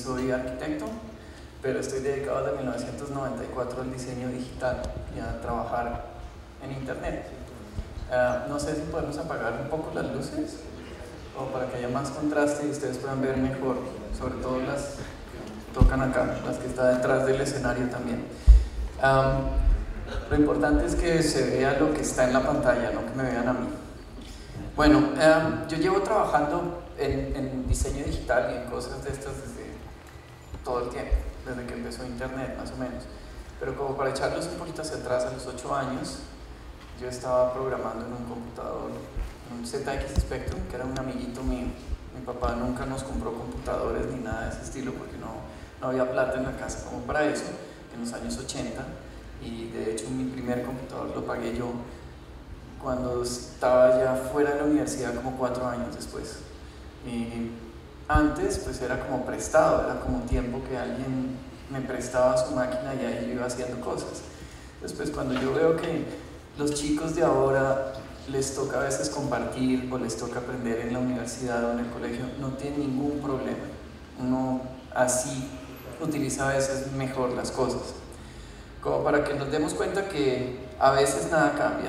soy arquitecto, pero estoy dedicado desde 1994 al diseño digital y a trabajar en internet. No sé si podemos apagar un poco las luces o para que haya más contraste y ustedes puedan ver mejor, sobre todo las que tocan acá, las que están detrás del escenario también. Lo importante es que se vea lo que está en la pantalla, no que me vean a mí. Bueno, yo llevo trabajando en diseño digital y en cosas de estas desde todo el tiempo, desde que empezó internet más o menos. Pero como para echarlos un poquito hacia atrás, a los 8 años, yo estaba programando en un computador, un ZX Spectrum, que era un amiguito mío. Mi papá nunca nos compró computadores ni nada de ese estilo porque no había plata en la casa como para eso, en los años 80. Y de hecho mi primer computador lo pagué yo cuando estaba ya fuera de la universidad, como 4 años después. Y antes pues era como prestado, era como tiempo que alguien me prestaba su máquina y ahí yo iba haciendo cosas. Después cuando yo veo que los chicos de ahora les toca a veces compartir o les toca aprender en la universidad o en el colegio, no tienen ningún problema. Uno así utiliza a veces mejor las cosas. Como para que nos demos cuenta que a veces nada cambia.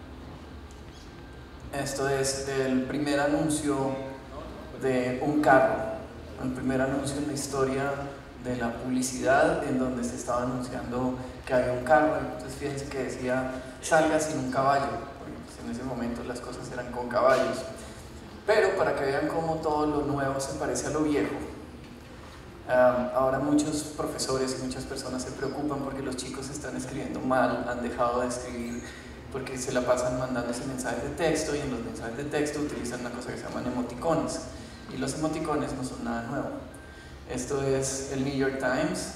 Esto es el primer anuncio de un carro, el primer anuncio en la historia de la publicidad en donde se estaba anunciando que había un carro. Entonces fíjense que decía salga sin un caballo, porque pues en ese momento las cosas eran con caballos. Pero para que vean cómo todo lo nuevo se parece a lo viejo, ahora muchos profesores y muchas personas se preocupan porque los chicos están escribiendo mal, han dejado de escribir porque se la pasan mandándose mensajes de texto, y en los mensajes de texto utilizan una cosa que se llaman emoticones, y los emoticones no son nada nuevo. Esto es el New York Times,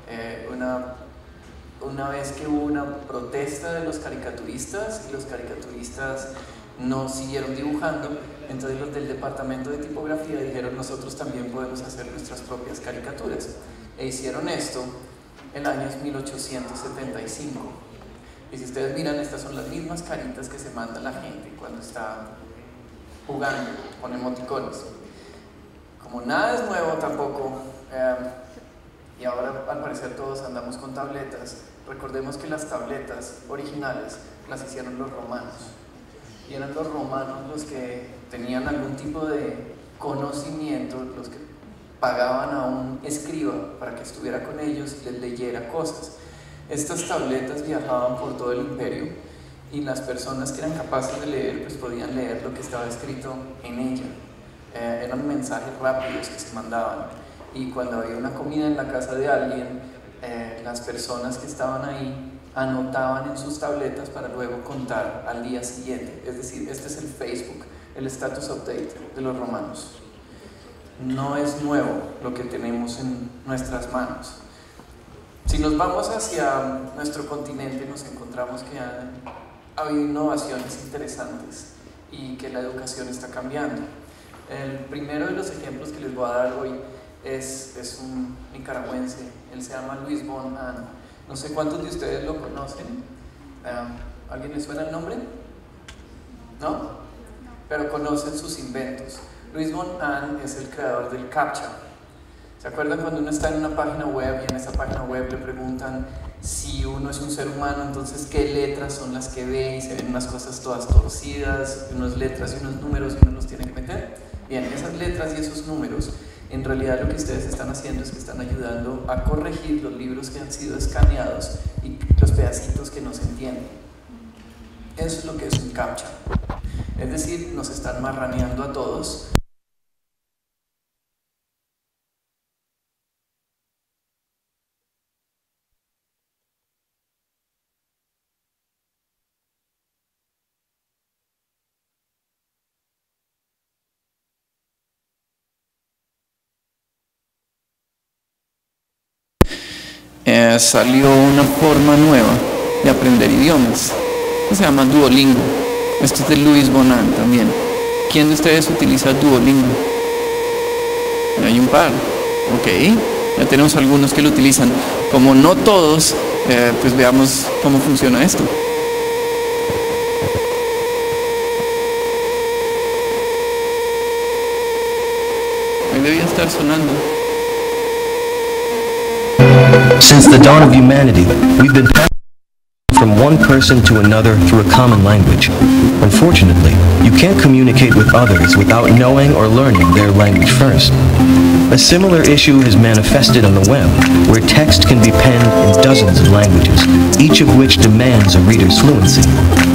una vez que hubo una protesta de los caricaturistas y los caricaturistas no siguieron dibujando, entonces los del departamento de tipografía dijeron nosotros también podemos hacer nuestras propias caricaturas, e hicieron esto en el año 1875. Y si ustedes miran, estas son las mismas caritas que se manda la gente cuando está jugando con emoticones. Como nada es nuevo tampoco, y ahora al parecer todos andamos con tabletas, recordemos que las tabletas originales las hicieron los romanos. Y eran los romanos los que tenían algún tipo de conocimiento, los que pagaban a un escriba para que estuviera con ellos y les leyera cosas. Estas tabletas viajaban por todo el imperio y las personas que eran capaces de leer pues podían leer lo que estaba escrito en ella. Eran mensajes rápidos que se mandaban, y cuando había una comida en la casa de alguien, las personas que estaban ahí anotaban en sus tabletas para luego contar al día siguiente. Es decir, este es el Facebook, el status update de los romanos. No es nuevo lo que tenemos en nuestras manos. Si nos vamos hacia nuestro continente, nos encontramos que ha habido innovaciones interesantes y que la educación está cambiando. El primero de los ejemplos que les voy a dar hoy es un nicaragüense. Él se llama Luis Von Ahn. No sé cuántos de ustedes lo conocen. ¿Alguien le suena el nombre? ¿No? Pero conocen sus inventos. Luis Von Ahn es el creador del CAPTCHA. ¿Se acuerdan cuando uno está en una página web y en esa página web le preguntan si uno es un ser humano, entonces qué letras son las que ve, y se ven unas cosas todas torcidas, unas letras y unos números y uno los tiene que meter? Bien, esas letras y esos números, en realidad lo que ustedes están haciendo es que están ayudando a corregir los libros que han sido escaneados y los pedacitos que no se entienden. Eso es lo que es un CAPTCHA. Es decir, nos están marraneando a todos. Salió una forma nueva de aprender idiomas, que se llama Duolingo. Esto es de Luis Von Ahn también. ¿Quién de ustedes utiliza Duolingo? Hay un par. Ok, ya tenemos algunos que lo utilizan. Como no todos, pues veamos cómo funciona esto. Ahí debía estar sonando. Since the dawn of humanity, we've been passed from one person to another through a common language. Unfortunately, you can't communicate with others without knowing or learning their language first. A similar issue has manifested on the web, where text can be penned in dozens of languages, each of which demands a reader's fluency.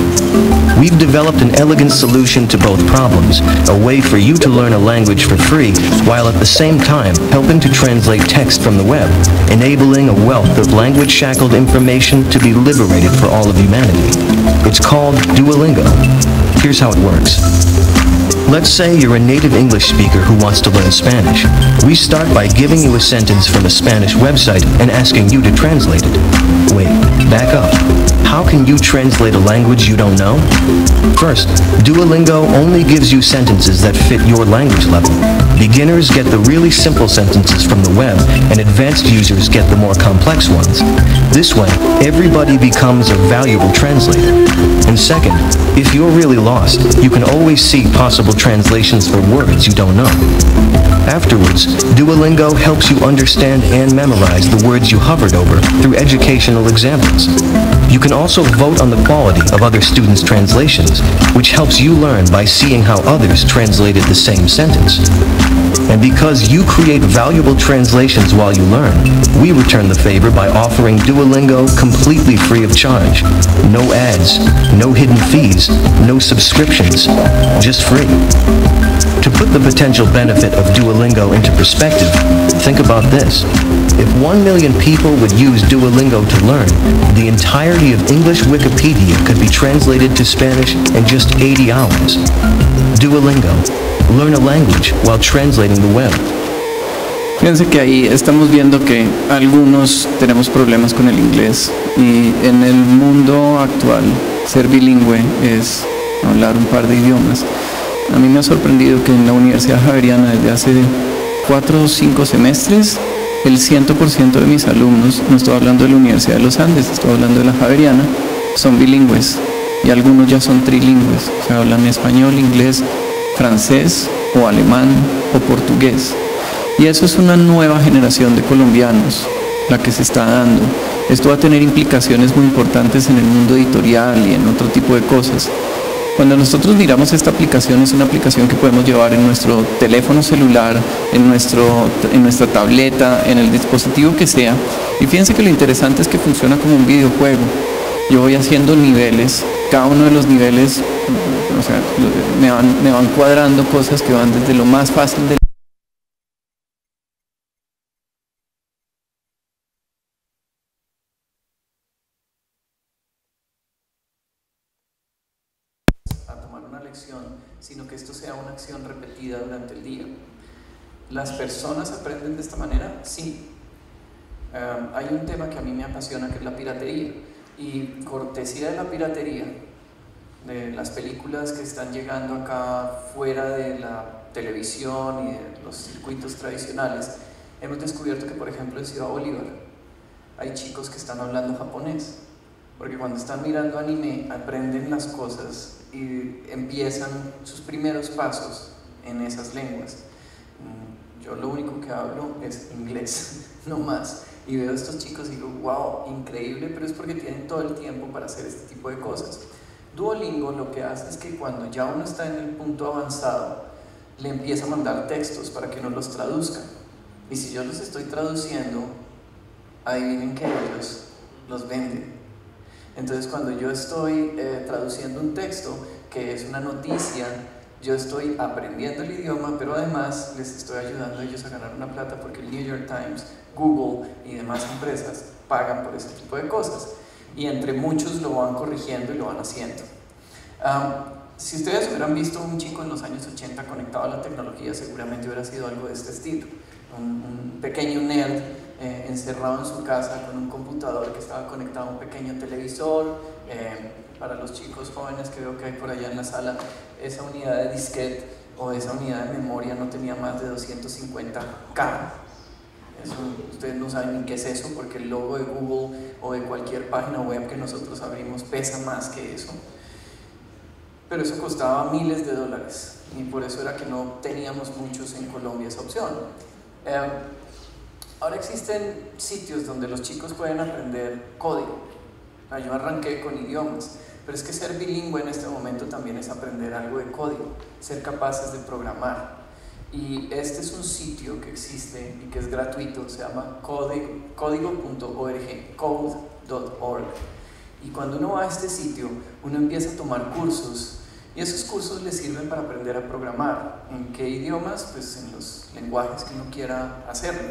We've developed an elegant solution to both problems, a way for you to learn a language for free, while at the same time helping to translate text from the web, enabling a wealth of language-shackled information to be liberated for all of humanity. It's called Duolingo. Here's how it works. Let's say you're a native English speaker who wants to learn Spanish. We start by giving you a sentence from a Spanish website and asking you to translate it. Wait, back up. How can you translate a language you don't know? First, Duolingo only gives you sentences that fit your language level. Beginners get the really simple sentences from the web, and advanced users get the more complex ones. This way, everybody becomes a valuable translator. And second, if you're really lost, you can always seek possible translations for words you don't know. Afterwards, Duolingo helps you understand and memorize the words you hovered over through educational examples. You can also vote on the quality of other students' translations, which helps you learn by seeing how others translated the same sentence. And because you create valuable translations while you learn, we return the favor by offering Duolingo completely free of charge. No ads, no hidden fees, no subscriptions, just free. To put the potential benefit of Duolingo into perspective, think about this. If 1 million people would use Duolingo to learn, the entirety of English Wikipedia could be translated to Spanish in just 80 hours. Duolingo. Learn a language while translating the web. Fíjense que ahí estamos viendo que algunos tenemos problemas con el inglés y en el mundo actual ser bilingüe es hablar un par de idiomas. A mí me ha sorprendido que en la Universidad Javeriana desde hace 4 o 5 semestres el 100% de mis alumnos, no estoy hablando de la Universidad de los Andes, estoy hablando de la Javeriana, son bilingües y algunos ya son trilingües, o sea, hablan español, inglés, francés o alemán o portugués. Y eso es una nueva generación de colombianos la que se está dando. Esto va a tener implicaciones muy importantes en el mundo editorial y en otro tipo de cosas. Cuando nosotros miramos esta aplicación, es una aplicación que podemos llevar en nuestro teléfono celular, en nuestra tableta, en el dispositivo que sea. Y fíjense que lo interesante es que funciona como un videojuego. Yo voy haciendo niveles, cada uno de los niveles, o sea, me van cuadrando cosas que van desde lo más fácil de a tomar una lección, sino que esto sea una acción repetida durante el día. ¿Las personas aprenden de esta manera? Sí. Hay un tema que a mí me apasiona, que es la piratería. Y cortesía de la piratería, de las películas que están llegando acá fuera de la televisión y de los circuitos tradicionales, hemos descubierto que, por ejemplo, en Ciudad Bolívar hay chicos que están hablando japonés, porque cuando están mirando anime aprenden las cosas y empiezan sus primeros pasos en esas lenguas. Yo lo único que hablo es inglés, no más. Y veo a estos chicos y digo, wow, increíble, pero es porque tienen todo el tiempo para hacer este tipo de cosas. Duolingo lo que hace es que cuando ya uno está en el punto avanzado, le empieza a mandar textos para que uno los traduzca. Y si yo los estoy traduciendo, adivinen que ellos los venden. Entonces cuando yo estoy traduciendo un texto, que es una noticia, yo estoy aprendiendo el idioma, pero además les estoy ayudando a ellos a ganar una plata porque el New York Times, Google y demás empresas pagan por ese tipo de cosas. Y entre muchos lo van corrigiendo y lo van haciendo. Si ustedes hubieran visto un chico en los años 80 conectado a la tecnología, seguramente hubiera sido algo de este estilo. Un pequeño nerd encerrado en su casa con un computador que estaba conectado a un pequeño televisor. Para los chicos jóvenes que veo que hay por allá en la sala, esa unidad de disquete o esa unidad de memoria no tenía más de 250K. Eso, ustedes no saben ni qué es eso, porque el logo de Google o de cualquier página web que nosotros abrimos pesa más que eso. Pero eso costaba miles de dólares y por eso era que no teníamos muchos en Colombia esa opción. Ahora existen sitios donde los chicos pueden aprender código. Yo arranqué con idiomas, pero es que ser bilingüe en este momento también es aprender algo de código, ser capaces de programar. Y este es un sitio que existe y que es gratuito, se llama código.org, code.org. Y cuando uno va a este sitio, uno empieza a tomar cursos, y esos cursos le sirven para aprender a programar. ¿En qué idiomas? Pues en los lenguajes que uno quiera hacerlo.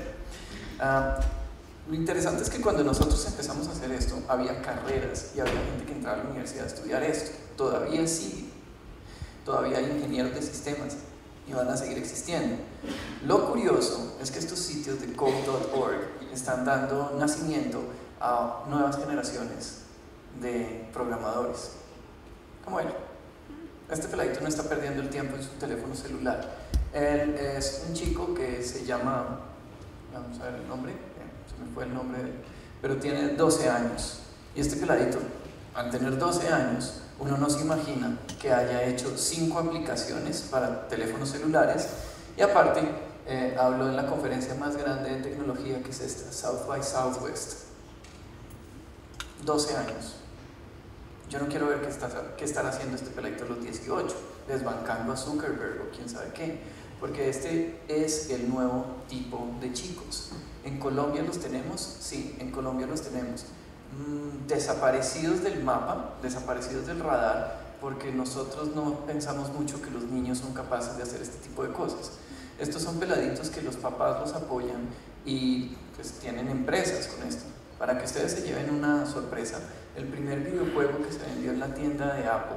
Lo interesante es que cuando nosotros empezamos a hacer esto, había carreras y había gente que entraba a la universidad a estudiar esto. Todavía sigue. Todavía hay ingenieros de sistemas y van a seguir existiendo. Lo curioso es que estos sitios de code.org están dando nacimiento a nuevas generaciones de programadores. Como él. Este peladito no está perdiendo el tiempo en su teléfono celular. Él es un chico que se llama, vamos a ver el nombre, se me fue el nombre de él, pero tiene 12 años. Y este peladito, al tener 12 años, uno no se imagina que haya hecho 5 aplicaciones para teléfonos celulares. Y aparte, habló en la conferencia más grande de tecnología, que es esta, South by Southwest. 12 años. Yo no quiero ver qué estará haciendo este peladito a los 18, desbancando a Zuckerberg o quién sabe qué, porque este es el nuevo tipo de chicos. ¿En Colombia los tenemos? Sí, en Colombia los tenemos. Desaparecidos del mapa, desaparecidos del radar, porque nosotros no pensamos mucho que los niños son capaces de hacer este tipo de cosas. Estos son peladitos que los papás los apoyan y pues tienen empresas con esto. Para que ustedes se lleven una sorpresa, el primer videojuego que se vendió en la tienda de Apple,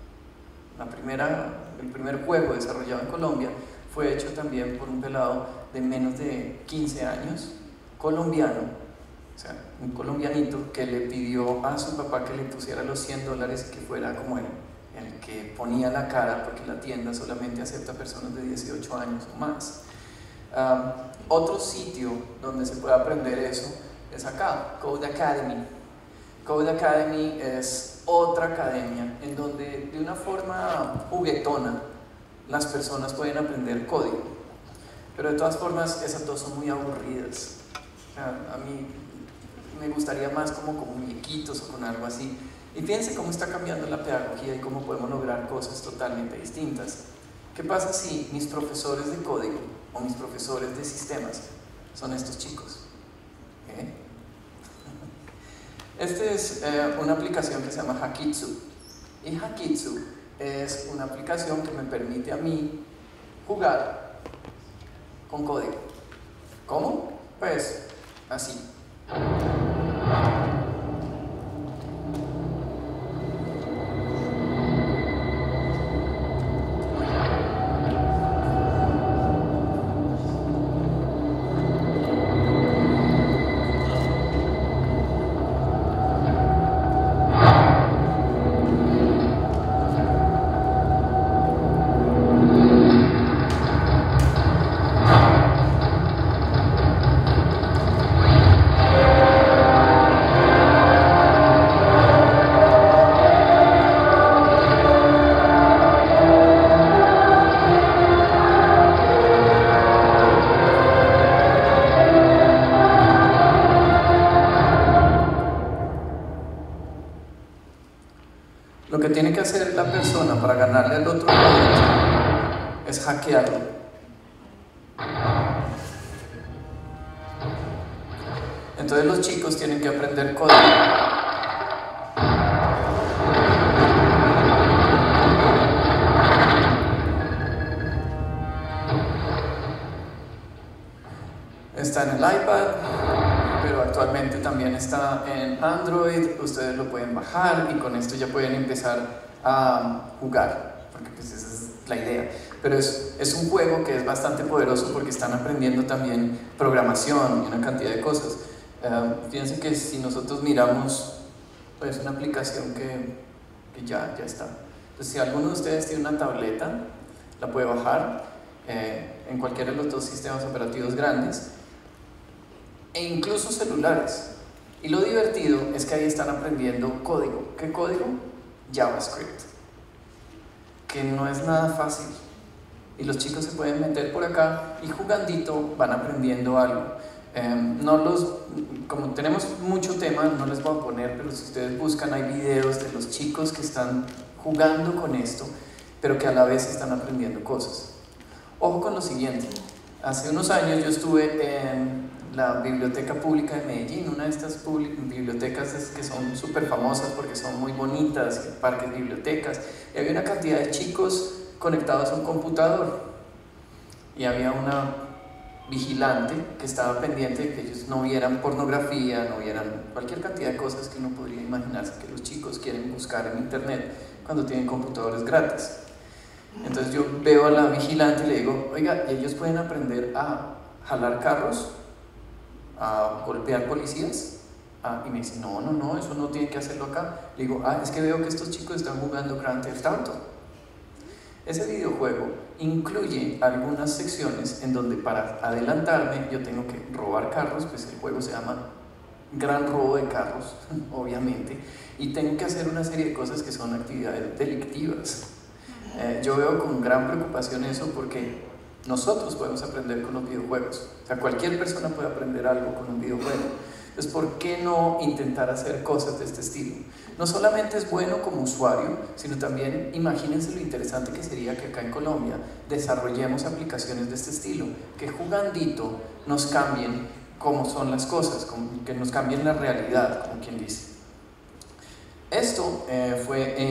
el primer juego desarrollado en Colombia, fue hecho también por un pelado de menos de 15 años, colombiano, o sea, un colombianito que le pidió a su papá que le pusiera los $100 y que fuera como él, el que ponía la cara, porque la tienda solamente acepta personas de 18 años o más. Otro sitio donde se puede aprender eso es acá, Code Academy. Code Academy es otra academia en donde de una forma juguetona las personas pueden aprender código, pero de todas formas esas dos son muy aburridas. A mí me gustaría más como con muñequitos o con algo así. Y fíjense cómo está cambiando la pedagogía y cómo podemos lograr cosas totalmente distintas. ¿Qué pasa si mis profesores de código o mis profesores de sistemas son estos chicos? Esta es una aplicación que se llama Hakitsu. Y Hakitsu es una aplicación que me permite a mí jugar con código. ¿Cómo? Pues así. Lo que tiene que hacer la persona para ganarle al otro es hackearlo. Entonces los chicos tienen que aprender código. Está en el iPad, pero actualmente también está en Android. Ustedes lo pueden bajar y con esto ya pueden empezar a jugar, porque pues esa es la idea. Pero es un juego que es bastante poderoso porque están aprendiendo también programación y una cantidad de cosas. Fíjense que si nosotros miramos, pues una aplicación que ya está. Entonces, si alguno de ustedes tiene una tableta, la puede bajar en cualquiera de los dos sistemas operativos grandes, e incluso celulares. Y lo divertido es que ahí están aprendiendo código. ¿Qué código? JavaScript, que no es nada fácil. Y los chicos se pueden meter por acá y jugandito van aprendiendo algo. Como tenemos mucho tema, no les voy a poner, pero si ustedes buscan hay videos de los chicos que están jugando con esto, pero que a la vez están aprendiendo cosas. Ojo con lo siguiente, hace unos años yo estuve en la Biblioteca Pública de Medellín, una de estas bibliotecas que son súper famosas porque son muy bonitas, parques bibliotecas, y había una cantidad de chicos conectados a un computador y había una vigilante que estaba pendiente de que ellos no vieran pornografía, no vieran cualquier cantidad de cosas que uno podría imaginarse que los chicos quieren buscar en internet cuando tienen computadores gratis. Entonces yo veo a la vigilante y le digo, oiga, ¿ellos pueden aprender a jalar carros? ¿A golpear policías? Y me dice, no, eso no tiene que hacerlo acá. Le digo, es que veo que estos chicos están jugando Grand Theft Auto. Ese videojuego incluye algunas secciones en donde para adelantarme yo tengo que robar carros, pues el juego se llama Gran Robo de Carros, obviamente, y tengo que hacer una serie de cosas que son actividades delictivas. Yo veo con gran preocupación eso porque nosotros podemos aprender con los videojuegos, o sea, cualquier persona puede aprender algo con un videojuego. Entonces, ¿por qué no intentar hacer cosas de este estilo? No solamente es bueno como usuario, sino también imagínense lo interesante que sería que acá en Colombia desarrollemos aplicaciones de este estilo, que jugandito nos cambien cómo son las cosas, que nos cambien la realidad, como quien dice. Esto fue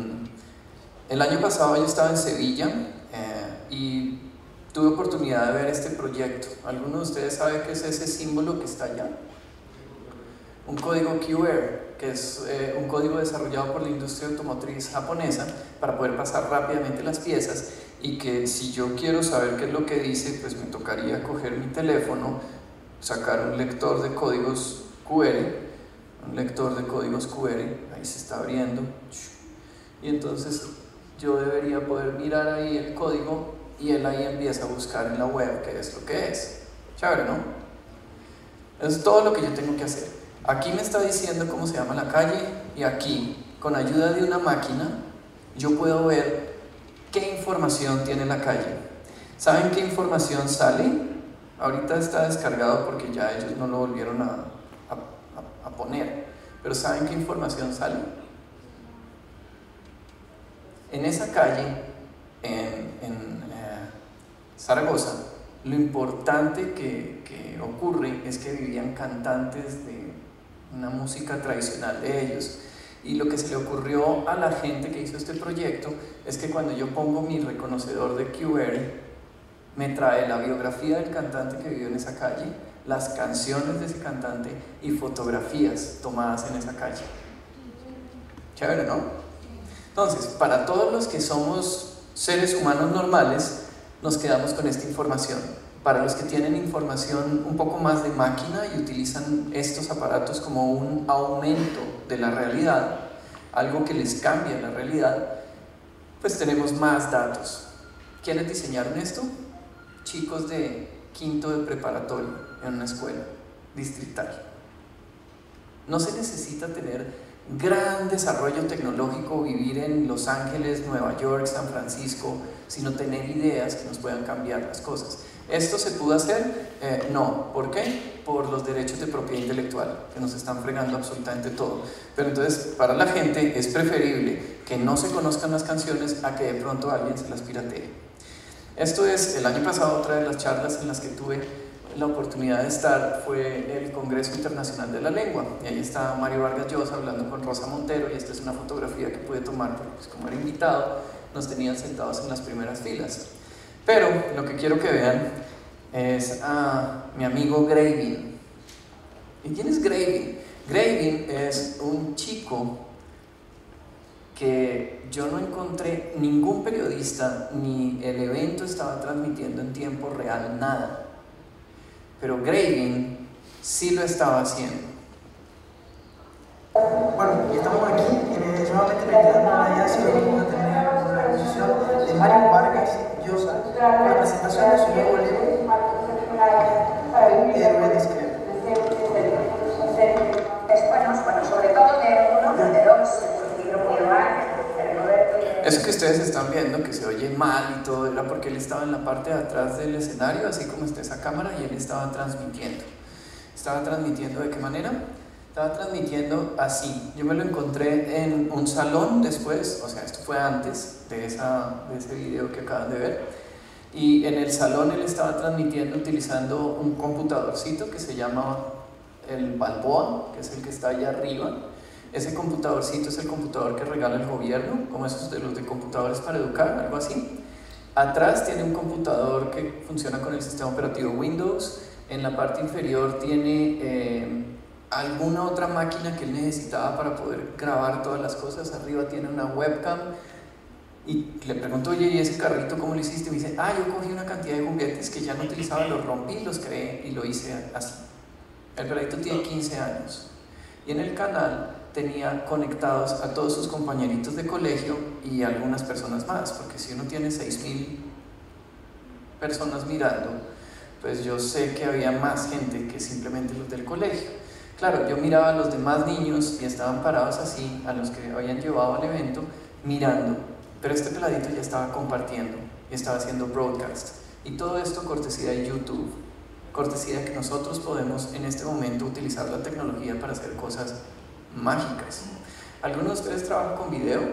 el año pasado. Yo estaba en Sevilla y tuve oportunidad de ver este proyecto. ¿Alguno de ustedes sabe qué es ese símbolo que está allá? Un código QR, que es un código desarrollado por la industria automotriz japonesa para poder pasar rápidamente las piezas, y que si yo quiero saber qué es lo que dice, pues me tocaría coger mi teléfono, sacar un lector de códigos QR, ahí se está abriendo, y entonces yo debería poder mirar ahí el código y él ahí empieza a buscar en la web qué es lo que es. Chévere, ¿no? Es todo lo que yo tengo que hacer. Aquí me está diciendo cómo se llama la calle, y aquí, con ayuda de una máquina, yo puedo ver qué información tiene la calle. ¿Saben qué información sale? Ahorita está descargado porque ya ellos no lo volvieron a poner, pero ¿saben qué información sale? En esa calle, en Zaragoza, lo importante que ocurre es que vivían cantantes de una música tradicional de ellos, y lo que se le ocurrió a la gente que hizo este proyecto es que cuando yo pongo mi reconocedor de QR, me trae la biografía del cantante que vivió en esa calle, las canciones de ese cantante y fotografías tomadas en esa calle. Chévere, ¿no? Entonces, para todos los que somos seres humanos normales, nos quedamos con esta información. Para los que tienen información un poco más de máquina y utilizan estos aparatos como un aumento de la realidad, algo que les cambia la realidad, pues tenemos más datos. ¿Quiénes diseñaron esto? Chicos de quinto de preparatoria en una escuela distrital. No se necesita tener gran desarrollo tecnológico, vivir en Los Ángeles, Nueva York, San Francisco, sino tener ideas que nos puedan cambiar las cosas. ¿Esto se pudo hacer? No. ¿Por qué? Por los derechos de propiedad intelectual, que nos están fregando absolutamente todo. Pero entonces, para la gente es preferible que no se conozcan las canciones a que de pronto alguien se las piratee. Esto es, el año pasado, otra de las charlas en las que tuve la oportunidad de estar fue el Congreso Internacional de la Lengua, y ahí está Mario Vargas Llosa hablando con Rosa Montero, y esta es una fotografía que pude tomar porque, pues, como era invitado, nos tenían sentados en las primeras filas. Pero lo que quiero que vean es a mi amigo Gravin. ¿Y quién es Gravin? Gravin es un chico que yo no encontré ningún periodista, ni el evento estaba transmitiendo en tiempo real nada, pero Gravin sí lo estaba haciendo. Bueno, y estamos aquí, nuevamente reiterando la idea de que vamos a tener una exposición de Mario Vargas Llosa con la presentación de su nuevo libro, Héroe de Izquierda. Bueno, sobre todo de uno de dos, Eso que ustedes están viendo, que se oye mal y todo, era porque él estaba en la parte de atrás del escenario, así como está esa cámara, y él estaba transmitiendo. Estaba transmitiendo ¿de qué manera? Estaba transmitiendo así. Yo me lo encontré en un salón después, o sea, esto fue antes de ese video que acaban de ver. Y en el salón él estaba transmitiendo utilizando un computadorcito que se llama el Balboa, que es el que está allá arriba. Ese computadorcito es el computador que regala el gobierno, como esos de los de computadores para educar, algo así. Atrás tiene un computador que funciona con el sistema operativo Windows. En la parte inferior tiene alguna otra máquina que él necesitaba para poder grabar todas las cosas. Arriba tiene una webcam. Y le pregunto, oye, ¿y ese carrito cómo lo hiciste? Y me dice, yo cogí una cantidad de juguetes que ya no utilizaba, los rompí, los creé y lo hice así. El peladito tiene 15 años. Y en el canal tenía conectados a todos sus compañeritos de colegio y algunas personas más, porque si uno tiene 6.000 personas mirando, pues yo sé que había más gente que simplemente los del colegio. Claro, yo miraba a los demás niños y estaban parados así, a los que habían llevado al evento, mirando, pero este peladito ya estaba compartiendo y estaba haciendo broadcast. Y todo esto cortesía de YouTube, cortesía de que nosotros podemos en este momento utilizar la tecnología para hacer cosas mágicas. ¿Algunos de ustedes trabajan con video?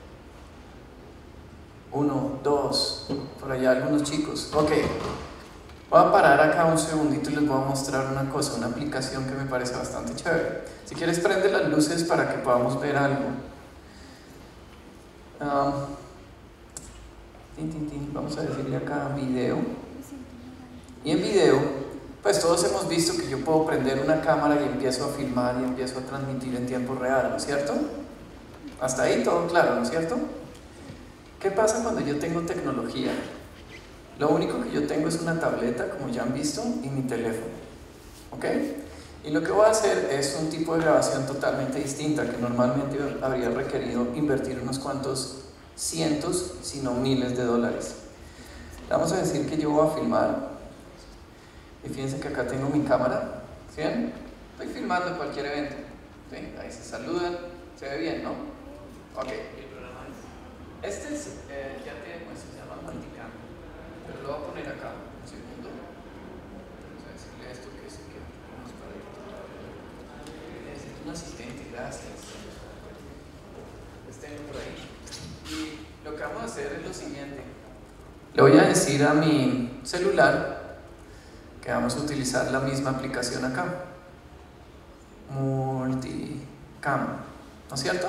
1, 2, por allá algunos chicos. Ok, voy a parar acá un segundito y les voy a mostrar una cosa, una aplicación que me parece bastante chévere. Si quieres prende las luces para que podamos ver algo. Vamos a decirle acá video. Y en video, pues todos hemos visto que yo puedo prender una cámara y empiezo a filmar y empiezo a transmitir en tiempo real, ¿no es cierto? Hasta ahí todo claro, ¿no es cierto? ¿Qué pasa cuando yo tengo tecnología? Lo único que yo tengo es una tableta, como ya han visto, y mi teléfono, ¿ok? Y lo que voy a hacer es un tipo de grabación totalmente distinta, que normalmente habría requerido invertir unos cuantos cientos, si no miles de dólares. Vamos a decir que yo voy a filmar, y fíjense que acá tengo mi cámara, ¿sí ven? Estoy filmando cualquier evento, ¿sí? Ahí se saludan, se ve bien, ¿no? Ok. Este es, ya te muestro, se llama Multicam, pero lo voy a poner acá, un segundo. Vamos a decirle esto que se quede más para ahí. Necesito un asistente, gracias. Tengo por ahí. Y lo que vamos a hacer es lo siguiente. Le voy a decir a mi celular que vamos a utilizar la misma aplicación acá. Multicam, ¿no es cierto?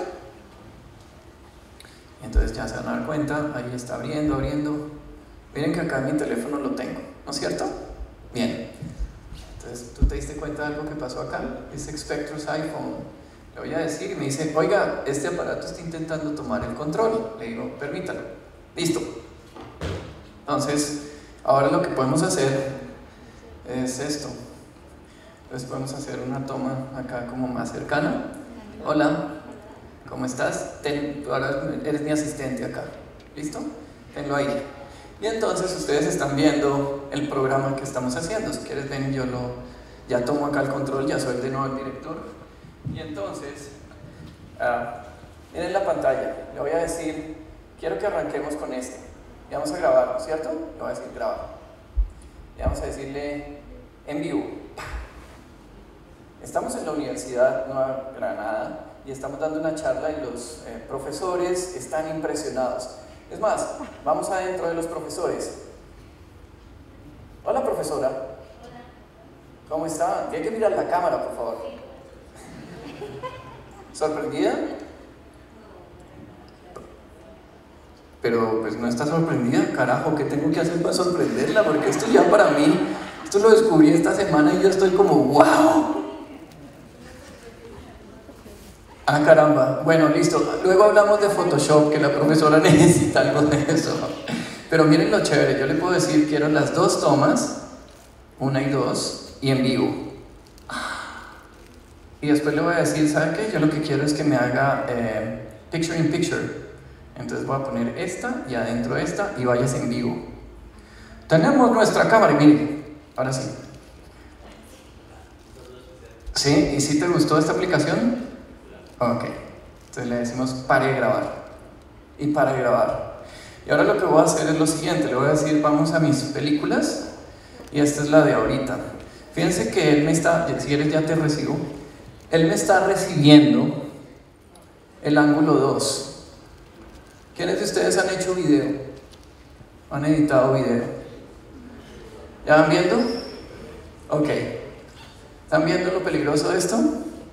Entonces ya se van a dar cuenta, ahí está abriendo. Miren que acá en mi teléfono lo tengo, ¿no es cierto? Bien. Entonces, ¿tú te diste cuenta de algo que pasó acá? Es Spectros iPhone. Le voy a decir y me dice, oiga, este aparato está intentando tomar el control. Le digo, permítalo. Listo. Entonces, ahora lo que podemos hacer es esto. Entonces podemos hacer una toma acá como más cercana. Hola, ¿cómo estás? Ahora eres mi asistente acá. ¿Listo? Tenlo ahí. Y entonces ustedes están viendo el programa que estamos haciendo. Si quieres ven, yo ya tomo acá el control, ya soy de nuevo el director. Y entonces, miren la pantalla, le voy a decir, quiero que arranquemos con esto. Y vamos a grabar, ¿cierto? Le voy a decir grabar. Y vamos a decirle en vivo. Estamos en la Universidad Nueva Granada y estamos dando una charla y los profesores están impresionados. Es más, vamos adentro de los profesores. Hola, profesora. Hola. ¿Cómo está? Tiene que mirar la cámara, por favor. ¿Sorprendida? Pero pues no está sorprendida, carajo, ¿qué tengo que hacer para sorprenderla? Porque esto ya para mí, esto lo descubrí esta semana y yo estoy como ¡wow! Ah, caramba, bueno, listo. Luego hablamos de Photoshop, que la profesora necesita algo de eso. Pero miren lo chévere, yo le puedo decir, quiero las dos tomas, 1 y 2, y en vivo. Y después le voy a decir, ¿saben qué? Yo lo que quiero es que me haga picture in picture. Entonces voy a poner esta y adentro esta y vayas en vivo. Tenemos nuestra cámara y miren, ahora sí. ¿Sí? ¿Y si te gustó esta aplicación? Ok. Entonces le decimos pare de grabar. Y para de grabar. Y ahora lo que voy a hacer es lo siguiente. Le voy a decir, vamos a mis películas. Y esta es la de ahorita. Fíjense que él me está, si quieres ya te recibo, él me está recibiendo el ángulo 2. ¿Quiénes de ustedes han hecho video? ¿Han editado video? ¿Ya van viendo? Ok. ¿Están viendo lo peligroso de esto?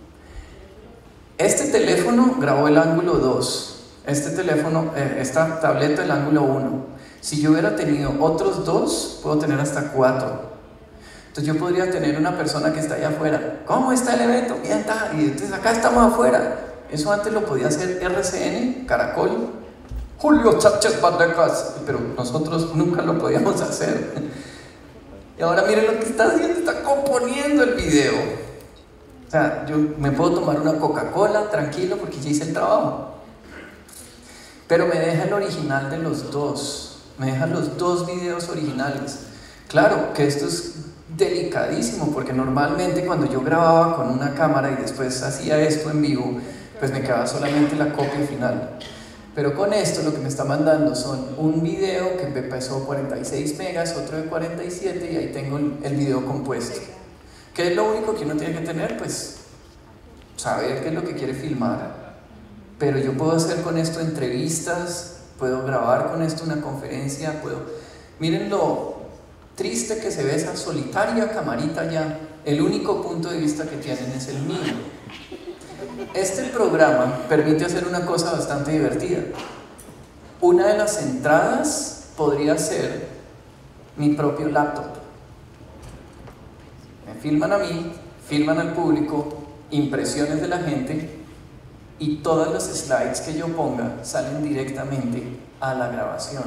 Este teléfono grabó el ángulo 2. Este teléfono, esta tableta el ángulo 1. Si yo hubiera tenido otros 2, puedo tener hasta 4. Entonces yo podría tener una persona que está allá afuera. ¿Cómo está el evento? Bien, está. Y entonces acá estamos afuera. Eso antes lo podía hacer RCN, Caracol, Julio Cháchez Bandecas, pero nosotros nunca lo podíamos hacer. Y ahora miren lo que está haciendo, está componiendo el video. O sea, yo me puedo tomar una Coca-Cola tranquilo porque ya hice el trabajo. Pero me deja el original de los dos, me deja los dos videos originales. Claro que esto es delicadísimo porque normalmente cuando yo grababa con una cámara y después hacía esto en vivo, pues me quedaba solamente la copia final. Pero con esto lo que me está mandando son un video que me pesó 46 megas, otro de 47 y ahí tengo el video compuesto. ¿Qué es lo único que uno tiene que tener? Pues saber qué es lo que quiere filmar. Pero yo puedo hacer con esto entrevistas, puedo grabar con esto una conferencia, Miren lo triste que se ve esa solitaria camarita ya. El único punto de vista que tienen es el mío. Este programa permite hacer una cosa bastante divertida. Una de las entradas podría ser mi propio laptop. Me filman a mí, filman al público, impresiones de la gente y todas las slides que yo ponga salen directamente a la grabación.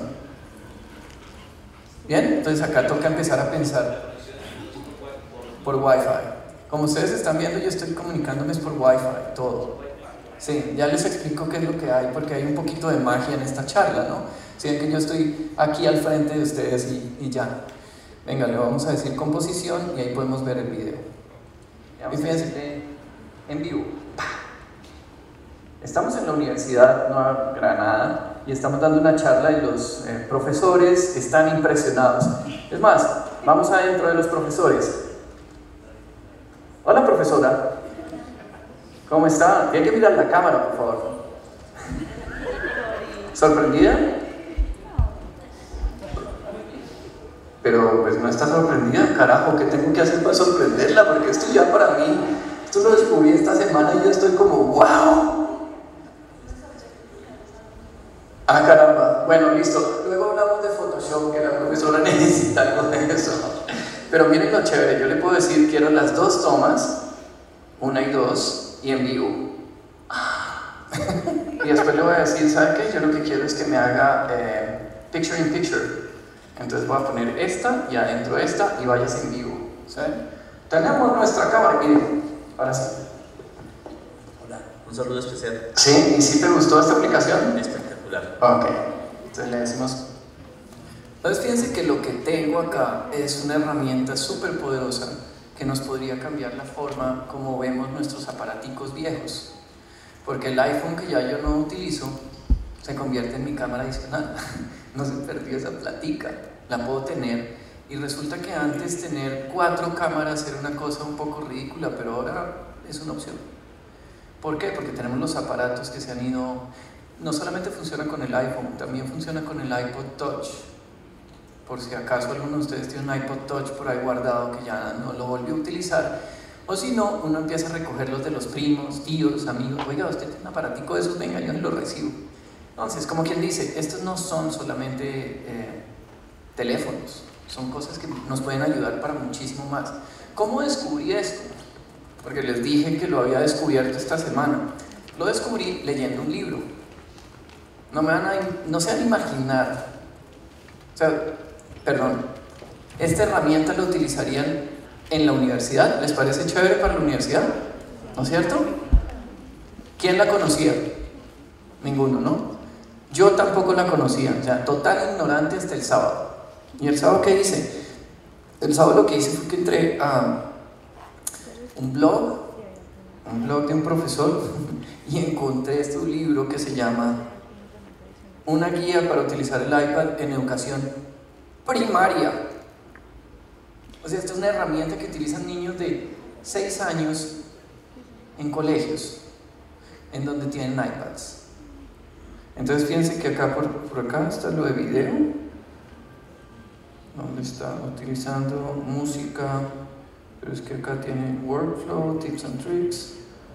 Bien, entonces acá toca empezar a pensar por Wi-Fi. Como ustedes están viendo, yo estoy comunicándome por Wi-Fi, todo. Sí, ya les explico qué es lo que hay, porque hay un poquito de magia en esta charla, ¿no? Si ven que yo estoy aquí al frente de ustedes y ya. Venga, le vamos a decir composición y ahí podemos ver el video. Y fíjense, en vivo. Estamos en la Universidad Nueva Granada y estamos dando una charla y los profesores están impresionados. Es más, vamos adentro de los profesores. Hola, profesora. ¿Cómo está? Tiene que mirar la cámara, por favor. ¿Sorprendida? Pero pues no está sorprendida, carajo, ¿qué tengo que hacer para sorprenderla? Porque esto ya para mí, esto lo descubrí esta semana y yo estoy como ¡wow! Ah, caramba. Bueno, listo. Luego hablamos de Photoshop, que la profesora necesita algo de eso. Pero miren lo chévere, yo le puedo decir, quiero las dos tomas, 1 y 2, y en vivo. Y después le voy a decir, ¿sabe qué? Yo lo que quiero es que me haga picture in picture. Entonces voy a poner esta y adentro esta y vayas en vivo. ¿Saben? Tenemos nuestra cámara, miren. Ahora sí. Hola, un saludo especial. ¿Sí? ¿Y si te gustó esta aplicación? Espectacular. Ok. Entonces le decimos... Entonces fíjense que lo que tengo acá es una herramienta súper poderosa que nos podría cambiar la forma como vemos nuestros aparaticos viejos. Porque el iPhone que ya yo no utilizo se convierte en mi cámara adicional. No se perdió esa platica, la puedo tener. Y resulta que antes tener 4 cámaras era una cosa un poco ridícula, pero ahora es una opción. ¿Por qué? Porque tenemos los aparatos que se han ido... No solamente funciona con el iPhone, también funciona con el iPod Touch. Por si acaso alguno de ustedes tiene un iPod Touch por ahí guardado que ya no lo volvió a utilizar. O si no, uno empieza a recogerlos de los primos, tíos, amigos. Oiga, usted tiene un aparatico de esos, venga, yo lo recibo. Entonces, como quien dice, estos no son solamente teléfonos, son cosas que nos pueden ayudar para muchísimo más. ¿Cómo descubrí esto? Porque les dije que lo había descubierto esta semana. Lo descubrí leyendo un libro. No se van a imaginar. O sea, perdón, esta herramienta la utilizarían en la universidad. ¿Les parece chévere para la universidad? ¿No es cierto? ¿Quién la conocía? Ninguno, ¿no? Yo tampoco la conocía, o sea, total ignorante hasta el sábado. ¿Y el sábado qué hice? El sábado lo que hice fue que entré a un blog de un profesor y encontré este libro que se llama Una guía para utilizar el iPad en educación primaria. O sea, esto es una herramienta que utilizan niños de 6 años en colegios, en donde tienen iPads. Entonces fíjense que acá por acá está lo de video, donde está utilizando música, pero es que acá tiene workflow, tips and tricks.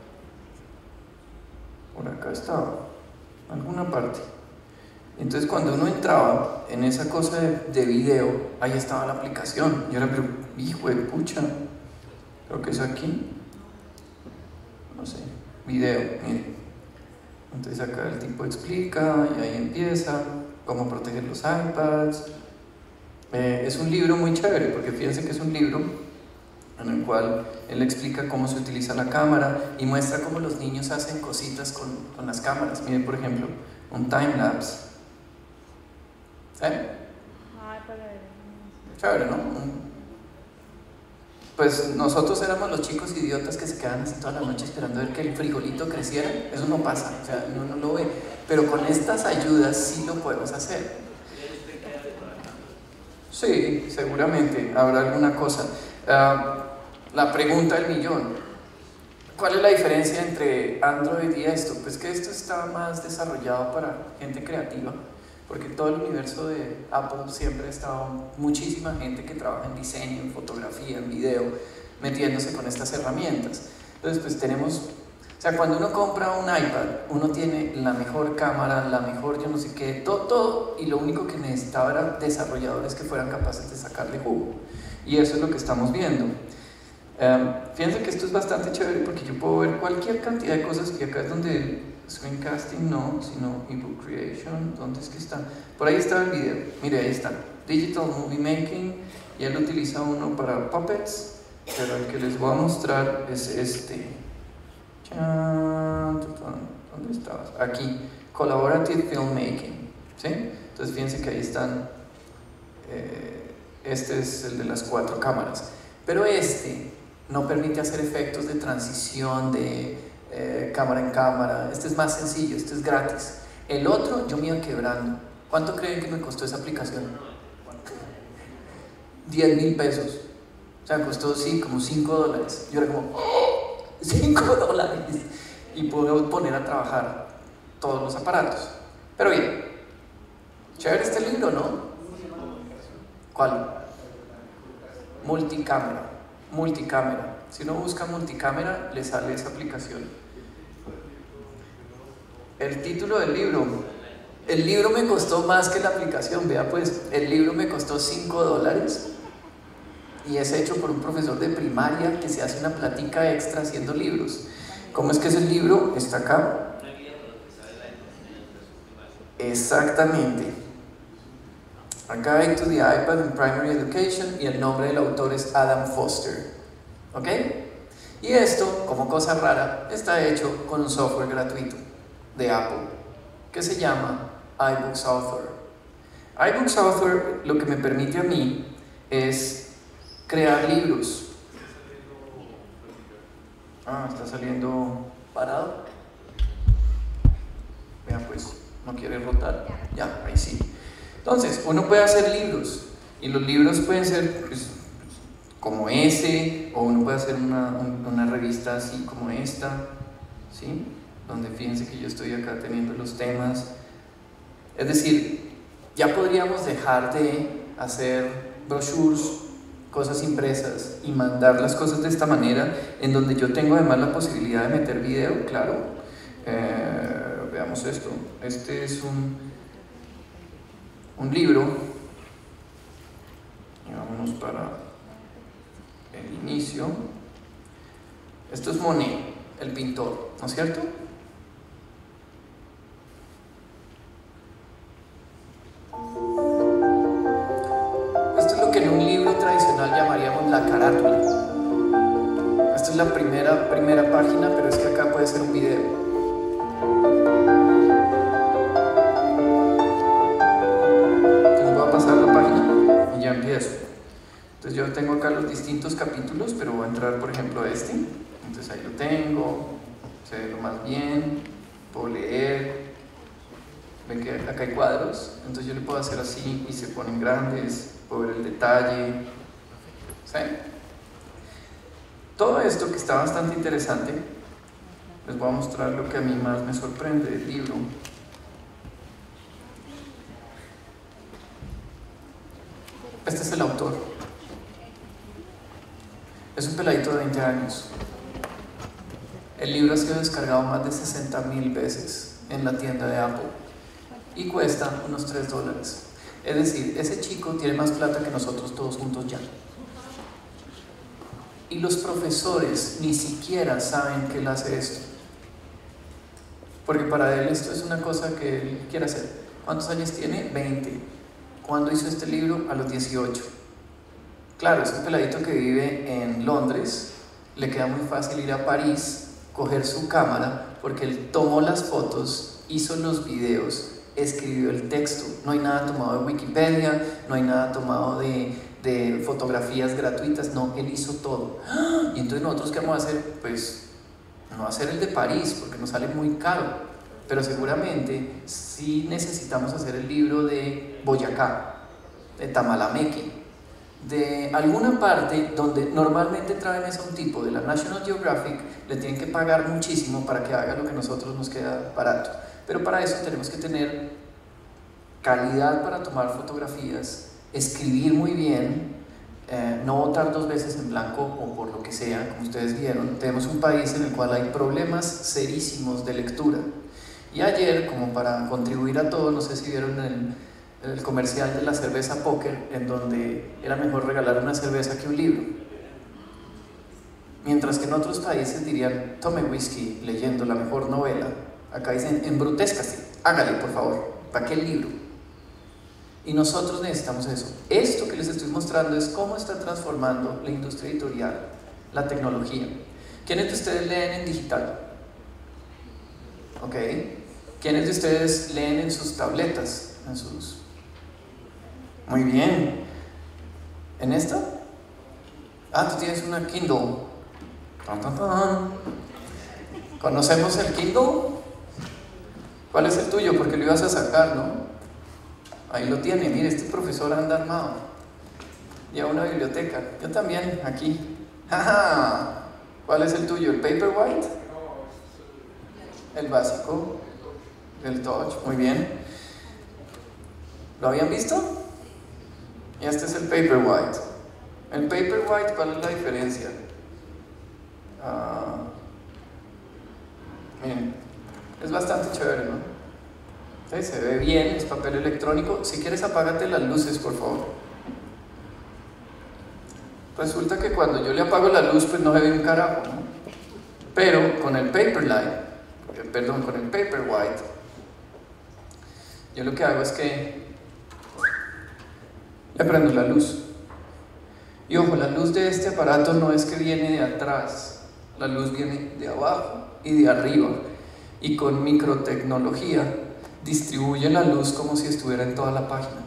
Por acá estaba, alguna parte. Entonces cuando uno entraba en esa cosa de video, ahí estaba la aplicación. Y ahora, pero hijo de pucha, creo que es aquí, no sé, video, miren. Entonces acá el tipo explica y ahí empieza cómo proteger los iPads. Es un libro muy chévere, porque fíjense que es un libro en el cual él explica cómo se utiliza la cámara y muestra cómo los niños hacen cositas con las cámaras. Miren, por ejemplo, un time-lapse. Chévere, ¿no? Pues nosotros éramos los chicos idiotas que se quedaban así toda la noche esperando a ver que el frijolito creciera. Eso no pasa, o sea, uno no lo ve. Pero con estas ayudas sí lo podemos hacer. Sí, seguramente habrá alguna cosa. La pregunta del millón: ¿cuál es la diferencia entre Android y esto? Pues que esto está más desarrollado para gente creativa, porque todo el universo de Apple siempre ha estado muchísima gente que trabaja en diseño, en fotografía, en video, metiéndose con estas herramientas. Entonces pues tenemos, o sea, cuando uno compra un iPad, uno tiene la mejor cámara, la mejor yo no sé qué, todo, y lo único que necesitaba eran desarrolladores que fueran capaces de sacarle jugo. Y eso es lo que estamos viendo. Fíjense que esto es bastante chévere porque yo puedo ver cualquier cantidad de cosas, y acá es donde screencasting no, sino ebook creation. ¿Dónde es que está? Por ahí está el video, mire, ahí está, digital movie making, y él utiliza uno para puppets, pero el que les voy a mostrar es este. ¿Dónde estabas? Aquí, collaborative filmmaking, ¿sí? Entonces fíjense que ahí están, este es el de las 4 cámaras, pero este no permite hacer efectos de transición de cámara en cámara. Este es más sencillo, este es gratis. El otro yo me iba quebrando. ¿Cuánto creen que me costó esa aplicación? 10.000 pesos. O sea, costó sí, como $5. Yo era como, ¡oh! $5. Y puedo poner a trabajar todos los aparatos. Pero bien, chévere este libro, ¿no? ¿Cuál? Multicámara. Multicámara. Si uno busca multicámara, le sale esa aplicación. El título del libro. El libro me costó más que la aplicación. Vea pues, el libro me costó $5 y es hecho por un profesor de primaria que se hace una platica extra haciendo libros. ¿Cómo es que es el libro? Está acá. Exactamente. A Guide to the iPad in Primary Education, y el nombre del autor es Adam Foster. ¿Ok? Y esto, como cosa rara, está hecho con un software gratuito de Apple que se llama iBooks Author. iBooks Author lo que me permite a mí es crear libros. Está saliendo parado. Vean pues, no quiere rotar. Ya, ahí sí. Entonces, uno puede hacer libros, y los libros pueden ser pues, como ese, o uno puede hacer una revista así como esta, ¿sí? Donde fíjense que yo estoy acá teniendo los temas. Es decir, ya podríamos dejar de hacer brochures, cosas impresas, y mandar las cosas de esta manera, en donde yo tengo además la posibilidad de meter video, claro. Veamos esto. Este es un libro, y vámonos para el inicio. Esto es Monet, el pintor, ¿no es cierto? Esto es lo que en un libro tradicional llamaríamos la carátula. Esta es la primera página, pero es que acá puede ser un video. Empiezo. Entonces yo tengo acá los distintos capítulos, pero voy a entrar por ejemplo a este. Entonces ahí lo tengo, se ve lo más bien, puedo leer, ven que acá hay cuadros, entonces yo le puedo hacer así y se ponen grandes, puedo ver el detalle, ¿Sí? Todo esto que está bastante interesante, les voy a mostrar lo que a mí más me sorprende del libro. Este es el autor. Es un peladito de 20 años. El libro ha sido descargado más de 60,000 veces en la tienda de Apple y cuesta unos $3. Es decir, ese chico tiene más plata que nosotros todos juntos ya. Y los profesores ni siquiera saben que él hace esto, porque para él esto es una cosa que él quiere hacer. ¿Cuántos años tiene? 20. ¿Cuándo hizo este libro? A los 18. Claro, es un peladito que vive en Londres, le queda muy fácil ir a París, coger su cámara, porque él tomó las fotos, hizo los videos, escribió el texto. No hay nada tomado de Wikipedia, no hay nada tomado de fotografías gratuitas, no, él hizo todo. Y entonces nosotros, ¿qué vamos a hacer? Pues no hacer el de París, porque nos sale muy caro, pero seguramente sí necesitamos hacer el libro de Boyacá, de Tamalameque, de alguna parte donde normalmente traen a un tipo de la National Geographic, le tienen que pagar muchísimo para que haga lo que a nosotros nos queda barato. Pero para eso tenemos que tener calidad para tomar fotografías, escribir muy bien, no votar 2 veces en blanco o por lo que sea, como ustedes vieron. Tenemos un país en el cual hay problemas serísimos de lectura. Y ayer, como para contribuir a todo, no sé si vieron el comercial de la cerveza Póker, en donde era mejor regalar una cerveza que un libro. Mientras que en otros países dirían, tome whisky leyendo la mejor novela. Acá dicen, embrutezcase, hágale por favor, ¿para qué el libro? Y nosotros necesitamos eso. Esto que les estoy mostrando es cómo está transformando la industria editorial, la tecnología. ¿Quiénes de ustedes leen en digital? ¿Ok? ¿Quiénes de ustedes leen en sus tabletas? En sus... Muy bien. ¿En esta? Ah, tú tienes una Kindle. ¡Tan, tan, tan! ¿Conocemos el Kindle? ¿Cuál es el tuyo? Porque lo ibas a sacar, ¿no? Ahí lo tiene. Mire, este profesor anda armado. Lleva una biblioteca. Yo también, aquí. ¡Ja! ¿Cuál es el tuyo? ¿El Paperwhite? El básico. El Touch. Muy bien. ¿Lo habían visto? Y este es el Paperwhite. El Paperwhite, ¿cuál es la diferencia? Miren, es bastante chévere, ¿no? ¿Sí? Se ve bien, es papel electrónico. Si quieres, apágate las luces, por favor. Resulta que cuando yo le apago la luz, pues no se ve un carajo, ¿no? Pero con el con el Paperwhite, yo lo que hago es que le prendo la luz. Y ojo, la luz de este aparato no es que viene de atrás, la luz viene de abajo y de arriba, y con microtecnología distribuye la luz como si estuviera en toda la página.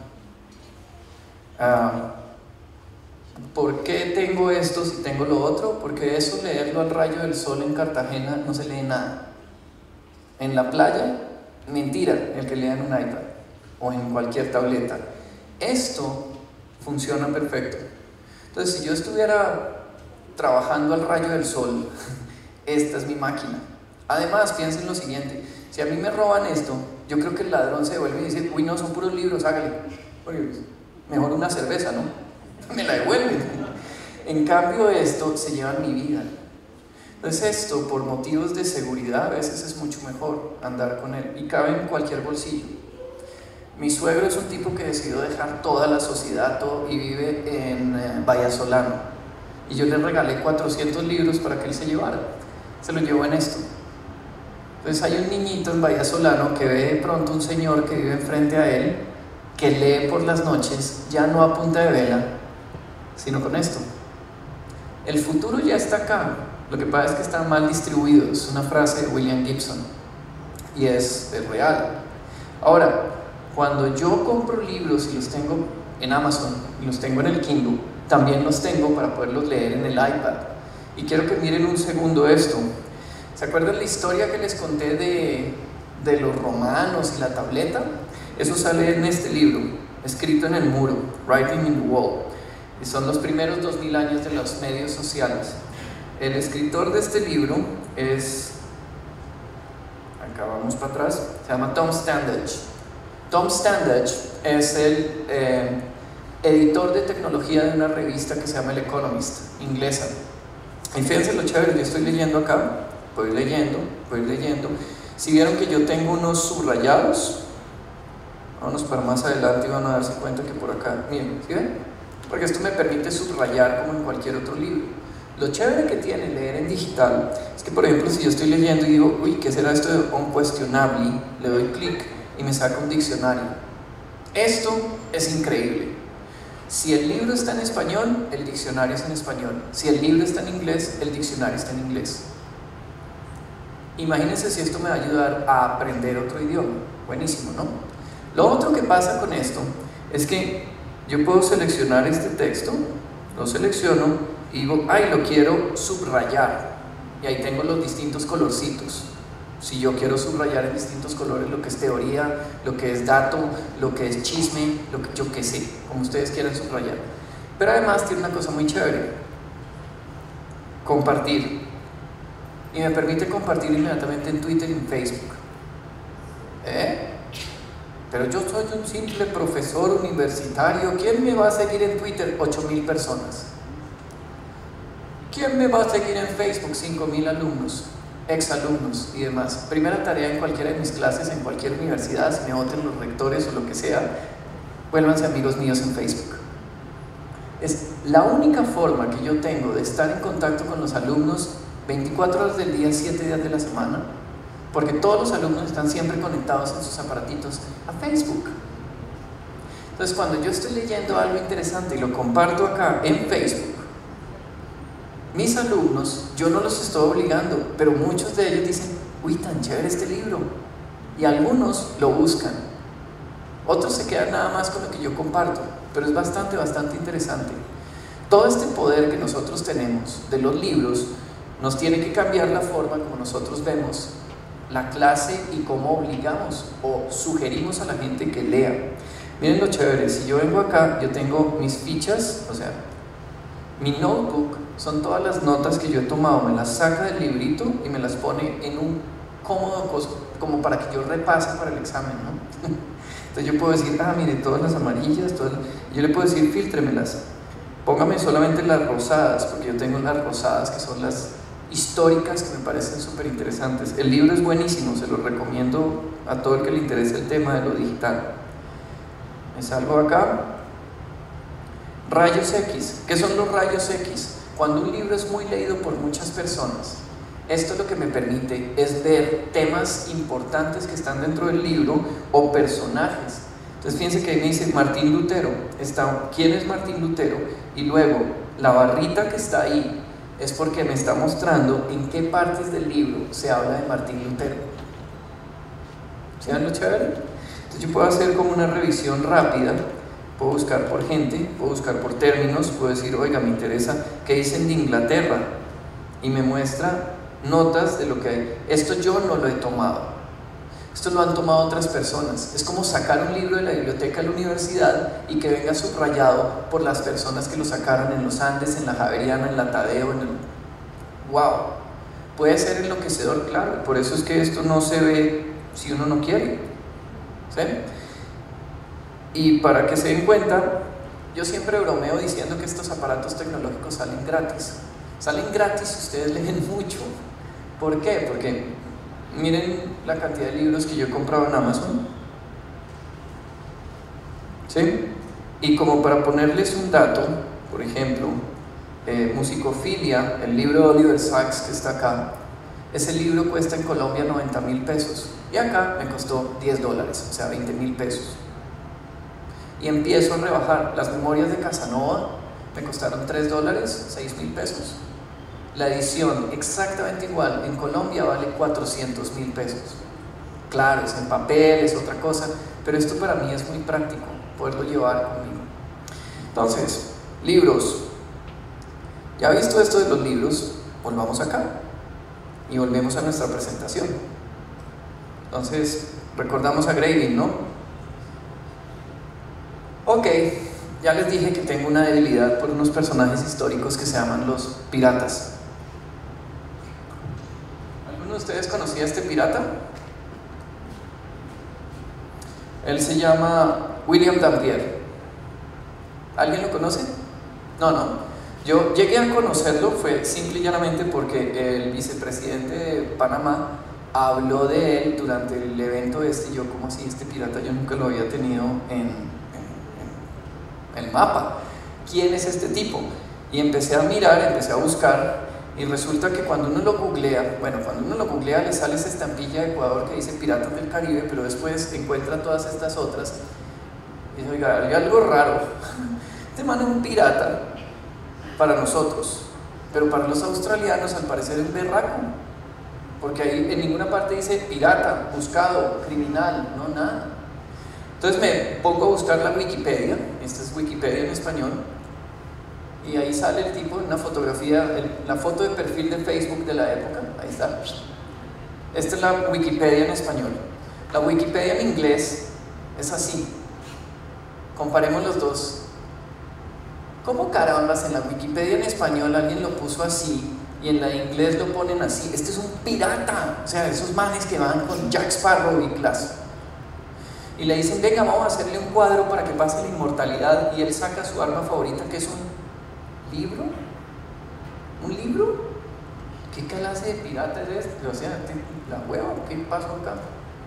¿Por qué tengo esto si tengo lo otro? Porque eso, leerlo al rayo del sol en Cartagena, no se lee nada. En la playa, mentira, el que lea en un iPad o en cualquier tableta. Esto funciona perfecto. Entonces, si yo estuviera trabajando al rayo del sol, esta es mi máquina. Además, piensen lo siguiente: si a mí me roban esto, yo creo que el ladrón se devuelve y dice, uy, no, son puros libros, hágale. Oye, mejor una cerveza, ¿no? Me la devuelven. En cambio, esto se lleva en mi vida. Entonces, esto, por motivos de seguridad, a veces es mucho mejor andar con él y cabe en cualquier bolsillo. Mi suegro es un tipo que decidió dejar toda la sociedad y vive en Vallasolano, y yo le regalé 400 libros para que él se llevara. Se los llevó en esto. Entonces hay un niñito en Vallasolano que ve de pronto un señor que vive enfrente a él, que lee por las noches, ya no a punta de vela, sino con esto. El futuro ya está acá, lo que pasa es que está mal distribuido. Es una frase de William Gibson y es real. Ahora, cuando yo compro libros y los tengo en Amazon y los tengo en el Kindle, también los tengo para poderlos leer en el iPad. Y quiero que miren un segundo esto. ¿Se acuerdan la historia que les conté de los romanos y la tableta? Eso sale en este libro, escrito en el muro, Writing in the Wall. y son los primeros 2000 años de los medios sociales. El escritor de este libro es, acá vamos para atrás, se llama Tom Standage. Tom Standage es el editor de tecnología de una revista que se llama El Economist, inglesa. Y fíjense lo chévere, yo estoy leyendo acá, voy leyendo. Si vieron que yo tengo unos subrayados, vámonos para más adelante y van a darse cuenta que por acá, miren, ¿sí ven? Porque esto me permite subrayar como en cualquier otro libro. Lo chévere que tiene leer en digital es que, por ejemplo, si yo estoy leyendo y digo, uy, ¿qué será esto de unquestionably? Le doy clic y me saca un diccionario. Esto es increíble. Si el libro está en español, el diccionario es en español. Si el libro está en inglés, el diccionario está en inglés. Imagínense si esto me va a ayudar a aprender otro idioma. Buenísimo, ¿no? Lo otro que pasa con esto es que yo puedo seleccionar este texto, lo selecciono y digo, ay, lo quiero subrayar. Y ahí tengo los distintos colorcitos. Si yo quiero subrayar en distintos colores lo que es teoría, lo que es dato, lo que es chisme, lo que yo qué sé, como ustedes quieran subrayar. Pero además tiene una cosa muy chévere: compartir. Y me permite compartir inmediatamente en Twitter y en Facebook. Pero yo soy un simple profesor universitario. ¿Quién me va a seguir en Twitter? 8000 personas. ¿Quién me va a seguir en Facebook? 5000 alumnos, exalumnos y demás. Primera tarea en cualquiera de mis clases, en cualquier universidad, si me voten los rectores o lo que sea, vuélvanse amigos míos en Facebook. Es la única forma que yo tengo de estar en contacto con los alumnos 24 horas del día, 7 días de la semana, porque todos los alumnos están siempre conectados en sus aparatitos a Facebook. Entonces, cuando yo estoy leyendo algo interesante y lo comparto acá en Facebook, mis alumnos, yo no los estoy obligando, pero muchos de ellos dicen, uy, tan chévere este libro, y algunos lo buscan. Otros se quedan nada más con lo que yo comparto, pero es bastante interesante. Todo este poder que nosotros tenemos de los libros nos tiene que cambiar la forma como nosotros vemos la clase y cómo obligamos o sugerimos a la gente que lea. Miren lo chévere, si yo vengo acá, yo tengo mis fichas, o sea, mi notebook son todas las notas que yo he tomado, me las saca del librito y me las pone en un cómodo como para que yo repase para el examen, ¿no? Entonces yo puedo decir, mire, todas las amarillas, yo le puedo decir, fíltremelas, póngame solamente las rosadas, porque yo tengo las rosadas que son las históricas que me parecen súper interesantes. El libro es buenísimo, se lo recomiendo a todo el que le interese el tema de lo digital. Me salgo acá. Rayos X. ¿Qué son los rayos X? Cuando un libro es muy leído por muchas personas, esto lo que me permite es ver temas importantes que están dentro del libro o personajes. Entonces fíjense que ahí me dice Martín Lutero. ¿Quién es Martín Lutero? Y luego la barrita que está ahí es porque me está mostrando en qué partes del libro se habla de Martín Lutero. ¿Se ven lo chévere? Entonces yo puedo hacer como una revisión rápida, puedo buscar por gente, puedo buscar por términos, puedo decir, oiga, me interesa qué dicen de Inglaterra, y me muestra notas de lo que hay. Esto yo no lo he tomado, esto lo han tomado otras personas. Es como sacar un libro de la biblioteca de la universidad y que venga subrayado por las personas que lo sacaron en los Andes, en la Javeriana, en la Tadeo, ¡wow! Puede ser enloquecedor, claro, por eso es que esto no se ve si uno no quiere, ¿sí? Y para que se den cuenta, yo siempre bromeo diciendo que estos aparatos tecnológicos salen gratis. Salen gratis si ustedes leen mucho. ¿Por qué? Porque miren la cantidad de libros que yo he comprado en Amazon, ¿sí? Y como para ponerles un dato, por ejemplo, Musicofilia, el libro de Oliver Sacks que está acá, ese libro cuesta en Colombia 90.000 pesos y acá me costó $10, o sea 20.000 pesos. Y empiezo a rebajar. Las memorias de Casanova me costaron $3, 6.000 pesos. La edición exactamente igual en Colombia vale 400.000 pesos. Claro, es en papel, es otra cosa, pero esto para mí es muy práctico, poderlo llevar conmigo. Entonces, libros. Ya visto esto de los libros, volvamos acá y volvemos a nuestra presentación. Entonces, recordamos a Graving, ¿no? Ok, ya les dije que tengo una debilidad por unos personajes históricos que se llaman los piratas. ¿Alguno de ustedes conocía a este pirata? Él se llama William Dampier. ¿Alguien lo conoce? No. Yo llegué a conocerlo, fue simple y llanamente porque el vicepresidente de Panamá habló de él durante el evento este, y yo, como así, este pirata yo nunca lo había tenido en el mapa. ¿Quién es este tipo? Y empecé a mirar, empecé a buscar, y resulta que cuando uno lo googlea, le sale esa estampilla de Ecuador que dice Piratas del Caribe, pero después encuentra todas estas otras, y dice, oiga, hay algo raro, este man es un pirata para nosotros, pero para los australianos al parecer es berraco, porque ahí en ninguna parte dice pirata, buscado, criminal, no, nada. Entonces me pongo a buscar la Wikipedia, esta es Wikipedia en español, y ahí sale el tipo en una fotografía, la foto de perfil de Facebook de la época, ahí está. Esta es la Wikipedia en español. La Wikipedia en inglés es así. Comparemos los dos. ¿Cómo carambas en la Wikipedia en español alguien lo puso así y en la de inglés lo ponen así? Este es un pirata, o sea, esos manes que van con Jack Sparrow y clase. Y le dicen, venga, vamos a hacerle un cuadro para que pase la inmortalidad, y él saca su arma favorita, que es un libro. ¿Un libro? ¿Qué clase de pirata es este? O sea, la hueva, ¿qué pasó acá?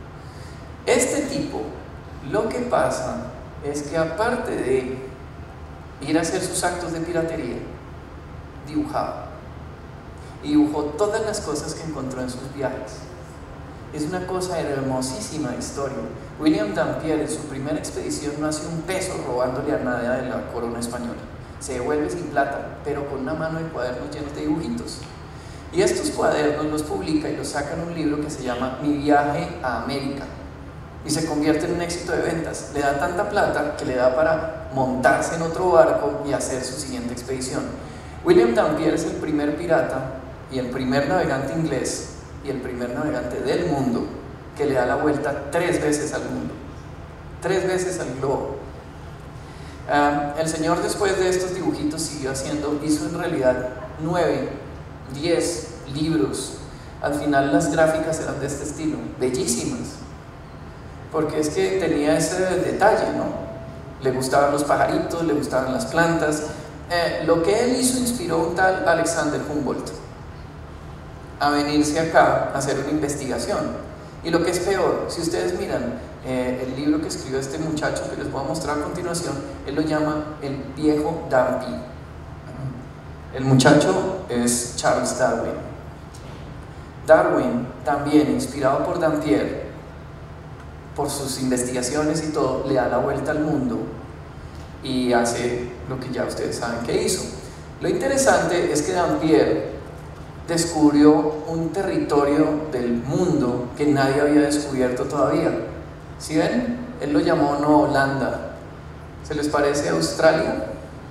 Este tipo, lo que pasa es que aparte de ir a hacer sus actos de piratería, dibujaba. Y dibujó todas las cosas que encontró en sus viajes. Es una cosa hermosísima de historia. William Dampier en su primera expedición no hace un peso robándole a nadie de la corona española. Se devuelve sin plata, pero con una mano de cuadernos llenos de dibujitos. Y estos cuadernos los publica y los saca en un libro que se llama Mi viaje a América. Y se convierte en un éxito de ventas. Le da tanta plata que le da para montarse en otro barco y hacer su siguiente expedición. William Dampier es el primer pirata y el primer navegante inglés y el primer navegante del mundo que le da la vuelta 3 veces al mundo, 3 veces al globo. El señor, después de estos dibujitos, siguió haciendo, hizo en realidad 9, 10 libros. Al final las gráficas eran de este estilo, bellísimas, porque es que tenía ese detalle, ¿no? Le gustaban los pajaritos, le gustaban las plantas. Lo que él hizo inspiró a un tal Alexander Humboldt a venirse acá a hacer una investigación. Y lo que es peor, si ustedes miran el libro que escribió este muchacho que les voy a mostrar a continuación, él lo llama el viejo Dampi. El muchacho es Charles Darwin. Darwin, también inspirado por Dampier, por sus investigaciones y todo, le da la vuelta al mundo y hace lo que ya ustedes saben que hizo. Lo interesante es que Dampier descubrió un territorio del mundo que nadie había descubierto todavía. ¿Sí ven? Él lo llamó Nueva Holanda. ¿Se les parece a Australia?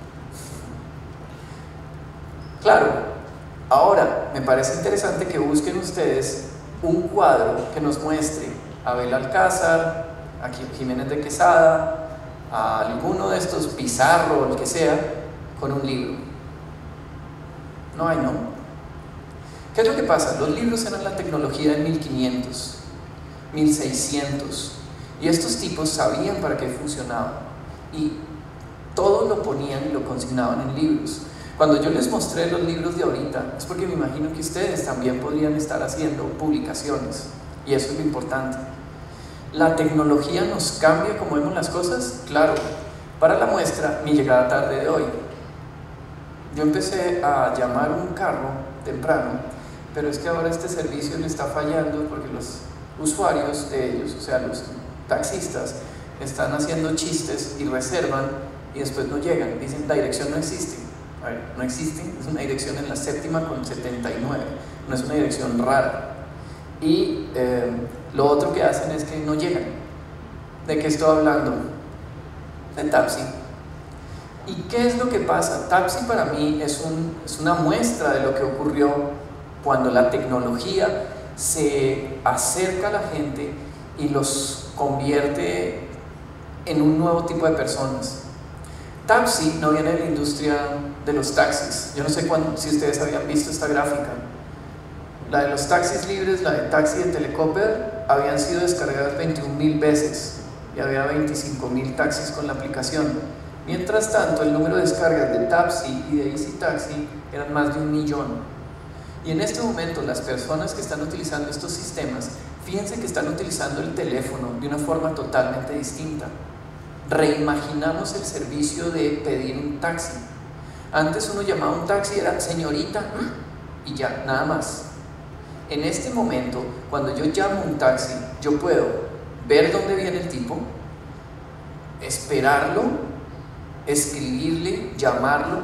Claro. Ahora, me parece interesante que busquen ustedes un cuadro que nos muestre a Abel Alcázar, a Jiménez de Quesada, a alguno de estos, Pizarro, el que sea, con un libro. No hay, ¿no? ¿Qué es lo que pasa? Los libros eran la tecnología de 1500, 1600, y estos tipos sabían para qué funcionaba y todo lo ponían y lo consignaban en libros. Cuando yo les mostré los libros de ahorita es porque me imagino que ustedes también podrían estar haciendo publicaciones, y eso es lo importante. ¿La tecnología nos cambia como vemos las cosas? Claro. Para la muestra, mi llegada tarde de hoy. Yo empecé a llamar un carro temprano, pero es que ahora este servicio le está fallando porque los usuarios de ellos, o sea, los taxistas, están haciendo chistes y reservan y después no llegan. Dicen, la dirección no existe. A ver, no existe, es una dirección en la 7ª con 79, no es una dirección rara. Y lo otro que hacen es que no llegan. ¿De qué estoy hablando? De Tapsi. ¿Y qué es lo que pasa? Tapsi para mí es una muestra de lo que ocurrió cuando la tecnología se acerca a la gente y los convierte en un nuevo tipo de personas. Taxi no viene de la industria de los taxis. Yo no sé si ustedes habían visto esta gráfica. La de los taxis libres, la de taxi de Telecoper, habían sido descargadas 21.000 veces y había 25.000 taxis con la aplicación. Mientras tanto, el número de descargas de Taxi y de Easy Taxi eran más de 1 millón. Y en este momento, las personas que están utilizando estos sistemas, fíjense que están utilizando el teléfono de una forma totalmente distinta. Reimaginamos el servicio de pedir un taxi. Antes uno llamaba a un taxi y era señorita y ya, nada más. En este momento, cuando yo llamo a un taxi, yo puedo ver dónde viene el tipo, esperarlo, escribirle, llamarlo.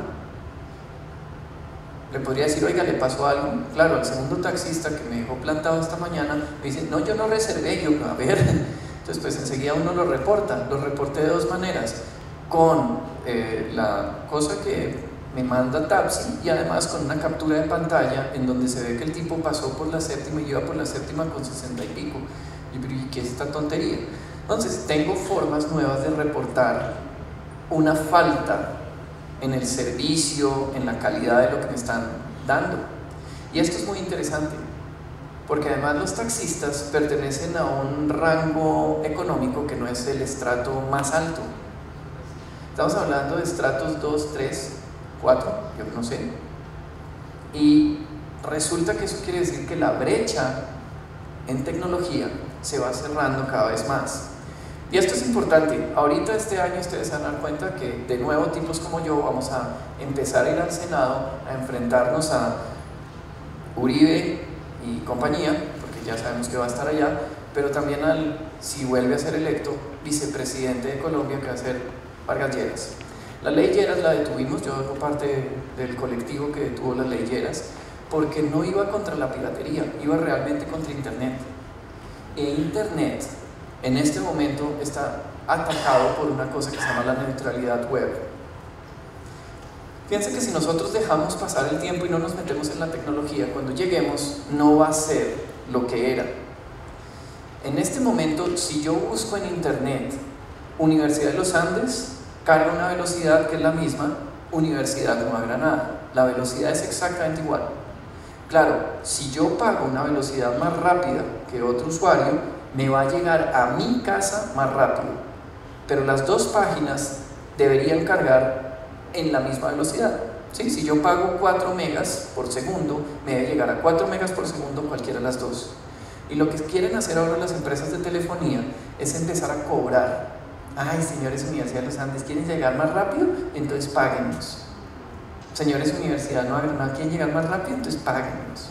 Le podría decir, oiga, ¿le pasó algo? Claro, el segundo taxista que me dejó plantado esta mañana me dice, no, yo no reservé. Yo, a ver, entonces pues enseguida uno lo reporta. Lo reporté de dos maneras, con la cosa que me manda Taxi y además con una captura de pantalla en donde se ve que el tipo pasó por la séptima y iba por la séptima con 60 y pico. ¿Y qué es esta tontería? Entonces tengo formas nuevas de reportar una falta en el servicio, en la calidad de lo que me están dando. Y esto es muy interesante, porque además los taxistas pertenecen a un rango económico que no es el estrato más alto. Estamos hablando de estratos 2, 3, 4, yo no sé. Y resulta que eso quiere decir que la brecha en tecnología se va cerrando cada vez más. Y esto es importante. Ahorita este año ustedes se van a dar cuenta que de nuevo tipos como yo vamos a empezar a ir al Senado a enfrentarnos a Uribe y compañía, porque ya sabemos que va a estar allá, pero también al, si vuelve a ser electo, vicepresidente de Colombia, que va a ser Vargas Lleras. La ley Lleras la detuvimos, yo hago parte del colectivo que detuvo la ley Lleras, porque no iba contra la piratería, iba realmente contra Internet. E Internet en este momento está atacado por una cosa que se llama la neutralidad web. Fíjense que si nosotros dejamos pasar el tiempo y no nos metemos en la tecnología, cuando lleguemos no va a ser lo que era. En este momento, si yo busco en Internet Universidad de los Andes, carga una velocidad que es la misma Universidad Nueva Granada. La velocidad es exactamente igual. Claro, si yo pago una velocidad más rápida que otro usuario, me va a llegar a mi casa más rápido, pero las dos páginas deberían cargar en la misma velocidad. ¿Sí? Si yo pago 4 megas por segundo, me debe llegar a 4 megas por segundo cualquiera de las dos. Y lo que quieren hacer ahora las empresas de telefonía es empezar a cobrar. Ay, señores Universidad de los Andes, ¿quieren llegar más rápido? Entonces páguennos. Señores Universidad Nueva Granada, ¿quieren llegar más rápido? Entonces páguennos.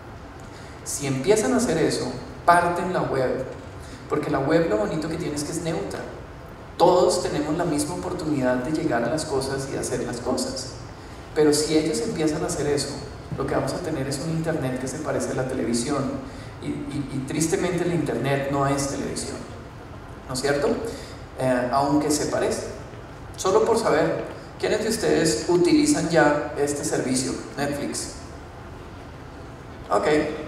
Si empiezan a hacer eso, parten la web, porque la web lo bonito que tiene es que es neutra. Todos tenemos la misma oportunidad de llegar a las cosas y hacer las cosas, pero si ellos empiezan a hacer eso, lo que vamos a tener es un Internet que se parece a la televisión y tristemente el Internet no es televisión, ¿no es cierto? Aunque se parece. Solo por saber, ¿quiénes de ustedes utilizan ya este servicio, Netflix? Ok.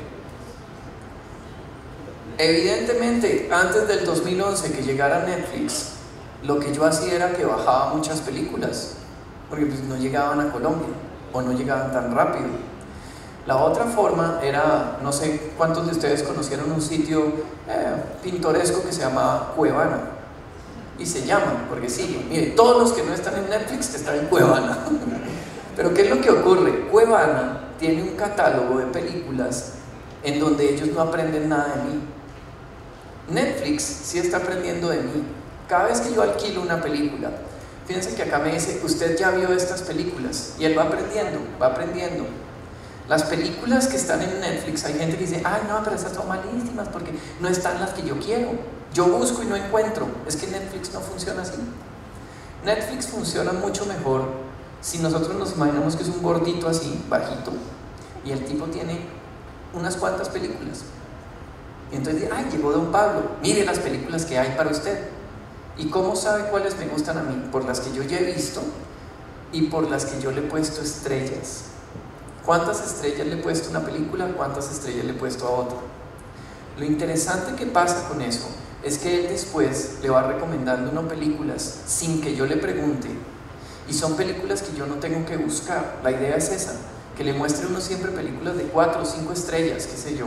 Evidentemente, antes del 2011 que llegara Netflix, lo que yo hacía era que bajaba muchas películas, porque pues no llegaban a Colombia, o no llegaban tan rápido. La otra forma era, no sé cuántos de ustedes conocieron un sitio pintoresco que se llamaba Cuevana, y se llama, porque sí, mire, todos los que no están en Netflix están en Cuevana. Pero ¿qué es lo que ocurre? Cuevana tiene un catálogo de películas en donde ellos no aprenden nada de mí. Netflix sí está aprendiendo de mí. Cada vez que yo alquilo una película, fíjense que acá me dice, usted ya vio estas películas, y él va aprendiendo, va aprendiendo. Las películas que están en Netflix, hay gente que dice, ay no, pero esas son malísimas porque no están las que yo quiero. Yo busco y no encuentro. Es que Netflix no funciona así. Netflix funciona mucho mejor si nosotros nos imaginamos que es un gordito así, bajito, y el tipo tiene unas cuantas películas. Y entonces dice, ay, llegó Don Pablo, mire las películas que hay para usted. ¿Y cómo sabe cuáles me gustan a mí? Por las que yo ya he visto y por las que yo le he puesto estrellas. ¿Cuántas estrellas le he puesto a una película? ¿Cuántas estrellas le he puesto a otra? Lo interesante que pasa con eso es que él después le va recomendando unas películas sin que yo le pregunte. Y son películas que yo no tengo que buscar. La idea es esa, que le muestre uno siempre películas de 4 o 5 estrellas, qué sé yo.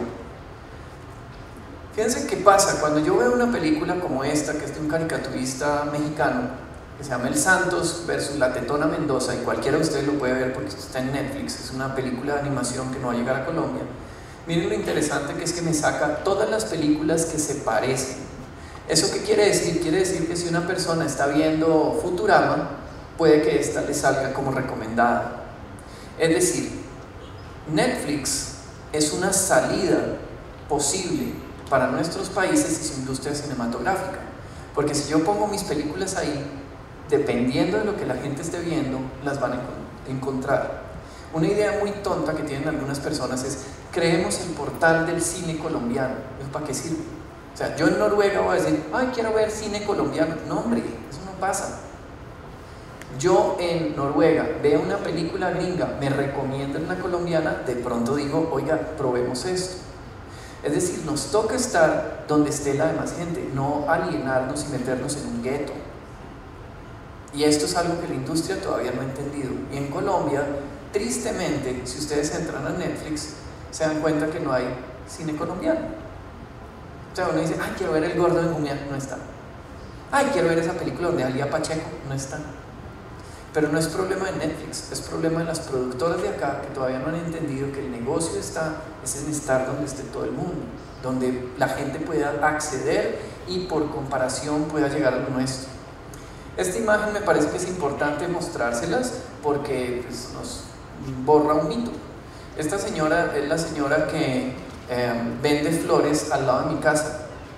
Fíjense qué pasa cuando yo veo una película como esta, que es de un caricaturista mexicano, que se llama El Santos versus la Tetona Mendoza, y cualquiera de ustedes lo puede ver porque está en Netflix, es una película de animación que no va a llegar a Colombia. Miren lo interesante que es que me saca todas las películas que se parecen. ¿Eso qué quiere decir? Quiere decir que si una persona está viendo Futurama, puede que esta le salga como recomendada. Es decir, Netflix es una salida posible para nuestros países y su industria cinematográfica, porque si yo pongo mis películas ahí, dependiendo de lo que la gente esté viendo, las van a encontrar. Una idea muy tonta que tienen algunas personas es: creemos el portal del cine colombiano. ¿Para qué sirve? O sea, yo en Noruega voy a decir, ay, quiero ver cine colombiano. No, hombre, eso no pasa. Yo en Noruega veo una película gringa, me recomiendan una colombiana, de pronto digo, oiga, probemos esto. Es decir, nos toca estar donde esté la demás gente, no alienarnos y meternos en un gueto. Y esto es algo que la industria todavía no ha entendido. Y en Colombia, tristemente, si ustedes entran a Netflix, se dan cuenta que no hay cine colombiano. O sea, uno dice, ay, quiero ver El Gordo de Gumia, no está. Ay, quiero ver esa película donde Alía Pacheco, no está. Pero no es problema de Netflix, es problema de las productoras de acá, que todavía no han entendido que el negocio es en estar donde esté todo el mundo, donde la gente pueda acceder y por comparación pueda llegar a lo nuestro. Esta imagen me parece que es importante mostrárselas porque pues, nos borra un mito. Esta señora es la señora que vende flores al lado de mi casa.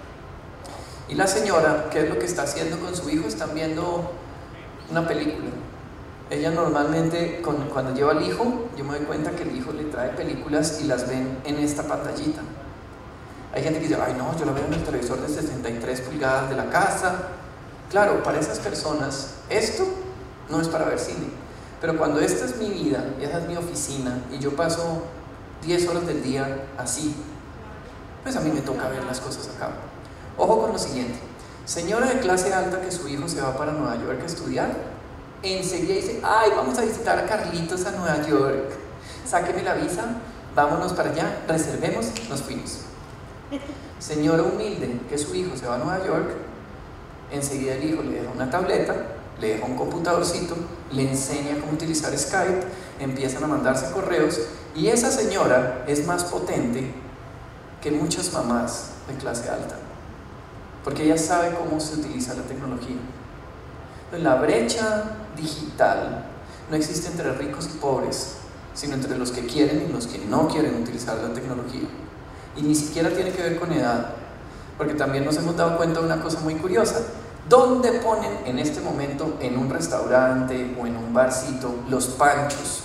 Y la señora, ¿qué es lo que está haciendo con su hijo? Están viendo una película. Ella normalmente, cuando lleva al hijo, yo me doy cuenta que el hijo le trae películas y las ven en esta pantallita. Hay gente que dice, ay no, yo la veo en el televisor de 63 pulgadas de la casa. Claro, para esas personas, esto no es para ver cine. Pero cuando esta es mi vida, y esa es mi oficina, y yo paso 10 horas del día así, pues a mí me toca ver las cosas acá. Ojo con lo siguiente: señora de clase alta que su hijo se va para Nueva York a estudiar, enseguida dice, ay, vamos a visitar a Carlitos a Nueva York, sáqueme la visa, vámonos para allá, reservemos, nos fuimos. Señora humilde que su hijo se va a Nueva York, enseguida el hijo le deja una tableta, le deja un computadorcito, le enseña cómo utilizar Skype, empiezan a mandarse correos, y esa señora es más potente que muchas mamás de clase alta, porque ella sabe cómo se utiliza la tecnología. La brecha digital no existe entre ricos y pobres, sino entre los que quieren y los que no quieren utilizar la tecnología. Y ni siquiera tiene que ver con edad, porque también nos hemos dado cuenta de una cosa muy curiosa. ¿Dónde ponen en este momento en un restaurante o en un barcito los panchos?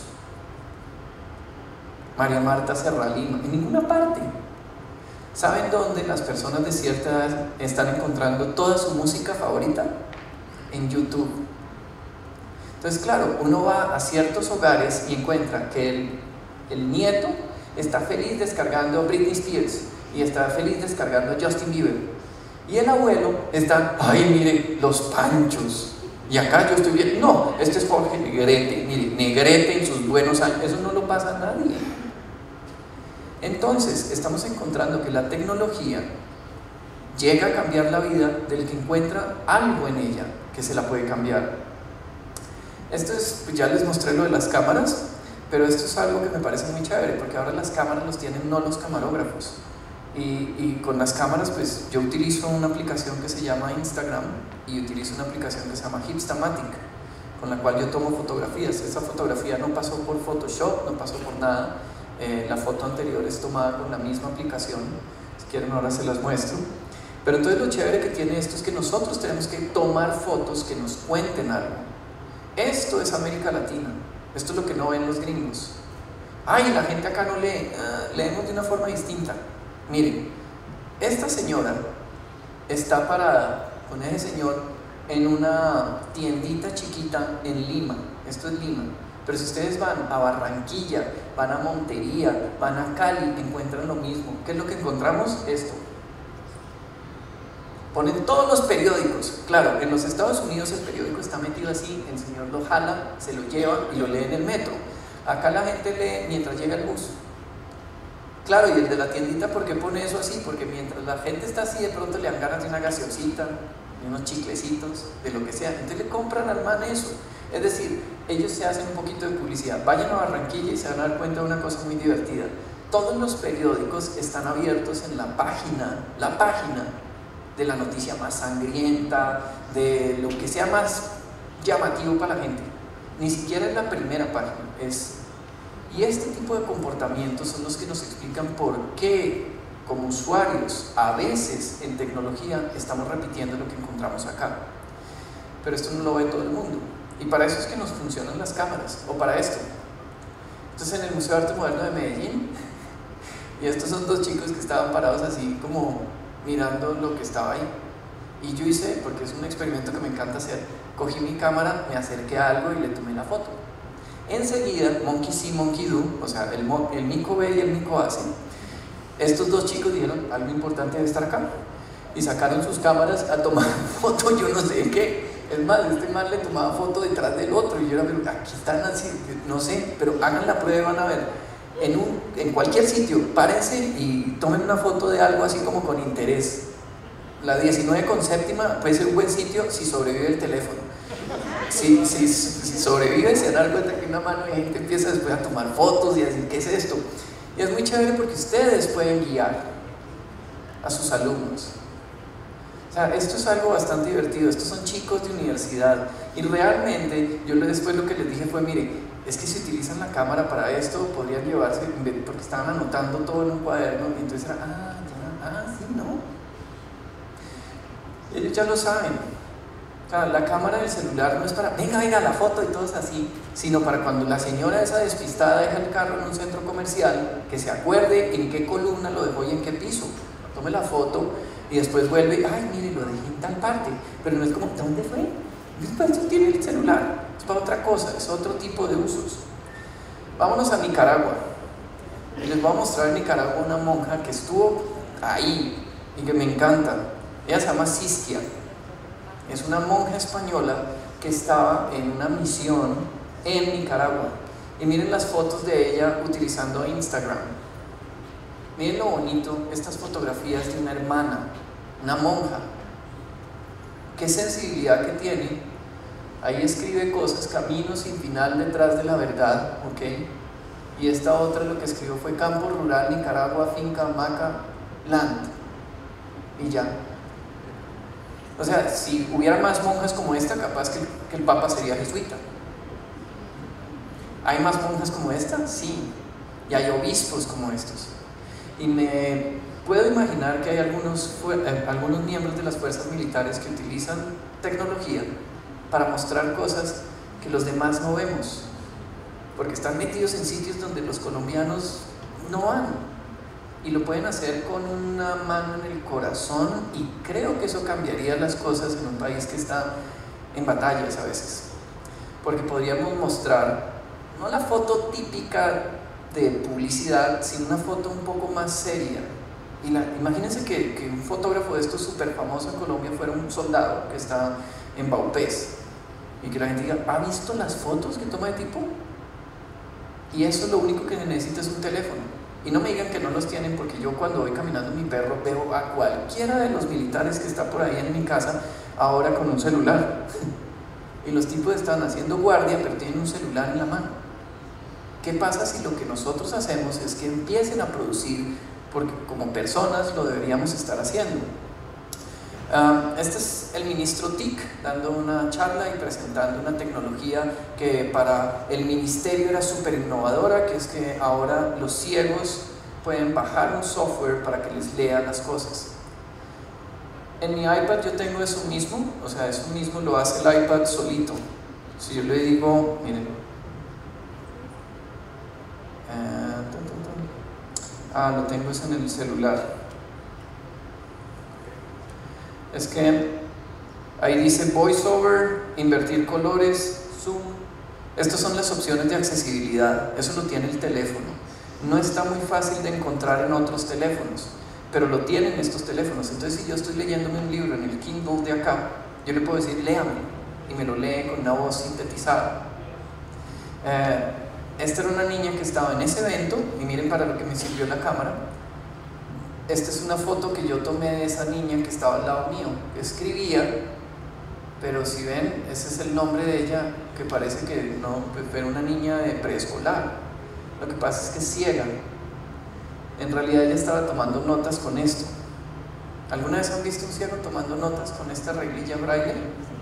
María Marta Serralima, en ninguna parte. ¿Saben dónde las personas de cierta edad están encontrando toda su música favorita? En YouTube. Entonces, claro, uno va a ciertos hogares y encuentra que el nieto está feliz descargando Britney Spears y está feliz descargando Justin Bieber, y el abuelo está, ay, mire, los panchos, y acá yo estoy bien, no, este es Jorge Negrete, mire, Negrete en sus buenos años, eso no lo pasa a nadie. Entonces, estamos encontrando que la tecnología llega a cambiar la vida del que encuentra algo en ella que se la puede cambiar. Esto es, ya les mostré lo de las cámaras, pero esto es algo que me parece muy chévere, porque ahora las cámaras los tienen no los camarógrafos. Y con las cámaras, pues yo utilizo una aplicación que se llama Instagram y utilizo una aplicación que se llama Hipstamatic, con la cual yo tomo fotografías. Esa fotografía no pasó por Photoshop, no pasó por nada. La foto anterior es tomada con la misma aplicación. Si quieren ahora se las muestro. Pero entonces lo chévere que tiene esto es que nosotros tenemos que tomar fotos que nos cuenten algo. Esto es América Latina. Esto es lo que no ven los gringos. Ay, la gente acá no lee. Leemos de una forma distinta. Miren, esta señora está parada con ese señor en una tiendita chiquita en Lima. Esto es Lima. Pero si ustedes van a Barranquilla, van a Montería, van a Cali, encuentran lo mismo. ¿Qué es lo que encontramos? Esto. Ponen todos los periódicos. Claro, en los Estados Unidos el periódico está metido así, el señor lo jala, se lo lleva y lo lee en el metro. Acá la gente lee mientras llega el bus. Claro, y el de la tiendita, ¿por qué pone eso así? Porque mientras la gente está así, de pronto le dan ganas de una gaseosita, de unos chiclecitos, de lo que sea. Entonces le compran al man eso. Es decir, ellos se hacen un poquito de publicidad. Vayan a Barranquilla y se van a dar cuenta de una cosa muy divertida. Todos los periódicos están abiertos en la página de la noticia más sangrienta, de lo que sea más llamativo para la gente. Ni siquiera es la primera página. Y este tipo de comportamientos son los que nos explican por qué, como usuarios, a veces en tecnología estamos repitiendo lo que encontramos acá. Pero esto no lo ve todo el mundo. Y para eso es que nos funcionan las cámaras, o para esto. Entonces en el Museo de Arte Moderno de Medellín, y estos son dos chicos que estaban parados así como mirando lo que estaba ahí. Y yo hice, porque es un experimento que me encanta hacer, cogí mi cámara, me acerqué a algo y le tomé la foto. Enseguida, monkey see, monkey do, o sea, el mico ve y el mico hace. Estos dos chicos dijeron, algo importante debe estar acá. Y sacaron sus cámaras a tomar foto, yo no sé qué. Es más, este man le tomaba foto detrás del otro y yo era, pero aquí están así, no sé, pero hagan la prueba, van a ver. En cualquier sitio, párense y tomen una foto de algo así como con interés. La 19,7 puede ser un buen sitio si sobrevive el teléfono. Si sobrevive, se dan cuenta que una mano de gente empieza después a tomar fotos y a decir, ¿qué es esto? Y es muy chévere porque ustedes pueden guiar a sus alumnos. O sea, esto es algo bastante divertido. Estos son chicos de universidad y realmente yo después lo que les dije fue, mire, es que si utilizan la cámara para esto podrían llevarse, porque estaban anotando todo en un cuaderno y entonces era, sí, no. Ellos ya lo saben. O sea, la cámara del celular no es para, venga, la foto y todos así, sino para cuando la señora esa despistada deja el carro en un centro comercial, que se acuerde en qué columna lo dejó y en qué piso. Tome la foto y después vuelve, ay, mire, lo dejé en tal parte, pero no es como, ¿dónde fue? Para eso tiene el celular, es para otra cosa, es otro tipo de usos. Vámonos a Nicaragua. Y les voy a mostrar en Nicaragua una monja que estuvo ahí y que me encanta. Ella se llama Siskia. Es una monja española que estaba en una misión en Nicaragua. Y miren las fotos de ella utilizando Instagram. Miren lo bonito, estas fotografías de una hermana, una monja. Qué sensibilidad que tiene. Ahí escribe cosas, camino sin final detrás de la verdad, ¿ok? Y esta otra lo que escribió fue campo rural, Nicaragua, finca, hamaca, land. Y ya. O sea, si hubiera más monjas como esta, capaz que el Papa sería jesuita. ¿Hay más monjas como esta? Sí. Y hay obispos como estos. Y me puedo imaginar que hay algunos miembros de las fuerzas militares que utilizan tecnología para mostrar cosas que los demás no vemos, porque están metidos en sitios donde los colombianos no van, y lo pueden hacer con una mano en el corazón, y creo que eso cambiaría las cosas en un país que está en batallas a veces, porque podríamos mostrar no la foto típica de publicidad, sino una foto un poco más seria. Imagínense que un fotógrafo de estos súper famoso en Colombia fuera un soldado que está en Baupés y que la gente diga, ¿ha visto las fotos que toma de tipo? Y eso lo único que necesita es un teléfono. Y no me digan que no los tienen, porque yo cuando voy caminando en mi perro veo a cualquiera de los militares que está por ahí en mi casa ahora con un celular. Y los tipos están haciendo guardia pero tienen un celular en la mano. ¿Qué pasa si lo que nosotros hacemos es que empiecen a producir, porque como personas lo deberíamos estar haciendo? Este es el ministro TIC dando una charla y presentando una tecnología que para el ministerio era súper innovadora, que es que ahora los ciegos pueden bajar un software para que les lea las cosas. En mi iPad yo tengo eso mismo, o sea, eso mismo lo hace el iPad solito. Si yo le digo, miren, lo tengo eso en el celular. Es que ahí dice VoiceOver, invertir colores, zoom. Estas son las opciones de accesibilidad. Eso lo tiene el teléfono. No está muy fácil de encontrar en otros teléfonos. pero lo tienen estos teléfonos. Entonces, si yo estoy leyéndome un libro en el Kindle de acá, yo le puedo decir, léame, y me lo lee con una voz sintetizada. Esta era una niña que estaba en ese evento, y miren para lo que me sirvió la cámara. Esta es una foto que yo tomé de esa niña que estaba al lado mío, que escribía, pero si ven, ese es el nombre de ella, que parece que no, era una niña de preescolar. Lo que pasa es que es ciega. En realidad ella estaba tomando notas con esto. ¿Alguna vez han visto un ciego tomando notas con esta reglilla braille?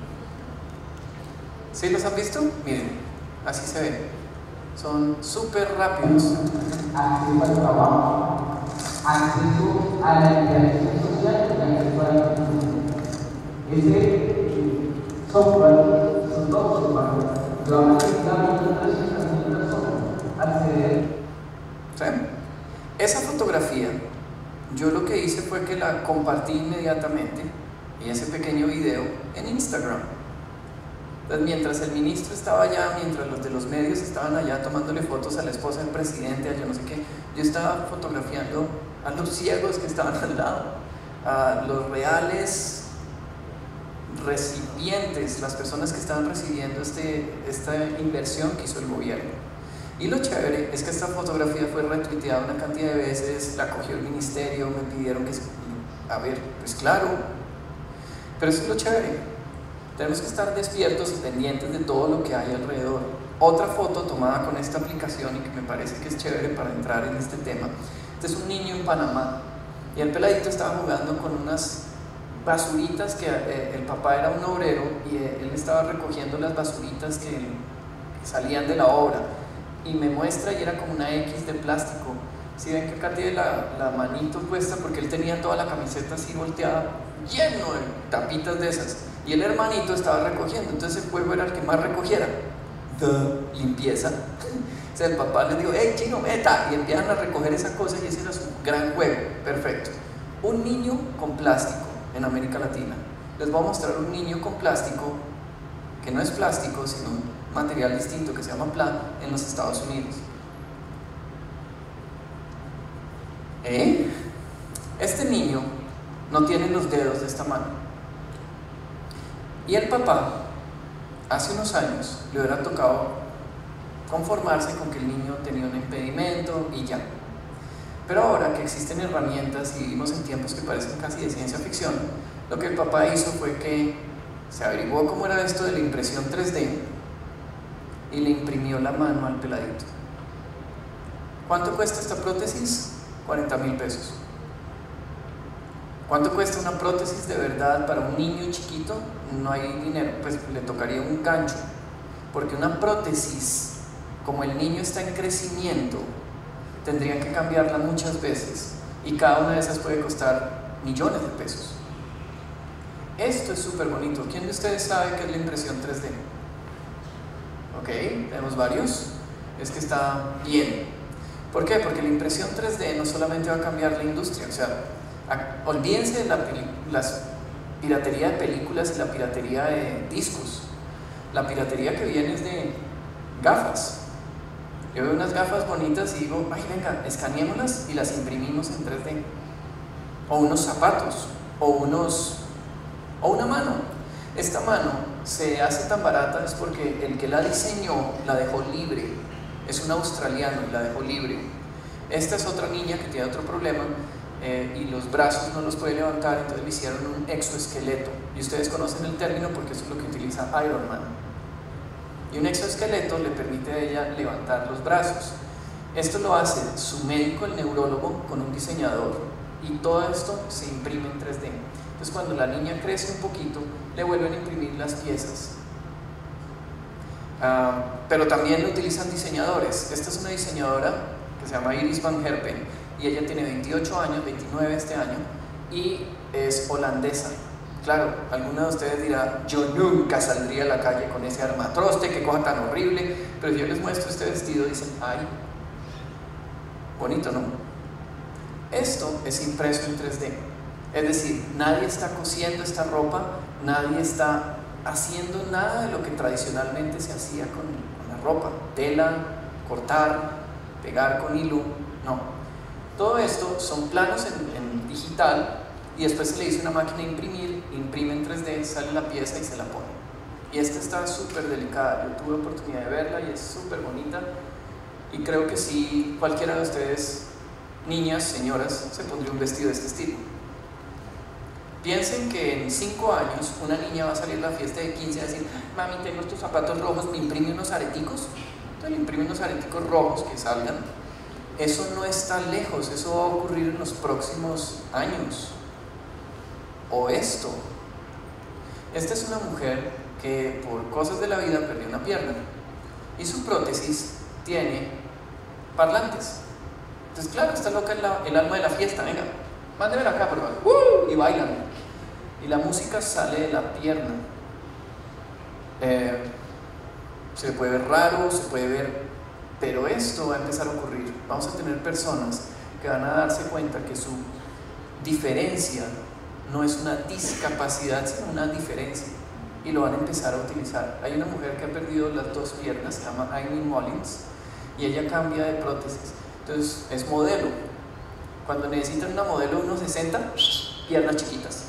¿Sí los han visto? Miren, así se ve. Son súper rápidos. Acceso al trabajo, acceso a la interacción social y la intelectual. Ese software, son dos software, que van a necesitar unas 300.000 personas acceder. ¿Sí? Esa fotografía, yo lo que hice fue que la compartí inmediatamente, y ese pequeño video, en Instagram. Entonces, mientras el ministro estaba allá, mientras los de los medios estaban allá tomándole fotos a la esposa del presidente, a yo no sé qué, yo estaba fotografiando a los ciegos que estaban al lado, a los reales recipientes, las personas que estaban recibiendo esta inversión que hizo el gobierno. Y lo chévere es que esta fotografía fue retuiteada una cantidad de veces, la cogió el ministerio, me pidieron que... A ver, pues claro, pero eso es lo chévere. Tenemos que estar despiertos y pendientes de todo lo que hay alrededor. Otra foto tomada con esta aplicación y que me parece que es chévere para entrar en este tema. Este es un niño en Panamá y el peladito estaba jugando con unas basuritas que el papá era un obrero y él estaba recogiendo las basuritas que salían de la obra y me muestra y era como una X de plástico. Si ven que acá tiene la manito puesta porque él tenía toda la camiseta así volteada, lleno de tapitas de esas. Y el hermanito estaba recogiendo, entonces el juego era el que más recogiera. De limpieza. O sea, el papá le dijo, hey chino, meta, y empiezan a recoger esa cosa y ese era su gran juego. Perfecto. Un niño con plástico en América Latina. Les voy a mostrar un niño con plástico, que no es plástico, sino un material distinto que se llama PLA en los Estados Unidos. Este niño no tiene los dedos de esta mano. Y el papá, hace unos años, le hubiera tocado conformarse con que el niño tenía un impedimento y ya. Pero ahora que existen herramientas y vivimos en tiempos que parecen casi de ciencia ficción, lo que el papá hizo fue que se averiguó cómo era esto de la impresión 3D y le imprimió la mano al peladito. ¿Cuánto cuesta esta prótesis? 40,000 pesos. ¿Cuánto cuesta una prótesis de verdad para un niño chiquito? No hay dinero, pues le tocaría un gancho, porque una prótesis, como el niño está en crecimiento, tendrían que cambiarla muchas veces y cada una de esas puede costar millones de pesos. Esto es súper bonito. ¿Quién de ustedes sabe qué es la impresión 3D? Ok, tenemos varios. Es que está bien. ¿Por qué? Porque la impresión 3D no solamente va a cambiar la industria, o sea, olvídense de la piratería de películas y la piratería de discos. La piratería que viene es de gafas. Yo veo unas gafas bonitas y digo, ay venga, escaneémoslas y las imprimimos en 3D. O unos zapatos, o una mano. Esta mano se hace tan barata es porque el que la diseñó la dejó libre. Es un australiano y la dejó libre. Esta es otra niña que tiene otro problema y los brazos no los puede levantar, entonces le hicieron un exoesqueleto. Y ustedes conocen el término porque eso es lo que utiliza Iron Man. Y un exoesqueleto le permite a ella levantar los brazos. Esto lo hace su médico, el neurólogo, con un diseñador. Y todo esto se imprime en 3D. Entonces cuando la niña crece un poquito, le vuelven a imprimir las piezas. Pero también lo utilizan diseñadores. Esta es una diseñadora que se llama Iris van Herpen y ella tiene 28 años, 29 este año y es holandesa. Claro, alguno de ustedes dirá, yo nunca saldría a la calle con ese armatroste, qué cosa tan horrible, pero si yo les muestro este vestido dicen, ay, bonito, ¿no? Esto es impreso en 3D, es decir, nadie está cosiendo esta ropa, nadie está haciendo nada de lo que tradicionalmente se hacía con la ropa, tela, cortar, pegar con hilo, no. Todo esto son planos en digital y después se le dice una máquina de imprimir, imprime en 3D, sale la pieza y se la pone. Y esta está súper delicada, yo tuve oportunidad de verla y es súper bonita y creo que sí, cualquiera de ustedes, niñas, señoras, se pondría un vestido de este estilo. Piensen que en 5 años una niña va a salir a la fiesta de 15 y decir: mami, tengo estos zapatos rojos, ¿me imprime unos areticos? Entonces le imprime unos areticos rojos que salgan. Eso no está lejos, eso va a ocurrir en los próximos años. O esto. Esta es una mujer que por cosas de la vida perdió una pierna y su prótesis tiene parlantes. Entonces, claro, está loca el alma de la fiesta. Venga, mándeme acá, por favor. Y bailan. Y la música sale de la pierna. Se puede ver raro, se puede ver, pero esto va a empezar a ocurrir. Vamos a tener personas que van a darse cuenta que su diferencia no es una discapacidad, sino una diferencia, y lo van a empezar a utilizar. Hay una mujer que ha perdido las 2 piernas, se llama Amy Mullins, y ella cambia de prótesis. Entonces es modelo. Cuando necesitan una modelo de 1,60, piernas chiquitas.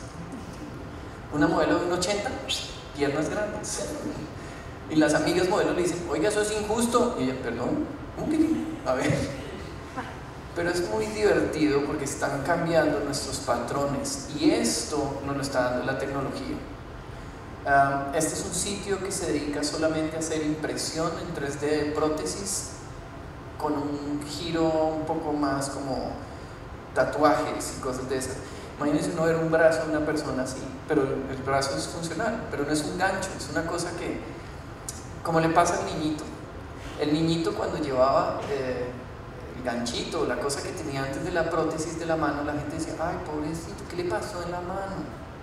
Una modelo de 1,80, piernas grandes. Y las amigas modelos le dicen: oiga, eso es injusto. Y ella: perdón, a ver. Pero es muy divertido porque están cambiando nuestros patrones y esto nos lo está dando la tecnología. Este es un sitio que se dedica solamente a hacer impresión en 3D de prótesis con un giro un poco más como tatuajes y cosas de esas. Imagínense uno ver un brazo de una persona así, pero el brazo es funcional, pero no es un gancho, es una cosa que, como le pasa al niñito. El niñito, cuando llevaba el ganchito, la cosa que tenía antes de la prótesis de la mano, la gente decía: ay, pobrecito, ¿qué le pasó en la mano?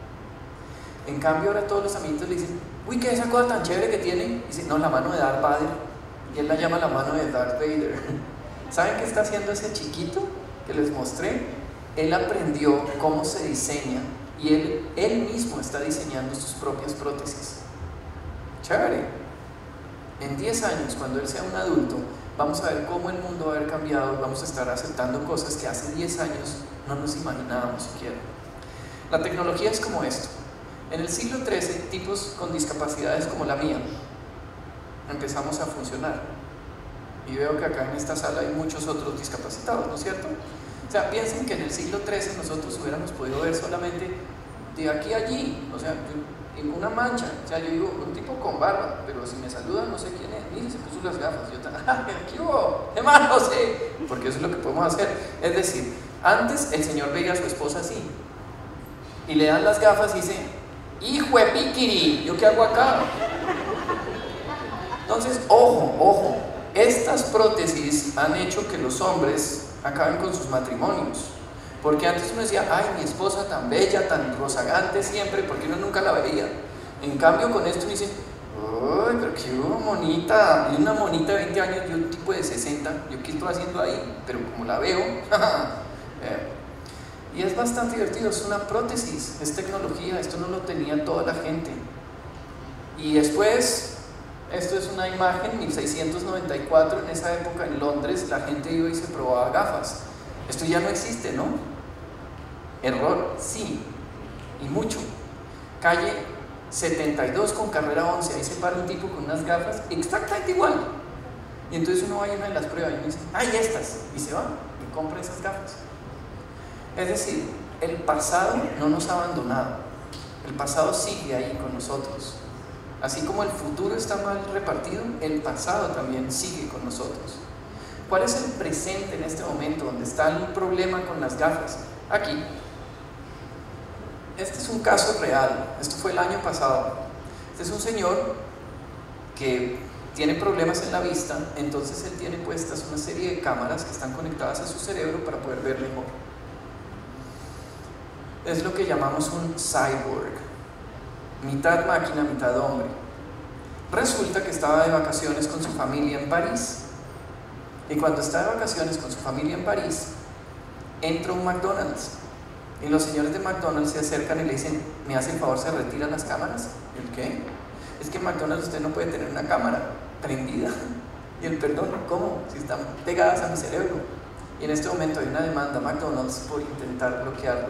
En cambio ahora todos los amiguitos le dicen: uy, ¿qué es esa cosa tan chévere que tiene? Y dice: no, la mano de Darth Vader. Y él la llama la mano de Darth Vader. ¿Saben qué está haciendo ese chiquito que les mostré? Él aprendió cómo se diseña y él mismo está diseñando sus propias prótesis. Chévere. En 10 años, cuando él sea un adulto, vamos a ver cómo el mundo va a haber cambiado, vamos a estar aceptando cosas que hace 10 años no nos imaginábamos siquiera. La tecnología es como esto. En el siglo XIII, tipos con discapacidades como la mía empezamos a funcionar. Y veo que acá en esta sala hay muchos otros discapacitados, ¿no es cierto? O sea, piensen que en el siglo XIII nosotros hubiéramos podido ver solamente de aquí a allí, o sea, en una mancha. O sea, yo digo, un tipo con barba, pero si me saluda no sé quién es. Mire, se puso las gafas. Yo ¿qué hubo? Hermano, sé. Porque eso es lo que podemos hacer. Es decir, antes el señor veía a su esposa así y le dan las gafas y dice: hijo de piquiri, ¿yo qué hago acá? Entonces, ojo, estas prótesis han hecho que los hombres acaben con sus matrimonios. Porque antes uno decía: ay, mi esposa tan bella, tan rozagante siempre, porque uno nunca la veía. En cambio, con esto uno dice: ay, pero qué bonita. Y una monita de 20 años, yo un tipo de 60, ¿yo qué estoy haciendo ahí? Pero como la veo, y es bastante divertido. Es una prótesis, es tecnología, esto no lo tenía toda la gente. Y después, esto es una imagen, 1694, en esa época en Londres, la gente iba y se probaba gafas. Esto ya no existe, ¿no? Error, sí, y mucho. Calle 72 con carrera 11, ahí se para un tipo con unas gafas exactamente igual. Y entonces uno va a una de las pruebas y uno dice: ¡ay, estas! Y se va y compra esas gafas. Es decir, el pasado no nos ha abandonado, el pasado sigue ahí con nosotros. Así como el futuro está mal repartido, el pasado también sigue con nosotros. ¿Cuál es el presente en este momento donde está el problema con las gafas? Aquí. Este es un caso real, esto fue el año pasado. Este es un señor que tiene problemas en la vista, entonces él tiene puestas una serie de cámaras que están conectadas a su cerebro para poder ver mejor. Es lo que llamamos un cyborg, mitad máquina, mitad hombre. Resulta que estaba de vacaciones con su familia en París, y cuando está de vacaciones con su familia en París, entra un McDonald's, y los señores de McDonald's se acercan y le dicen: ¿me hace el favor, se retiran las cámaras? ¿El qué? Es que en McDonald's usted no puede tener una cámara prendida. Y el: perdón, ¿cómo? Si están pegadas a mi cerebro. Y en este momento hay una demanda a McDonald's por intentar bloquearlo.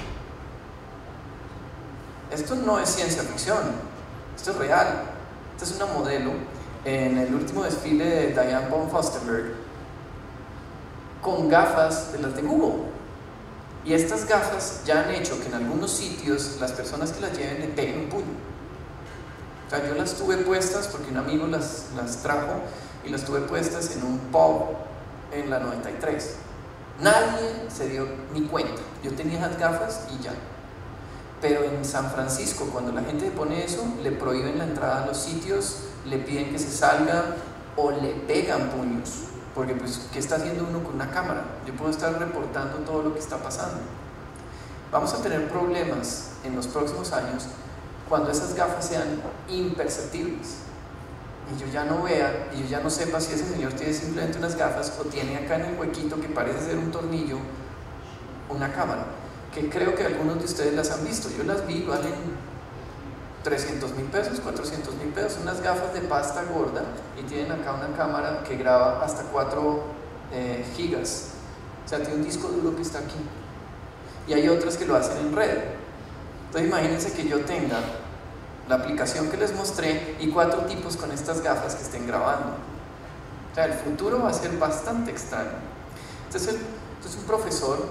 Esto no es ciencia ficción, esto es real. Esta es una modelo en el último desfile de Diane von Furstenberg con gafas de las de Google. Y estas gafas ya han hecho que en algunos sitios las personas que las lleven le peguen un puño. O sea, yo las tuve puestas porque un amigo las trajo y las tuve puestas en un pub en la 93. Nadie se dio ni cuenta. Yo tenía esas gafas y ya. Pero en San Francisco, cuando la gente pone eso, le prohíben la entrada a los sitios, le piden que se salga o le pegan puños. Porque pues, ¿qué está haciendo uno con una cámara? Yo puedo estar reportando todo lo que está pasando. Vamos a tener problemas en los próximos años cuando esas gafas sean imperceptibles. Y yo ya no vea, y yo ya no sepa si ese señor tiene simplemente unas gafas o tiene acá en el huequito que parece ser un tornillo, una cámara, que creo que algunos de ustedes las han visto. Yo las vi, valen 300.000 pesos, 400.000 pesos, unas gafas de pasta gorda y tienen acá una cámara que graba hasta 4 gigas, o sea, tiene un disco duro que está aquí, y hay otras que lo hacen en red. Entonces imagínense que yo tenga la aplicación que les mostré y 4 tipos con estas gafas que estén grabando. O sea, el futuro va a ser bastante extraño. Entonces es un profesor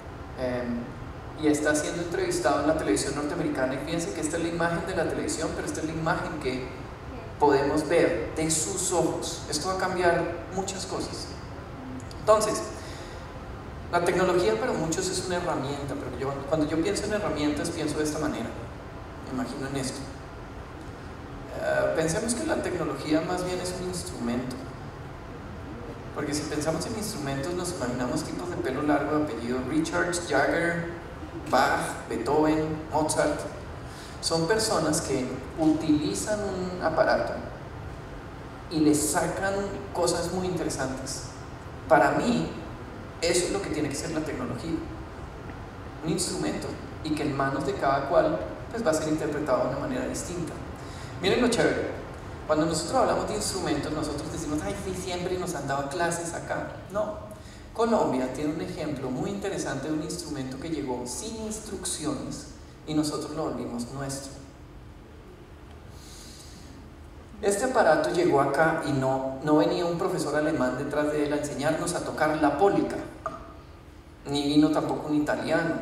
y está siendo entrevistado en la televisión norteamericana, y fíjense que esta es la imagen de la televisión, pero esta es la imagen que podemos ver de sus ojos. Esto va a cambiar muchas cosas. Entonces, la tecnología para muchos es una herramienta, pero cuando yo pienso en herramientas pienso de esta manera, me imagino en esto. Pensemos que la tecnología más bien es un instrumento, porque si pensamos en instrumentos nos imaginamos tipos de pelo largo de apellido Richards, Jagger, Bach, Beethoven, Mozart. Son personas que utilizan un aparato y le sacan cosas muy interesantes. Para mí, eso es lo que tiene que ser la tecnología, un instrumento, y que en manos de cada cual pues va a ser interpretado de una manera distinta. Miren lo chévere, cuando nosotros hablamos de instrumentos, nosotros decimos, ay, sí, siempre nos han dado clases acá. No. Colombia tiene un ejemplo muy interesante de un instrumento que llegó sin instrucciones y nosotros lo volvimos nuestro. Este aparato llegó acá y no venía un profesor alemán detrás de él a enseñarnos a tocar la polka, ni vino tampoco un italiano.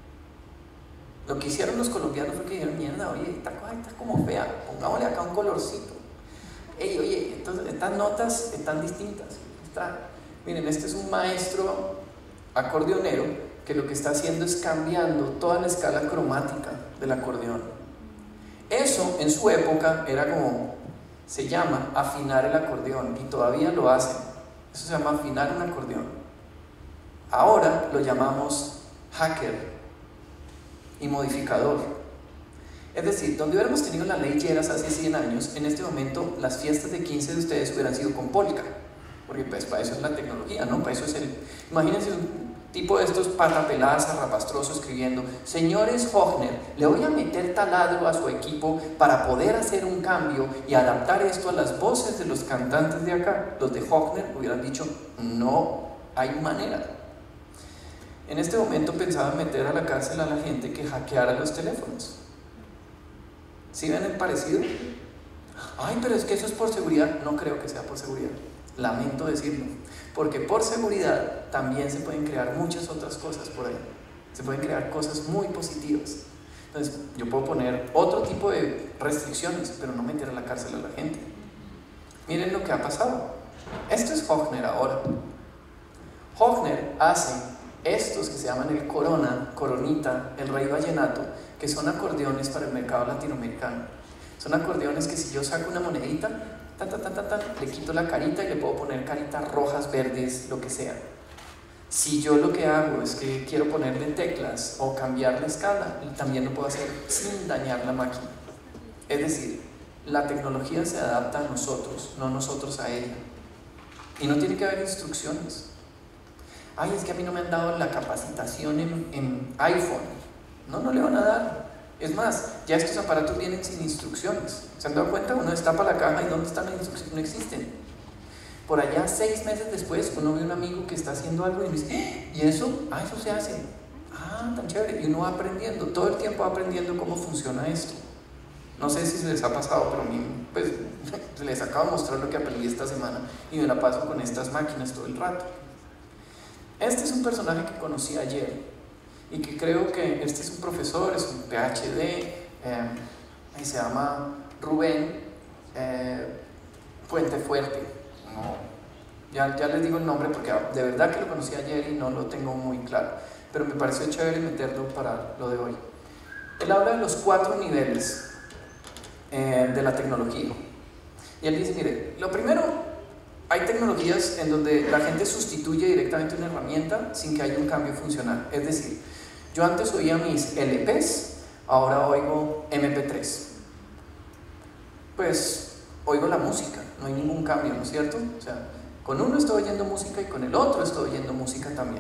Lo que hicieron los colombianos fue que dijeron, mierda, oye, esta cosa está como fea, pongámosle acá un colorcito. Ey, oye, entonces, estas notas están distintas. Miren, este es un maestro acordeonero que lo que está haciendo es cambiando toda la escala cromática del acordeón. Eso en su época era como, se llama afinar el acordeón, y todavía lo hacen. Eso se llama afinar un acordeón. Ahora lo llamamos hacker y modificador. Es decir, donde hubiéramos tenido la ley Lleras hace 100 años, en este momento las fiestas de 15 de ustedes hubieran sido con polka. Porque pues para eso es la tecnología, ¿no? Para eso es imagínense un tipo de estos patapeladas zarrapastrosos escribiendo, señores Hochner, le voy a meter taladro a su equipo para poder hacer un cambio y adaptar esto a las voces de los cantantes de acá. Los de Hochner hubieran dicho, no hay manera. En este momento pensaban meter a la cárcel a la gente que hackeara los teléfonos. ¿Sí ven el parecido? Ay, pero es que eso es por seguridad. No creo que sea por seguridad. Lamento decirlo, porque por seguridad también se pueden crear muchas otras cosas por ahí. Se pueden crear cosas muy positivas. Entonces, yo puedo poner otro tipo de restricciones, pero no meter a la cárcel a la gente. Miren lo que ha pasado. Esto es Hochner ahora. Hochner hace estos que se llaman el Corona, Coronita, el Rey Vallenato, que son acordeones para el mercado latinoamericano. Son acordeones que si yo saco una monedita, le quito la carita y le puedo poner caritas rojas, verdes, lo que sea. Si yo lo que hago es que quiero ponerle teclas o cambiar la escala, también lo puedo hacer sin dañar la máquina. Es decir, la tecnología se adapta a nosotros, no nosotros a ella. Y no tiene que haber instrucciones. Ay, es que a mí no me han dado la capacitación en iPhone. No le van a dar. Es más, ya estos aparatos vienen sin instrucciones. ¿Se han dado cuenta? Uno destapa la caja y ¿dónde están las instrucciones? No existen. Por allá 6 meses después uno ve un amigo que está haciendo algo y dice, ¿y eso? Ah, eso se hace. Ah, tan chévere. Y uno va aprendiendo, todo el tiempo va aprendiendo cómo funciona esto. No sé si se les ha pasado, pero a mí pues, les acabo de mostrar lo que aprendí esta semana y me la paso con estas máquinas todo el rato. Este es un personaje que conocí ayer y que creo que este es un profesor, es un PhD, y se llama Rubén Puente Fuerte. No, ya les digo el nombre porque de verdad que lo conocí ayer y no lo tengo muy claro, pero me pareció chévere meterlo para lo de hoy. Él habla de los 4 niveles de la tecnología. Y él dice, mire, lo primero, hay tecnologías en donde la gente sustituye directamente una herramienta sin que haya un cambio funcional. Es decir, yo antes oía mis LPs, ahora oigo MP3. Pues oigo la música, no hay ningún cambio, ¿no es cierto? O sea, con uno estoy oyendo música y con el otro estoy oyendo música también.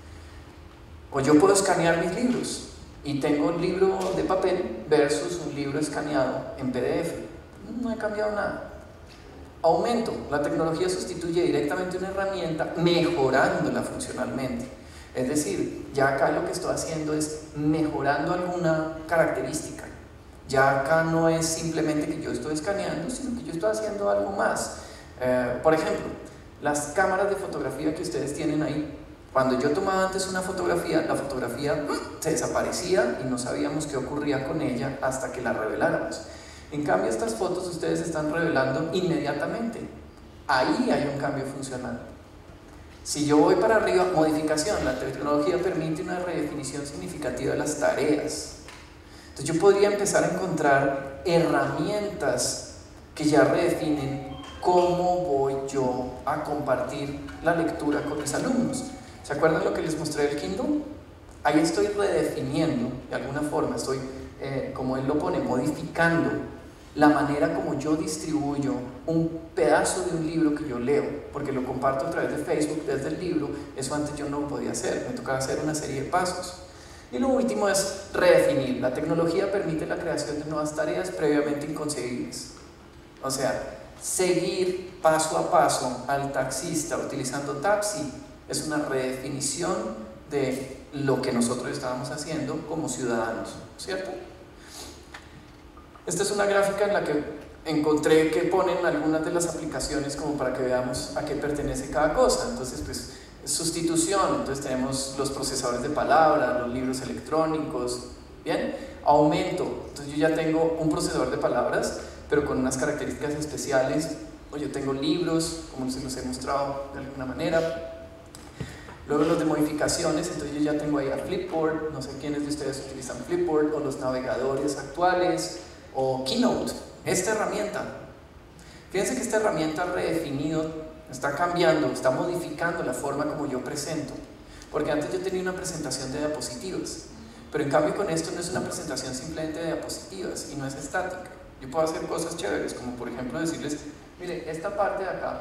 O yo puedo escanear mis libros y tengo un libro de papel versus un libro escaneado en PDF. No he cambiado nada. Aumento, la tecnología sustituye directamente una herramienta mejorándola funcionalmente. Es decir, ya acá lo que estoy haciendo es mejorando alguna característica. Ya acá no es simplemente que yo estoy escaneando, sino que yo estoy haciendo algo más. Por ejemplo, las cámaras de fotografía que ustedes tienen ahí. Cuando yo tomaba antes una fotografía, la fotografía se desaparecía y no sabíamos qué ocurría con ella hasta que la reveláramos. En cambio, estas fotos ustedes están revelando inmediatamente. Ahí hay un cambio funcional. Si yo voy para arriba, modificación, la tecnología permite una redefinición significativa de las tareas. Entonces yo podría empezar a encontrar herramientas que ya redefinen cómo voy yo a compartir la lectura con mis alumnos. ¿Se acuerdan lo que les mostré del Kindle? Ahí estoy redefiniendo, de alguna forma, estoy, como él lo pone, modificando la manera como yo distribuyo un pedazo de un libro que yo leo, porque lo comparto a través de Facebook desde el libro. Eso antes yo no lo podía hacer, me tocaba hacer una serie de pasos. Y lo último es redefinir. La tecnología permite la creación de nuevas tareas previamente inconcebibles. O sea, seguir paso a paso al taxista utilizando taxi es una redefinición de lo que nosotros estábamos haciendo como ciudadanos, ¿cierto? Esta es una gráfica en la que encontré que ponen algunas de las aplicaciones como para que veamos a qué pertenece cada cosa. Entonces, pues, sustitución, entonces tenemos los procesadores de palabra, los libros electrónicos, ¿bien? Aumento, entonces yo ya tengo un procesador de palabras, pero con unas características especiales, o yo tengo libros, como se los he mostrado de alguna manera. Luego los de modificaciones, entonces yo ya tengo ahí a Flipboard, no sé quiénes de ustedes utilizan Flipboard, o los navegadores actuales, o Keynote, esta herramienta. Fíjense que esta herramienta ha redefinido, está cambiando, está modificando la forma como yo presento, porque antes yo tenía una presentación de diapositivas, pero en cambio con esto no es una presentación simplemente de diapositivas y no es estática. Yo puedo hacer cosas chéveres, como por ejemplo decirles, mire, esta parte de acá,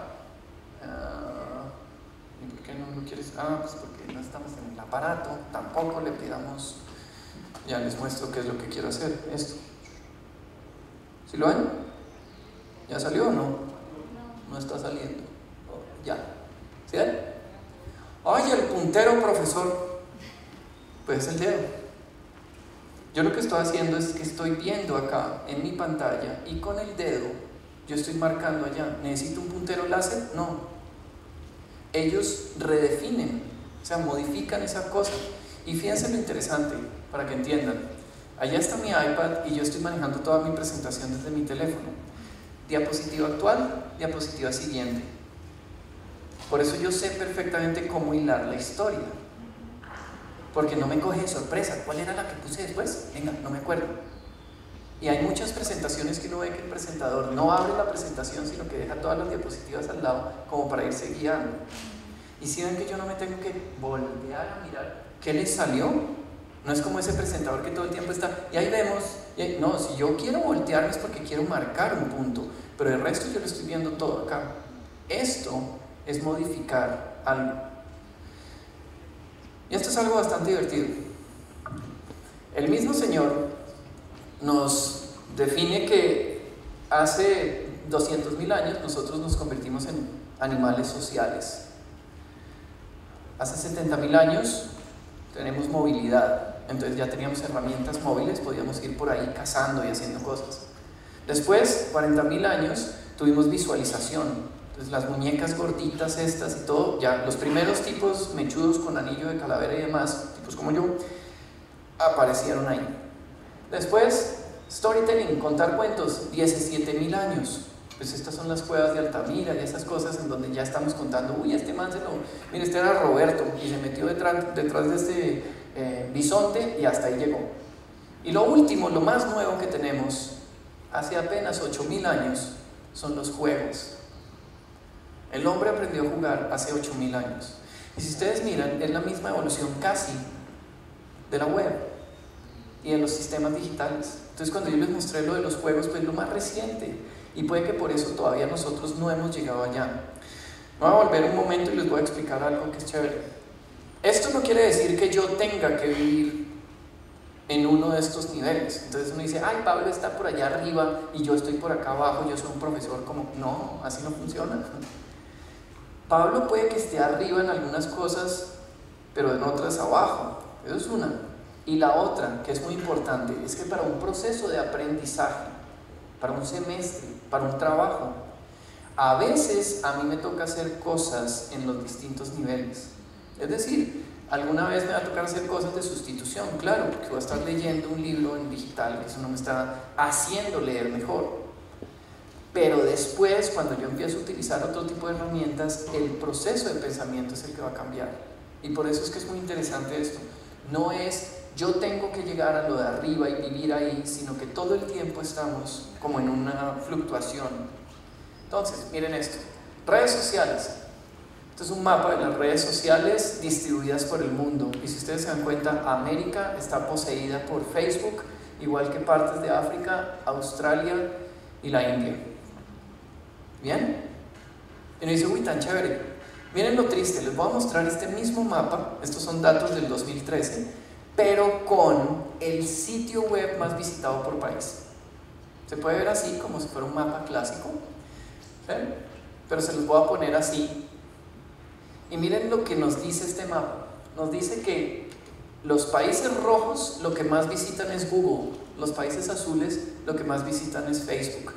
¿y por qué no lo quieres? Pues porque no estamos en el aparato, tampoco le pidamos, ya les muestro qué es lo que quiero hacer, esto. ¿Sí lo ven? ¿Ya salió o no? No está saliendo. Ya. ¿Sí ven? ¡Ay, el puntero, profesor! Pues es el dedo. Yo lo que estoy haciendo es que estoy viendo acá en mi pantalla y con el dedo yo estoy marcando allá. ¿Necesito un puntero láser? No. Ellos redefinen, o sea, modifican esa cosa. Y fíjense lo interesante, para que entiendan. Allá está mi iPad y yo estoy manejando toda mi presentación desde mi teléfono. Diapositiva actual, diapositiva siguiente. Por eso yo sé perfectamente cómo hilar la historia. Porque no me coge de sorpresa. ¿Cuál era la que puse después? Venga, no me acuerdo. Y hay muchas presentaciones que uno ve que el presentador no abre la presentación, sino que deja todas las diapositivas al lado como para irse guiando. Y si ven que yo no me tengo que voltear a mirar qué les salió. No es como ese presentador que todo el tiempo está, y ahí vemos, no, si yo quiero voltearme es porque quiero marcar un punto, pero el resto yo lo estoy viendo todo acá. Esto es modificar algo. Y esto es algo bastante divertido. El mismo Señor nos define que hace 200.000 años nosotros nos convertimos en animales sociales. Hace 70.000 años tenemos movilidad, entonces ya teníamos herramientas móviles, podíamos ir por ahí cazando y haciendo cosas. Después, 40.000 años, tuvimos visualización. Entonces las muñecas gorditas estas y todo, ya los primeros tipos mechudos con anillo de calavera y demás, tipos como yo, aparecieron ahí. Después, storytelling, contar cuentos, 17.000 años. Pues estas son las cuevas de Altamira y esas cosas en donde ya estamos contando, uy, este man mire, este era Roberto y se metió detrás de este bisonte y hasta ahí llegó. Y lo último, lo más nuevo que tenemos, hace apenas 8.000 años, son los juegos. El hombre aprendió a jugar hace 8.000 años. Y si ustedes miran, es la misma evolución casi de la web y de los sistemas digitales. Entonces cuando yo les mostré lo de los juegos, pues lo más reciente. Y puede que por eso todavía nosotros no hemos llegado allá. Me voy a volver un momento y les voy a explicar algo que es chévere. Esto no quiere decir que yo tenga que vivir en uno de estos niveles. Entonces uno dice, ay, Pablo está por allá arriba y yo estoy por acá abajo, yo soy un profesor como... No, así no funciona. Pablo puede que esté arriba en algunas cosas, pero en otras abajo. Eso es una. Y la otra, que es muy importante, es que para un proceso de aprendizaje, para un semestre, para un trabajo, a veces a mí me toca hacer cosas en los distintos niveles. Es decir, alguna vez me va a tocar hacer cosas de sustitución, claro, porque voy a estar leyendo un libro en digital, que eso no me está haciendo leer mejor. Pero después, cuando yo empiezo a utilizar otro tipo de herramientas, el proceso de pensamiento es el que va a cambiar. Y por eso es que es muy interesante esto. No es yo tengo que llegar a lo de arriba y vivir ahí, sino que todo el tiempo estamos como en una fluctuación. Entonces, miren esto. Redes sociales. Esto es un mapa de las redes sociales distribuidas por el mundo. Y si ustedes se dan cuenta, América está poseída por Facebook, igual que partes de África, Australia y la India. ¿Bien? Y nos dice, uy, tan chévere. Miren lo triste, les voy a mostrar este mismo mapa, estos son datos del 2013, pero con el sitio web más visitado por país. Se puede ver así, como si fuera un mapa clásico, ¿sí? Pero se los voy a poner así. Y miren lo que nos dice este mapa. Nos dice que los países rojos lo que más visitan es Google, los países azules lo que más visitan es Facebook.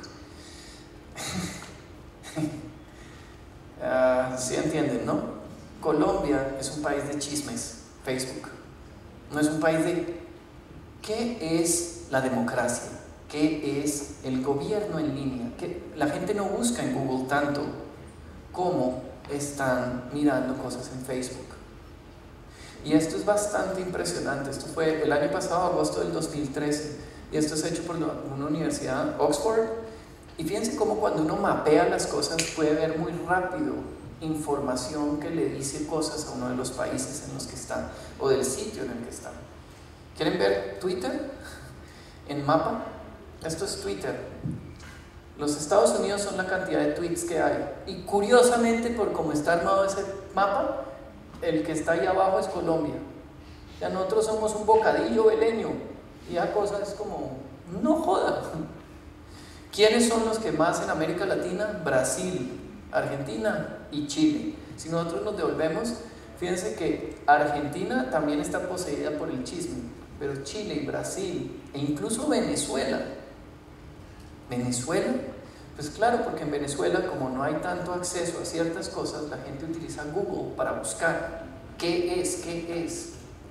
Sí entienden, ¿no? Colombia es un país de chismes, Facebook. No es un país de ¿qué es la democracia? ¿Qué es el gobierno en línea? Que la gente no busca en Google tanto como están mirando cosas en Facebook. Y esto es bastante impresionante. Esto fue el año pasado, agosto del 2013, y esto es hecho por una universidad, Oxford. Y fíjense cómo cuando uno mapea las cosas puede ver muy rápido información que le dice cosas a uno de los países en los que está o del sitio en el que está. ¿Quieren ver Twitter en mapa? Esto es Twitter. Los Estados Unidos son la cantidad de tweets que hay. Y curiosamente, por cómo está armado ese mapa, el que está ahí abajo es Colombia. O sea, nosotros somos un bocadillo beleño. Y la cosa es como, no joda. ¿Quiénes son los que más en América Latina? Brasil, Argentina y Chile. Si nosotros nos devolvemos, fíjense que Argentina también está poseída por el chisme, pero Chile y Brasil e incluso Venezuela. ¿Venezuela? Pues claro, porque en Venezuela, como no hay tanto acceso a ciertas cosas, la gente utiliza Google para buscar qué es.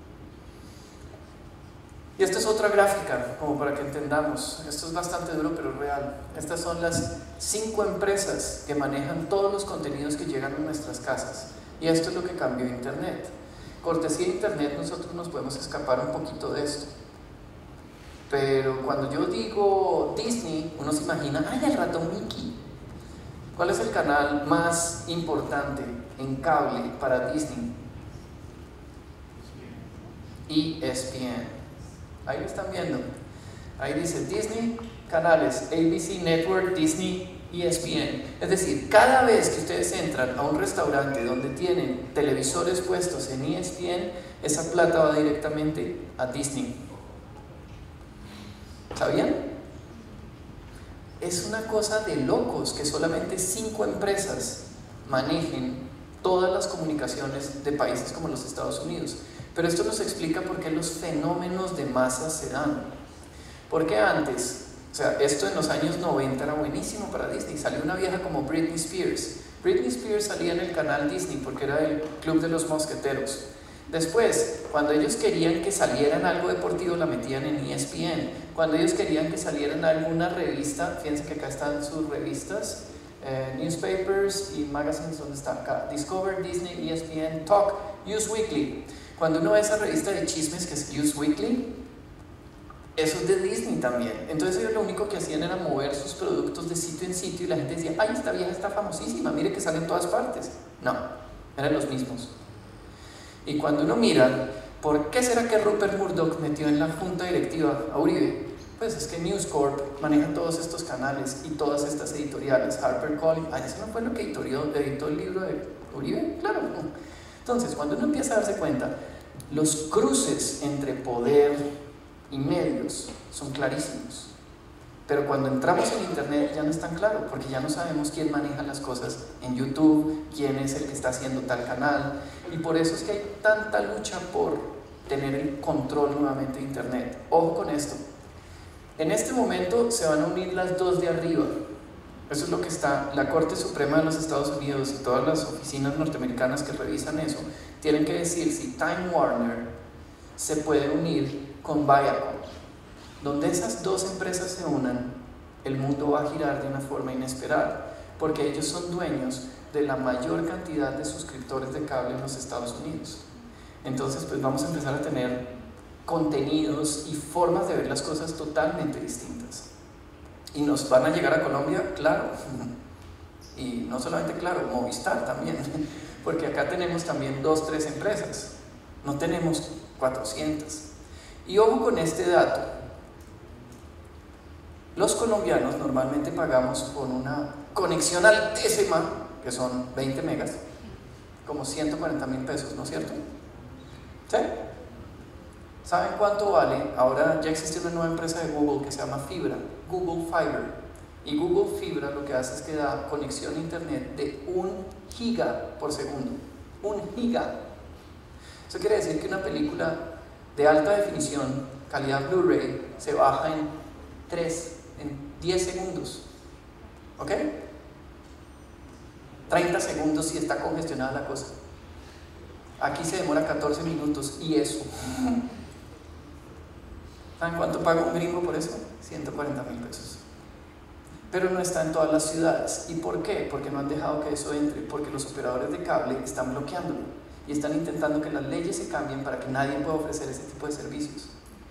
Y esta es otra gráfica, como para que entendamos. Esto es bastante duro, pero real. Estas son las 5 empresas que manejan todos los contenidos que llegan a nuestras casas. Y esto es lo que cambió Internet. Cortesía de Internet, nosotros nos podemos escapar un poquito de esto. Pero cuando yo digo Disney, uno se imagina, ¡ay, el ratón Mickey! ¿Cuál es el canal más importante en cable para Disney? ESPN. Ahí lo están viendo. Ahí dice Disney, canales, ABC Network, Disney, ESPN. Es decir, cada vez que ustedes entran a un restaurante donde tienen televisores puestos en ESPN, esa plata va directamente a Disney. ¿Sabían? Es una cosa de locos que solamente 5 empresas manejen todas las comunicaciones de países como los Estados Unidos. Pero esto nos explica por qué los fenómenos de masas se dan. Porque antes, o sea, esto en los años 90 era buenísimo para Disney. Salió una vieja como Britney Spears. Britney Spears salía en el canal Disney porque era el Club de los Mosqueteros. Después, cuando ellos querían que salieran algo deportivo, la metían en ESPN. Cuando ellos querían que salieran alguna revista, fíjense que acá están sus revistas, newspapers y magazines, ¿dónde está? Acá, Discover, Disney, ESPN, Talk, Us Weekly. Cuando uno ve esa revista de chismes que es Us Weekly, eso es de Disney también. Entonces ellos lo único que hacían era mover sus productos de sitio en sitio y la gente decía, ay, esta vieja está famosísima, mire que sale en todas partes. No, eran los mismos. Y cuando uno mira, ¿por qué será que Rupert Murdoch metió en la junta directiva a Uribe? Pues es que News Corp maneja todos estos canales y todas estas editoriales. HarperCollins, ¿eso no fue lo que editó el libro de Uribe? Claro. Entonces, cuando uno empieza a darse cuenta, los cruces entre poder y medios son clarísimos. Pero cuando entramos en internet ya no es tan claro, porque ya no sabemos quién maneja las cosas en YouTube, quién es el que está haciendo tal canal, y por eso es que hay tanta lucha por tener el control nuevamente de internet. Ojo con esto, en este momento se van a unir las dos de arriba. Eso es lo que está, la Corte Suprema de los Estados Unidos y todas las oficinas norteamericanas que revisan eso, tienen que decir si Time Warner se puede unir con Viacom. Donde esas dos empresas se unan, el mundo va a girar de una forma inesperada, porque ellos son dueños de la mayor cantidad de suscriptores de cable en los Estados Unidos. Entonces, pues vamos a empezar a tener contenidos y formas de ver las cosas totalmente distintas. ¿Y nos van a llegar a Colombia? Claro. Y no solamente claro, Movistar también, porque acá tenemos también 2, 3 empresas, no tenemos 400. Y ojo con este dato. Los colombianos normalmente pagamos por una conexión altísima, que son 20 megas, como 140.000 pesos, ¿no es cierto? ¿Sí? ¿Saben cuánto vale? Ahora ya existe una nueva empresa de Google que se llama Fibra, Google Fiber. Y Google Fibra lo que hace es que da conexión a internet de 1 giga por segundo. 1 giga. Eso quiere decir que una película de alta definición, calidad Blu-ray, se baja en 10 segundos. ¿Ok? 30 segundos si está congestionada la cosa. Aquí se demora 14 minutos y eso. ¿Saben cuánto paga un gringo por eso? 140.000 pesos. Pero no está en todas las ciudades. ¿Y por qué? Porque no han dejado que eso entre, porque los operadores de cable están bloqueándolo y están intentando que las leyes se cambien para que nadie pueda ofrecer ese tipo de servicios.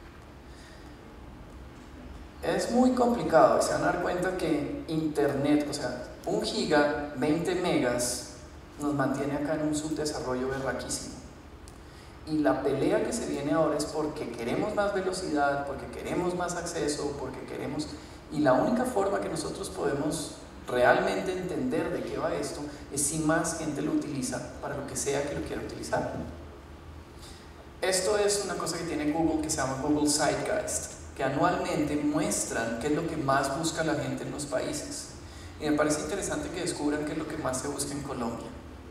Es muy complicado y se van a dar cuenta que internet, o sea, 1 giga, 20 megas, nos mantiene acá en un subdesarrollo berraquísimo. Y la pelea que se viene ahora es porque queremos más velocidad, porque queremos más acceso, porque queremos... Y la única forma que nosotros podemos realmente entender de qué va esto es si más gente lo utiliza para lo que sea que lo quiera utilizar. Esto es una cosa que tiene Google que se llama Google Zeitgeist, que anualmente muestran qué es lo que más busca la gente en los países. Y me parece interesante que descubran qué es lo que más se busca en Colombia.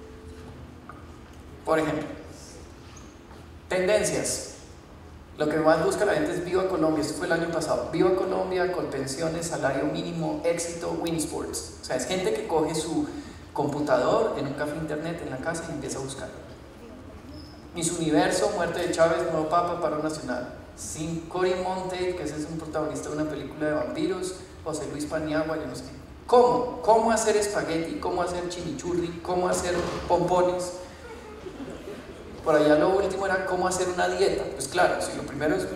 Por ejemplo, tendencias. Lo que más busca la gente es Viva Colombia. Esto fue el año pasado. Viva Colombia, Colpensiones, salario mínimo, éxito, Winsports. O sea, es gente que coge su computador en un café internet en la casa y empieza a buscar. Miss Universo, muerte de Chávez, nuevo papa, paro nacional. Sin Cory Monteith, que ese es un protagonista de una película de vampiros, José Luis Paniagua, yo no sé. ¿Cómo hacer espagueti? ¿Cómo hacer chimichurri? ¿Cómo hacer pompones? Por allá lo último era cómo hacer una dieta. Pues claro, si lo primero es...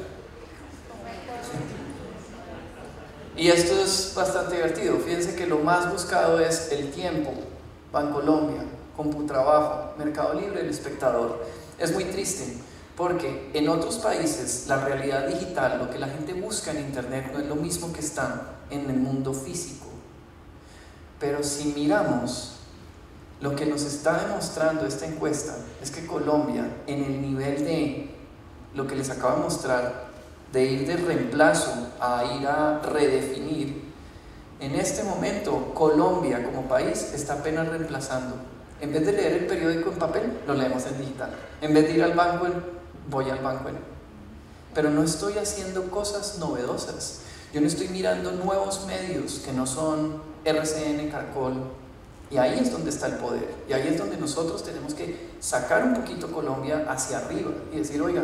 Y esto es bastante divertido. Fíjense que lo más buscado es El Tiempo, Bancolombia, Computrabajo, Mercado Libre, El Espectador. Es muy triste porque en otros países la realidad digital, lo que la gente busca en internet no es lo mismo que está en el mundo físico. Pero si miramos, lo que nos está demostrando esta encuesta es que Colombia, en el nivel de lo que les acabo de mostrar, de ir de reemplazo a ir a redefinir, en este momento Colombia como país está apenas reemplazando En vez de leer el periódico en papel, lo leemos en digital. En vez de ir al banco, voy al banco. Pero no estoy haciendo cosas novedosas. Yo no estoy mirando nuevos medios que no son RCN, Caracol. Y ahí es donde está el poder. Y ahí es donde nosotros tenemos que sacar un poquito Colombia hacia arriba y decir, oiga,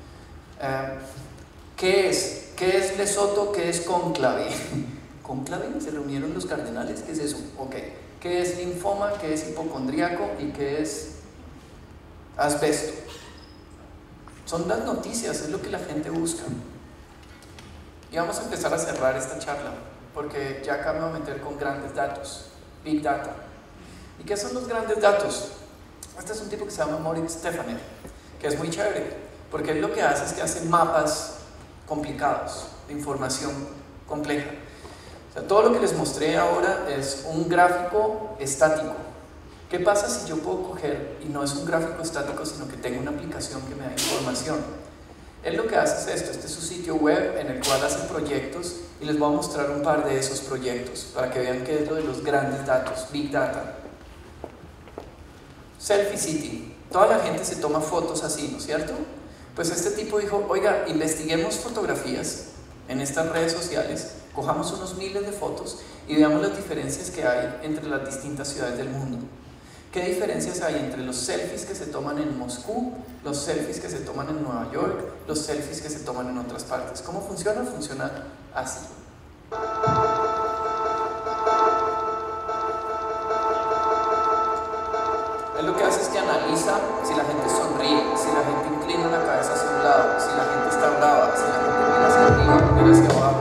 ¿qué es? ¿Qué es Lesoto? ¿Qué es cónclave? ¿Cónclave? ¿Se reunieron los cardenales? ¿Qué es eso? Ok. ¿Qué es linfoma? ¿Qué es hipocondríaco? ¿Y qué es asbesto? Son las noticias, es lo que la gente busca. Y vamos a empezar a cerrar esta charla, porque ya acá me voy a meter con grandes datos, Big Data. ¿Y qué son los grandes datos? Este es un tipo que se llama Moritz Stefaner, que es muy chévere, porque él lo que hace es que hace mapas complicados, de información compleja. O sea, todo lo que les mostré ahora es un gráfico estático. ¿Qué pasa si yo puedo coger, y no es un gráfico estático, sino que tengo una aplicación que me da información? Él lo que hace es esto, este es su sitio web en el cual hace proyectos, y les voy a mostrar un par de esos proyectos para que vean qué es lo de los grandes datos, Big Data. Selfie City, toda la gente se toma fotos así, ¿no es cierto? Pues este tipo dijo, oiga, investiguemos fotografías en estas redes sociales, cojamos unos miles de fotos y veamos las diferencias que hay entre las distintas ciudades del mundo. ¿Qué diferencias hay entre los selfies que se toman en Moscú, los selfies que se toman en Nueva York, los selfies que se toman en otras partes? ¿Cómo funciona? Funciona así. Él lo que hace es que analiza si la gente sonríe, si la gente inclina la cabeza hacia un lado, si la gente está brava, si la gente mira hacia arriba, mira hacia abajo.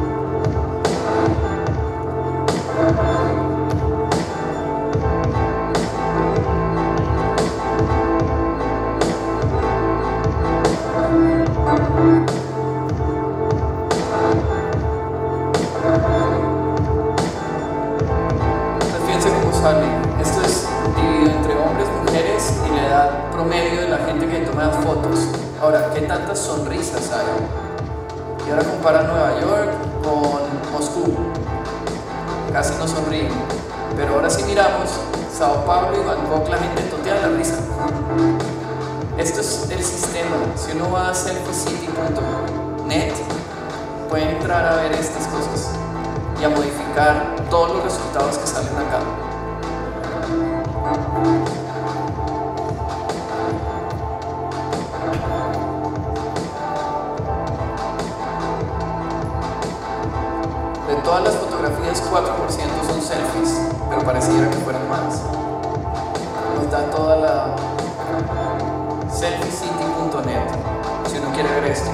Entonces fíjense cómo sale. Esto es dividido entre hombres, mujeres y la edad promedio de la gente que toma las fotos. Ahora, ¿qué tantas sonrisas hay? Y ahora compara Nueva York con Moscú. Casi no sonríen. Pero ahora si miramos Sao Paulo y Bangkok, la gente totea de la risa. Esto es el sistema. Si uno va a selfiecity.net, puede entrar a ver estas cosas y a modificar todos los resultados que salen acá. De todas las fotografías, 4% son selfies, pero pareciera que fueran más. Nos da toda la selfiecity.net, si uno quiere ver esto.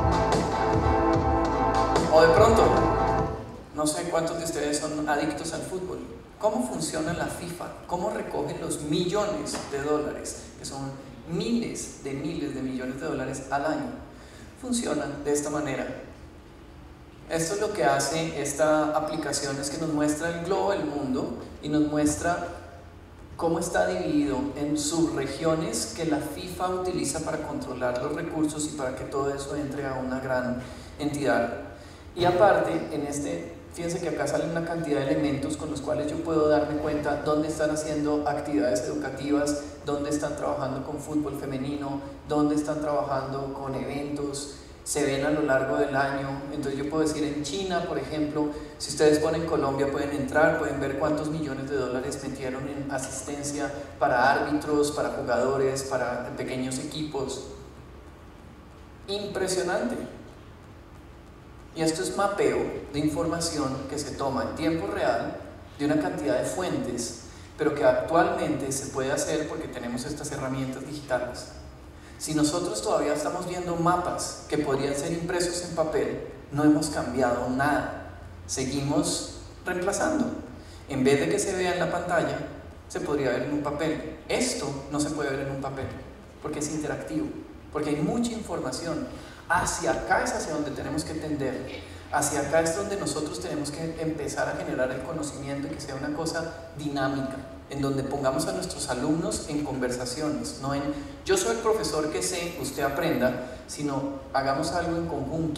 O de pronto, no sé cuántos de ustedes son adictos al fútbol. ¿Cómo funciona la FIFA? ¿Cómo recogen los millones de dólares, que son miles de millones de dólares al año? Funciona de esta manera. Esto es lo que hace esta aplicación, es que nos muestra el globo del mundo y nos muestra cómo está dividido en subregiones que la FIFA utiliza para controlar los recursos y para que todo eso entre a una gran entidad. Y aparte, fíjense que acá sale una cantidad de elementos con los cuales yo puedo darme cuenta dónde están haciendo actividades educativas, dónde están trabajando con fútbol femenino, dónde están trabajando con eventos, se ven a lo largo del año. Entonces yo puedo decir en China, por ejemplo, si ustedes ponen Colombia pueden entrar, pueden ver cuántos millones de dólares metieron en asistencia para árbitros, para jugadores, para pequeños equipos. Impresionante. Y esto es mapeo de información que se toma en tiempo real de una cantidad de fuentes, pero que actualmente se puede hacer porque tenemos estas herramientas digitales. Si nosotros todavía estamos viendo mapas que podrían ser impresos en papel, no hemos cambiado nada. Seguimos reemplazando. En vez de que se vea en la pantalla, se podría ver en un papel. Esto no se puede ver en un papel porque es interactivo, porque hay mucha información. Hacia acá es hacia donde tenemos que tender. Hacia acá es donde nosotros tenemos que empezar a generar el conocimiento y que sea una cosa dinámica, en donde pongamos a nuestros alumnos en conversaciones, no en yo soy el profesor que sé, usted aprenda, sino hagamos algo en conjunto.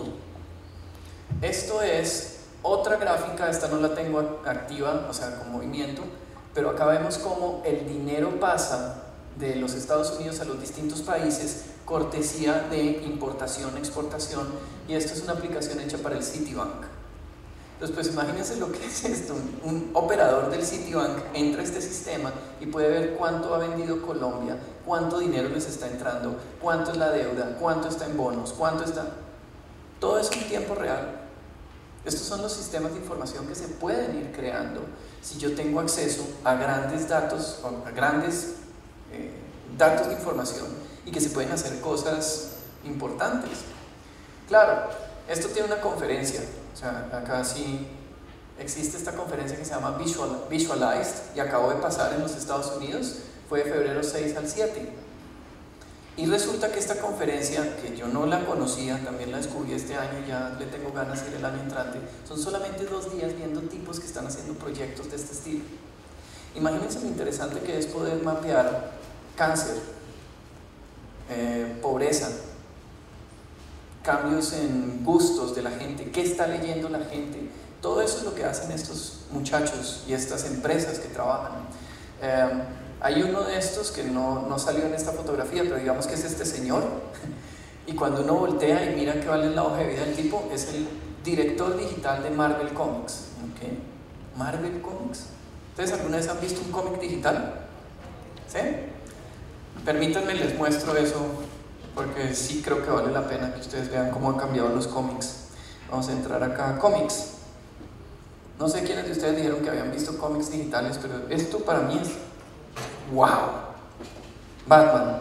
Esto es otra gráfica, esta no la tengo activa, o sea, con movimiento, pero acá vemos cómo el dinero pasa de los Estados Unidos a los distintos países, cortesía de importación, exportación, y esto es una aplicación hecha para el Citibank. Entonces, pues imagínense lo que es esto. Un operador del Citibank entra a este sistema y puede ver cuánto ha vendido Colombia, cuánto dinero les está entrando, cuánto es la deuda, cuánto está en bonos, cuánto está... Todo eso en tiempo real. Estos son los sistemas de información que se pueden ir creando si yo tengo acceso a grandes datos, a grandes datos de información, y que se pueden hacer cosas importantes. Claro, esto tiene una conferencia. O sea, acá sí existe esta conferencia que se llama Visualized, y acabó de pasar en los Estados Unidos, fue de febrero 6 al 7. Y resulta que esta conferencia, que yo no la conocía, también la descubrí este año, ya le tengo ganas de ir el año entrante, son solamente 2 días viendo tipos que están haciendo proyectos de este estilo. Imagínense lo interesante que es poder mapear cáncer, pobreza, cambios en gustos de la gente, qué está leyendo la gente. Todo eso es lo que hacen estos muchachos y estas empresas que trabajan. Hay uno de estos que no salió en esta fotografía, pero digamos que es este señor, y cuando uno voltea y mira que vale la hoja de vida del tipo, es el director digital de Marvel Comics. ¿Okay? Marvel Comics. ¿Ustedes alguna vez han visto un cómic digital? ¿Sí? Permítanme, les muestro eso, porque sí creo que vale la pena que ustedes vean cómo han cambiado los cómics. Vamos a entrar acá a cómics. No sé quiénes de ustedes dijeron que habían visto cómics digitales, pero esto para mí es ¡wow! Batman.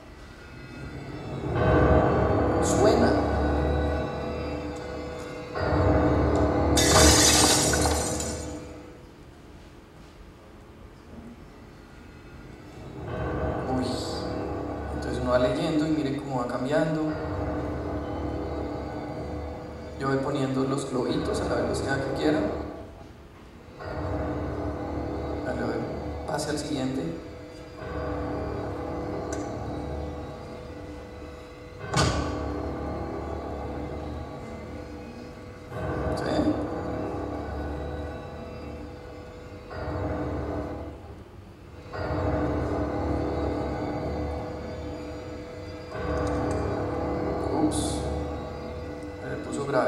Suena. Uy. Entonces uno va leyendo y mire cómo va cambiando. Yo voy poniendo los globitos a la velocidad que quiera. Pase al siguiente. ¿Sí? Ups. Me puso grave.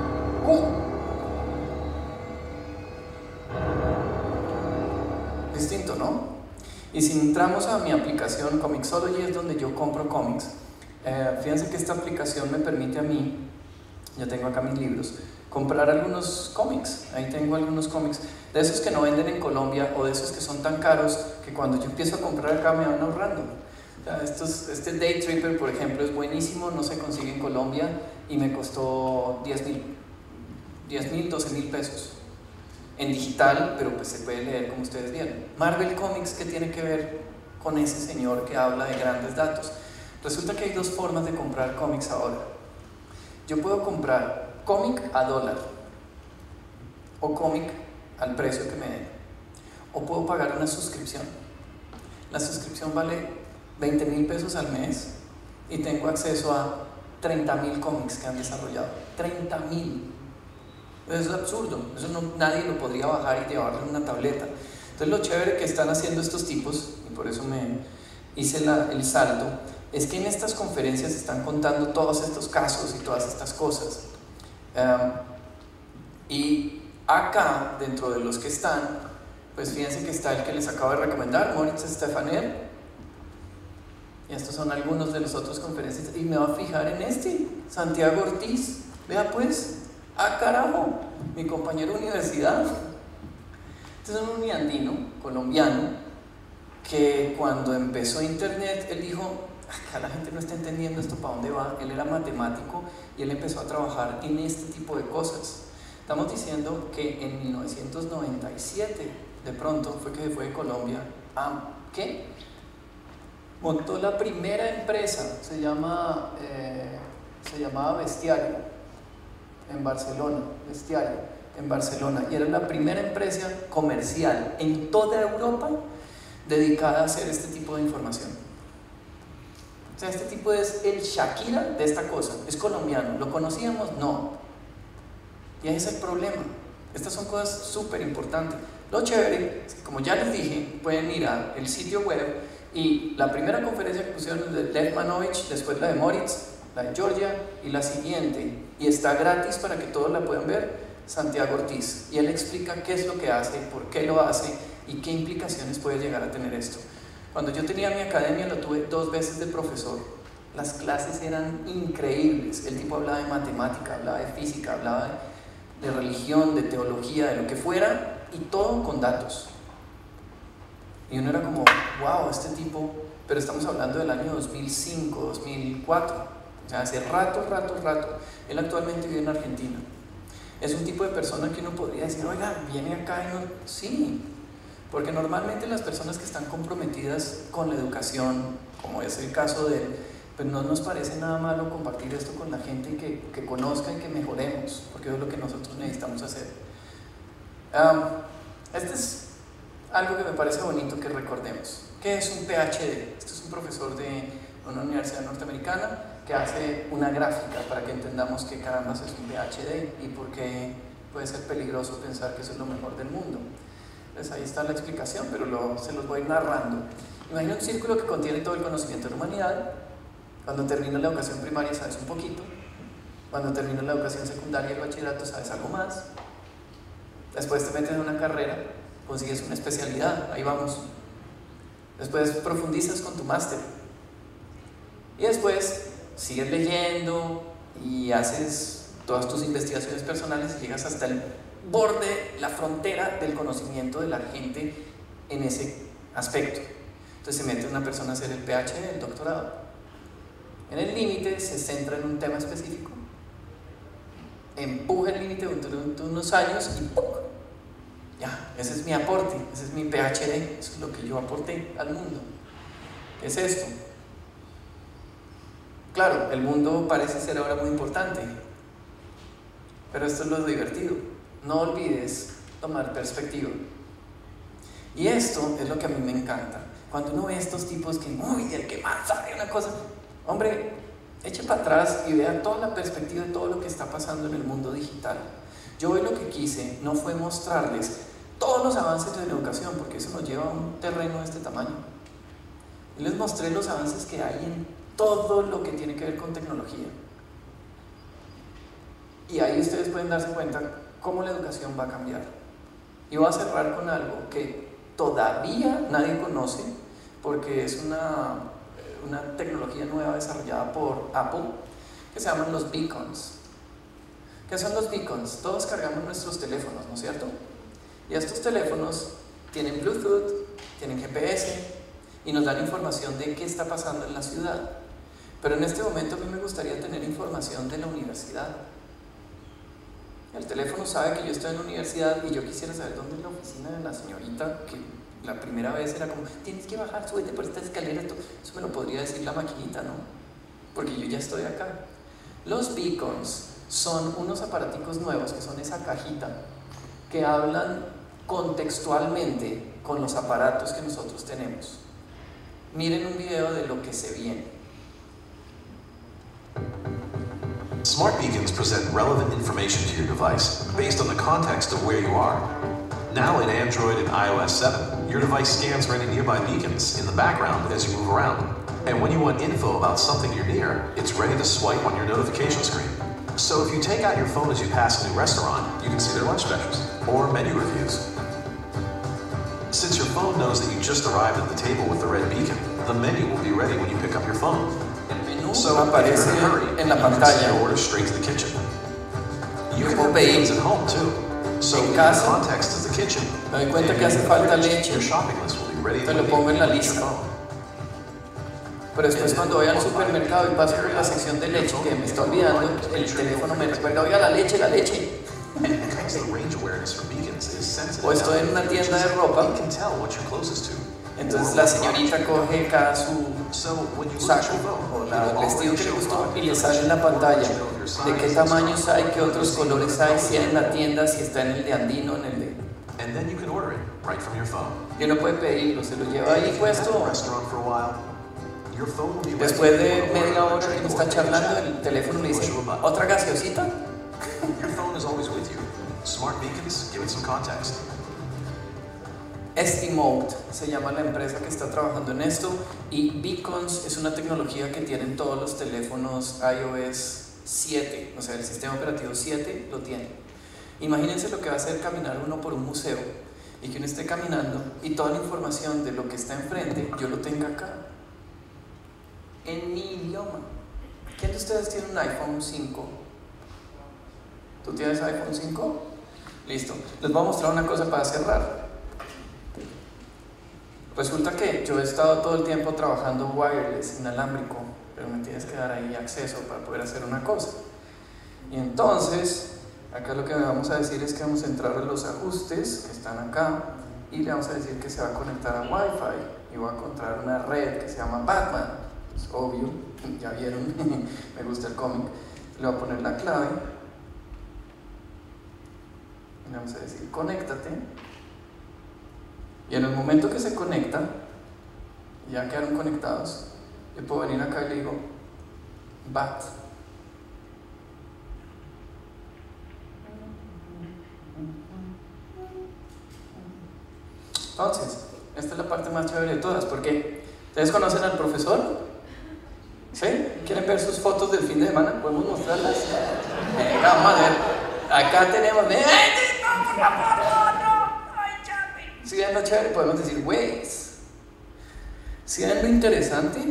Distinto, ¿no? Y si entramos a mi aplicación Comixology, es donde yo compro cómics. Fíjense que esta aplicación me permite a mí, ya tengo acá mis libros, comprar algunos cómics. Ahí tengo algunos cómics de esos que no venden en Colombia, o de esos que son tan caros que cuando yo empiezo a comprar acá me van ahorrando. O sea, este Day Tripper, por ejemplo, es buenísimo, no se consigue en Colombia y me costó 10,000, 12,000 pesos en digital, pero pues se puede leer como ustedes vieron. Marvel Comics, ¿qué tiene que ver con ese señor que habla de grandes datos? Resulta que hay 2 formas de comprar cómics ahora. Yo puedo comprar cómic a dólar, o cómic al precio que me den, o puedo pagar una suscripción. La suscripción vale 20,000 pesos al mes y tengo acceso a 30,000 cómics que han desarrollado. 30,000. Eso es absurdo, eso nadie lo podría bajar y llevarlo en una tableta. Entonces lo chévere que están haciendo estos tipos, y por eso me hice el salto, es que en estas conferencias están contando todos estos casos y todas estas cosas. Y acá, dentro de los que están, pues fíjense que está el que les acabo de recomendar, Moritz Stefaner, y estos son algunos de los otros conferencistas, y me voy a fijar en este, Santiago Ortiz. Vea pues, ¡ah, carajo! Mi compañero de universidad. Este es un uniandino colombiano que cuando empezó internet, él dijo, acá la gente no está entendiendo esto, ¿para dónde va? Él era matemático y él empezó a trabajar en este tipo de cosas. Estamos diciendo que en 1997, de pronto, fue que se fue de Colombia a, ¿qué? Montó la primera empresa, se llamaba Bestiario, en Barcelona, Bestiario, en Barcelona, y era la primera empresa comercial en toda Europa dedicada a hacer este tipo de información. O sea, este tipo es el Shakira de esta cosa, es colombiano. ¿Lo conocíamos? No. Y ese es el problema. Estas son cosas súper importantes. Lo chévere, como ya les dije, pueden ir al sitio web y la primera conferencia que pusieron es de Lev Manovich, después la de Moritz, la de Georgia y la siguiente, y está gratis para que todos la puedan ver, Santiago Ortiz, y él explica qué es lo que hace, por qué lo hace y qué implicaciones puede llegar a tener esto. Cuando yo tenía mi academia lo tuve 2 veces de profesor. Las clases eran increíbles. El tipo hablaba de matemática, hablaba de física, hablaba de religión, de teología, de lo que fuera, y todo con datos. Y uno era como, wow, este tipo, pero estamos hablando del año 2005, 2004, o sea, hace rato. Él actualmente vive en Argentina. Es un tipo de persona que uno podría decir, oiga, viene acá y no... Sí, porque normalmente las personas que están comprometidas con la educación, como es el caso de él, pues no nos parece nada malo compartir esto con la gente y que conozca y que mejoremos, porque es lo que nosotros necesitamos hacer. Este es algo que me parece bonito que recordemos. ¿Qué es un PhD? Este es un profesor de una universidad norteamericana que hace una gráfica para que entendamos qué carambas es un PhD y por qué puede ser peligroso pensar que eso es lo mejor del mundo. Entonces ahí está la explicación, pero se los voy narrando. Imagina un círculo que contiene todo el conocimiento de la humanidad. Cuando terminas la educación primaria sabes un poquito. Cuando terminas la educación secundaria y el bachillerato sabes algo más. Después te metes en una carrera, consigues una especialidad, ahí vamos. Después profundizas con tu máster. Y después sigues leyendo y haces todas tus investigaciones personales y llegas hasta el borde, la frontera del conocimiento de la gente en ese aspecto. Entonces se mete una persona a hacer el PhD, el doctorado. En el límite se centra en un tema específico, empuja el límite durante unos años y ¡pum! Ya, ese es mi aporte, ese es mi PhD, eso es lo que yo aporté al mundo. ¿Qué es esto? Claro, el mundo parece ser ahora muy importante, pero esto es lo divertido. No olvides tomar perspectiva. Y esto es lo que a mí me encanta. Cuando uno ve a estos tipos que, uy, el que más sabe una cosa, hombre, eche para atrás y vea toda la perspectiva de todo lo que está pasando en el mundo digital. Yo hoy lo que quise no fue mostrarles todos los avances de la educación, porque eso nos lleva a un terreno de este tamaño. Y les mostré los avances que hay en todo lo que tiene que ver con tecnología. Y ahí ustedes pueden darse cuenta cómo la educación va a cambiar. Y voy a cerrar con algo que todavía nadie conoce, porque es una tecnología nueva desarrollada por Apple, que se llaman los beacons. ¿Qué son los beacons? Todos cargamos nuestros teléfonos, ¿no es cierto? Y estos teléfonos tienen Bluetooth, tienen GPS y nos dan información de qué está pasando en la ciudad. Pero en este momento a mí me gustaría tener información de la universidad. El teléfono sabe que yo estoy en la universidad y yo quisiera saber dónde es la oficina de la señorita, que la primera vez era como, tienes que bajar, súbete por esta escalera, eso me lo podría decir la maquinita, ¿no? Porque yo ya estoy acá. Los beacons son unos aparaticos nuevos que son esa cajita que hablan contextualmente con los aparatos que nosotros tenemos. Miren un video de lo que se viene. Smart beacons present relevant information to your device based on the context of where you are. Now in Android and iOS 7, your device scans for any nearby beacons in the background as you move around. And when you want info about something you're near, it's ready to swipe on your notification screen. So if you take out your phone as you pass a new restaurant, you can see their lunch specials or menu reviews. Since your phone knows that you just arrived at the table with the red beacon, the menu will be ready when you pick up your phone. So if you're in a hurry, you can send your order straight to the kitchen. You can have beacons at home too. So in the context of the kitchen, me doy cuenta que hace falta leche, your shopping list will be ready te lo pongo en la lista. Pero después cuando voy al supermercado y paso por la sección de leche que me está olvidando, el teléfono me recuerda, oiga, la leche, la leche. O estoy en una tienda de ropa, entonces la señorita coge cada su saco o el vestido que le gustó y le sale en la pantalla de qué tamaños hay, qué otros colores hay, si hay en la tienda, si está en el de Andino, en el de... Y uno puede pedirlo, se lo lleva ahí puesto. Después de media hora que uno está charlando, el teléfono le dice, ¿otra gaseosita? Estimote se llama la empresa que está trabajando en esto, y Beacons es una tecnología que tienen todos los teléfonos iOS 7, o sea, el sistema operativo 7 lo tiene. Imagínense lo que va a hacer caminar uno por un museo y que uno esté caminando y toda la información de lo que está enfrente yo lo tenga acá, en mi idioma. ¿Quién de ustedes tiene un iPhone 5? ¿Tú tienes iPhone 5? Listo. Les voy a mostrar una cosa para cerrar. Resulta que yo he estado todo el tiempo trabajando wireless, inalámbrico, pero me tienes que dar ahí acceso para poder hacer una cosa. Y entonces, acá lo que vamos a decir es que vamos a entrar a los ajustes que están acá y le vamos a decir que se va a conectar a Wi-Fi y voy a encontrar una red que se llama Batman. Es obvio, ya vieron, me gusta el cómic. Le voy a poner la clave y le vamos a decir conéctate. Y en el momento que se conecta, ya quedaron conectados, yo puedo venir acá y le digo BAT. Entonces, esta es la parte más chévere de todas, porque ¿ustedes conocen al profesor? ¿Sí? ¿Quieren ver sus fotos del fin de semana? ¿Podemos mostrarlas? Vamos a ver. Acá tenemos... Si ven lo chévere, podemos decir Waze. Si ven lo interesante,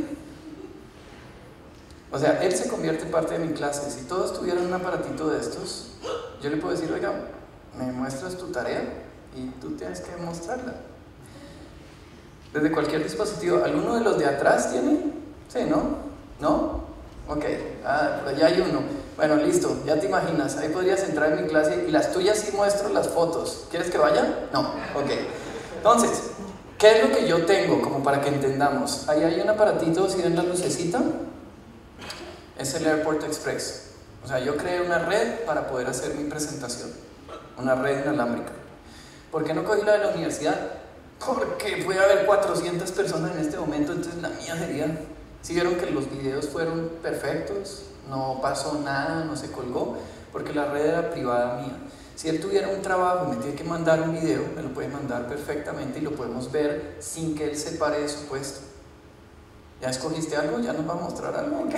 o sea, él se convierte en parte de mi clase. Si todos tuvieran un aparatito de estos, yo le puedo decir, oiga, me muestras tu tarea y tú tienes que mostrarla. Desde cualquier dispositivo. ¿Alguno de los de atrás tiene? Sí, ¿no? ¿No? Ok, por allá hay uno. Bueno, listo, ya te imaginas, ahí podrías entrar en mi clase y las tuyas sí muestro las fotos. ¿Quieres que vaya? No, ok. Entonces, ¿qué es lo que yo tengo? Como para que entendamos. Ahí hay un aparatito, ¿sí ven la lucecita? Es el Airport Express. O sea, yo creé una red para poder hacer mi presentación. Una red inalámbrica. ¿Por qué no cogí la de la universidad? Porque puede haber 400 personas en este momento, entonces la mía sería... ¿Sí vieron que los videos fueron perfectos? No pasó nada, no se colgó, porque la red era privada mía. Si él tuviera un trabajo y me tiene que mandar un video, me lo puede mandar perfectamente y lo podemos ver sin que él se pare de su puesto. ¿Ya escogiste algo? ¿Ya nos va a mostrar algo?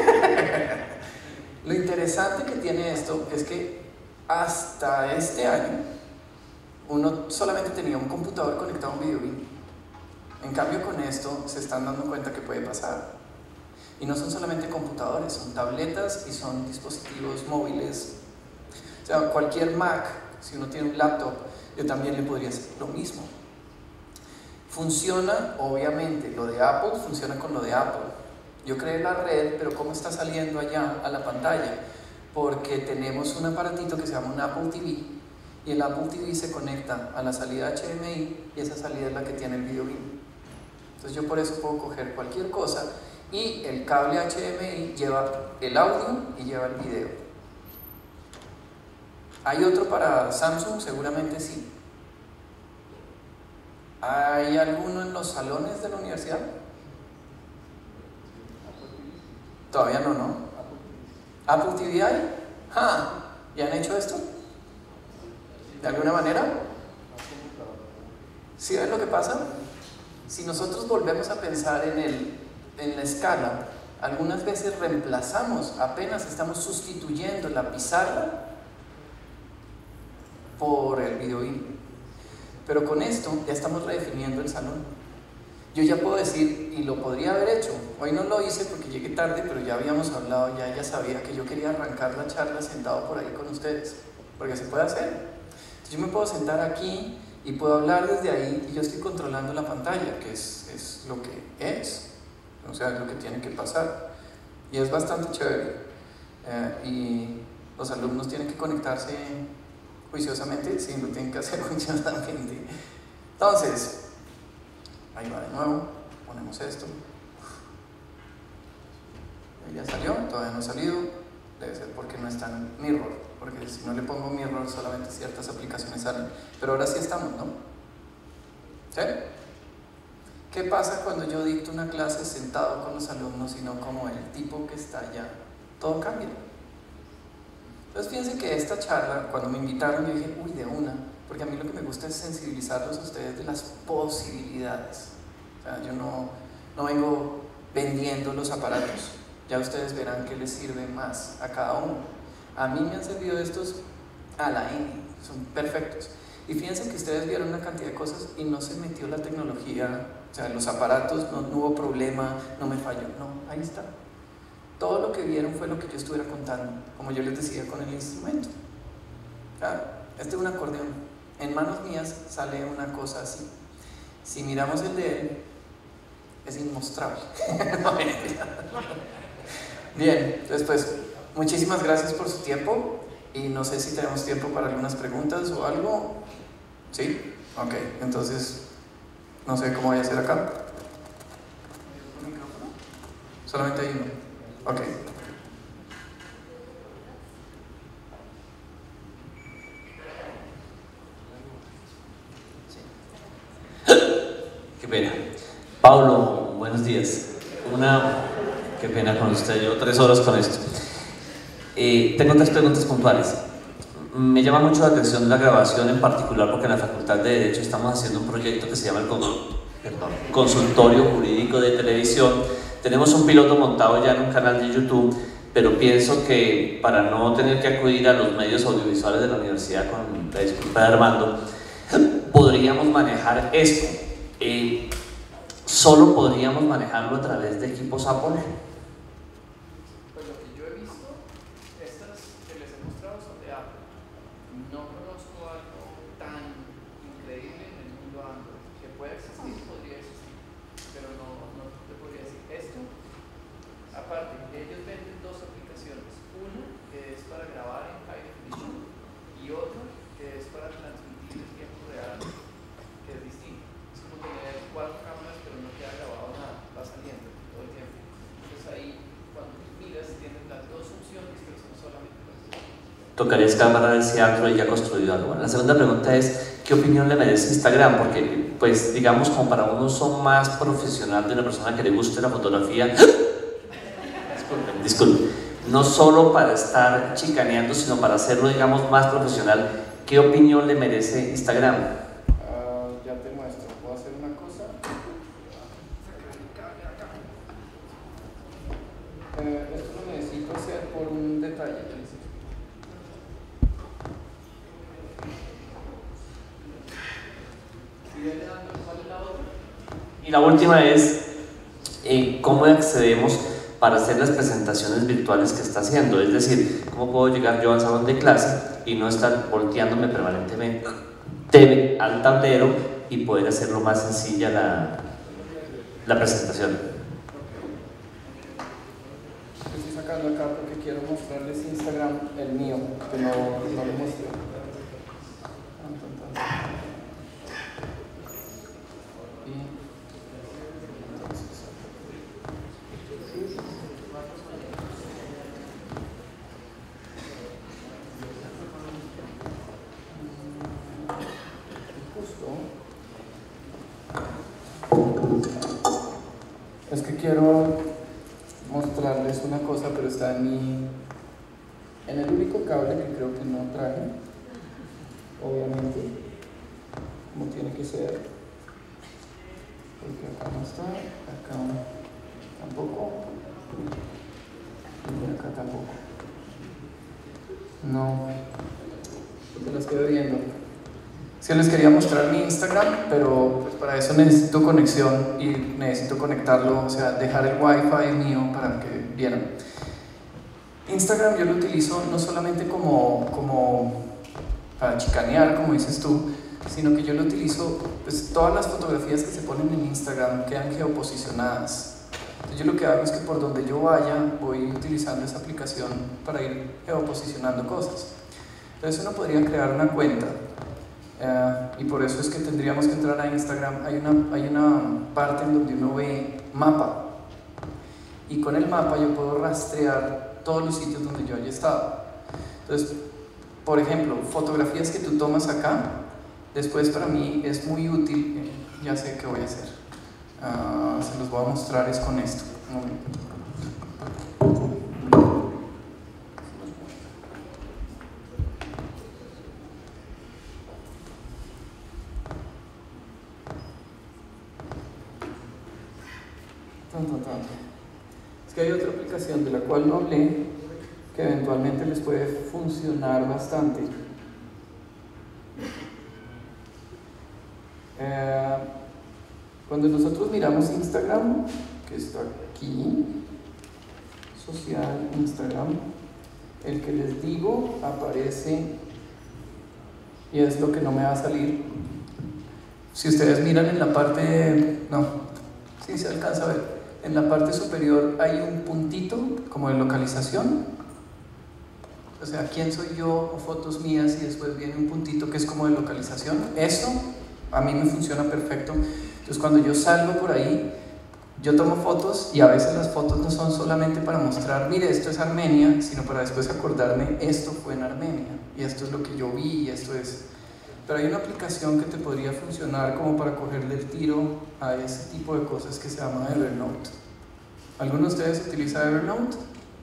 Lo interesante que tiene esto es que hasta este año uno solamente tenía un computador conectado a un videobeam. En cambio, con esto se están dando cuenta que puede pasar. Y no son solamente computadores, son tabletas y son dispositivos móviles. O sea, cualquier Mac, si uno tiene un laptop, yo también le podría hacer lo mismo. Funciona, obviamente, lo de Apple funciona con lo de Apple. Yo creé la red, pero ¿cómo está saliendo allá a la pantalla? Porque tenemos un aparatito que se llama un Apple TV, y el Apple TV se conecta a la salida HDMI, y esa salida es la que tiene el videobeam. Entonces yo por eso puedo coger cualquier cosa, y el cable HDMI lleva el audio y lleva el video. ¿Hay otro para Samsung? Seguramente sí. ¿Hay alguno en los salones de la universidad? Todavía no, ¿no? ¿Apple TV hay? ¿Ya han hecho esto? ¿De alguna manera? ¿Sí ven lo que pasa? Si nosotros volvemos a pensar en la escala, algunas veces reemplazamos, apenas estamos sustituyendo la pizarra por el videobeam. Pero con esto ya estamos redefiniendo el salón. Yo ya puedo decir, y lo podría haber hecho, hoy no lo hice porque llegué tarde, pero ya habíamos hablado, ya ella sabía que yo quería arrancar la charla sentado por ahí con ustedes, porque se puede hacer. Entonces yo me puedo sentar aquí y puedo hablar desde ahí, y yo estoy controlando la pantalla, que es lo que es, o sea, es lo que tiene que pasar, y es bastante chévere. Y los alumnos tienen que conectarse juiciosamente, sí, lo tienen que hacer juiciosamente. Entonces, ahí va de nuevo, ponemos esto. Ahí ya salió, todavía no ha salido, debe ser porque no está en mirror, porque si no le pongo mirror solamente ciertas aplicaciones salen, pero ahora sí estamos, ¿no? ¿Sí? ¿Qué pasa cuando yo dicto una clase sentado con los alumnos y no como el tipo que está allá? Todo cambia. Entonces fíjense que esta charla, cuando me invitaron, yo dije, uy, de una, porque a mí lo que me gusta es sensibilizarlos a ustedes de las posibilidades. O sea, yo no vengo vendiendo los aparatos, ya ustedes verán qué les sirve más a cada uno. A mí me han servido estos a la N, son perfectos. Y fíjense que ustedes vieron una cantidad de cosas y no se metió la tecnología, o sea, los aparatos, no hubo problema, no me falló, no, ahí está. Todo lo que vieron fue lo que yo estuviera contando, como yo les decía con el instrumento. Este es un acordeón, en manos mías sale una cosa así. Si miramos el de él, es inmostrable. Bien, entonces pues, muchísimas gracias por su tiempo y no sé si tenemos tiempo para algunas preguntas o algo. ¿Sí? Ok, entonces no sé cómo voy a hacer acá. Solamente hay uno. Ok. Qué pena. Pablo, buenos días. Qué pena con usted, llevo 3 horas con esto. Tengo 3 preguntas puntuales. Me llama mucho la atención la grabación en particular porque en la Facultad de Derecho estamos haciendo un proyecto que se llama el Consultorio Jurídico de Televisión. Tenemos un piloto montado ya en un canal de YouTube, pero pienso que para no tener que acudir a los medios audiovisuales de la universidad, con la disculpa de Armando, podríamos manejar esto. ¿Solo podríamos manejarlo a través de equipos Apple? Pues lo que yo he visto, estas que les he mostrado son de Apple. No conozco algo tan increíble en el mundo Android. Que puede existir, podría existir, pero no te podría decir esto. Aparte, ellos venden 2 aplicaciones. Una que es para grabar en high definition y otra que es para transmitir en tiempo real, que es distinto. Es como tener 4 cámaras pero no queda grabado nada, va saliendo todo el tiempo. Entonces ahí, cuando miras, tienes las 2 funciones, pero son solamente las 2. Tocaría escalar a ver si Android ya ha construido algo. Bueno, la segunda pregunta es, ¿qué opinión le merece Instagram? Porque, pues, digamos, como para un uso más profesional de una persona que le guste la fotografía, disculpe, no solo para estar chicaneando, sino para hacerlo, digamos, más profesional, ¿qué opinión le merece Instagram? Ya te muestro, puedo hacer una cosa. Esto lo necesito hacer por un detalle. Y la última es, ¿cómo accedemos para hacer las presentaciones virtuales que está haciendo? Es decir, ¿cómo puedo llegar yo al salón de clase y no estar volteándome permanentemente al tablero y poder hacerlo más sencilla la presentación? Estoy sacando acá porque quiero mostrarles Instagram, el mío, que no lo mostré. Es que quiero mostrarles una cosa, pero está en el único cable que creo que no traje, obviamente, como tiene que ser, porque acá no está, acá tampoco, y acá tampoco. No, se las quedo viendo. Sí, les quería mostrar mi Instagram, pero pues para eso necesito conexión y necesito conectarlo, o sea, dejar el Wi-Fi mío para que vieran. Instagram yo lo utilizo no solamente como para chicanear, como dices tú, sino que yo lo utilizo, pues todas las fotografías que se ponen en Instagram quedan geoposicionadas. Entonces yo lo que hago es que por donde yo vaya voy utilizando esa aplicación para ir geoposicionando cosas. Entonces uno podría crear una cuenta. Y por eso es que tendríamos que entrar a Instagram. Hay una parte en donde uno ve mapa y con el mapa yo puedo rastrear todos los sitios donde yo haya estado. Entonces, por ejemplo, fotografías que tú tomas acá, después para mí es muy útil. Ya sé qué voy a hacer, se los voy a mostrar es con esto. Un momento. Es que hay otra aplicación de la cual no hablé, que eventualmente les puede funcionar bastante. Cuando nosotros miramos Instagram, que está aquí, social, Instagram, el que les digo aparece y es lo que no me va a salir. Si ustedes miran en la parte, no, sí se alcanza a ver, en la parte superior hay un puntito como de localización, o sea, quién soy yo o fotos mías, y después viene un puntito que es como de localización. Eso a mí me funciona perfecto. Entonces cuando yo salgo por ahí, yo tomo fotos, y a veces las fotos no son solamente para mostrar, mire, esto es Armenia, sino para después acordarme, esto fue en Armenia, y esto es lo que yo vi, y esto es... Pero hay una aplicación que te podría funcionar como para cogerle el tiro a ese tipo de cosas que se llama Evernote. ¿Alguno de ustedes utiliza Evernote?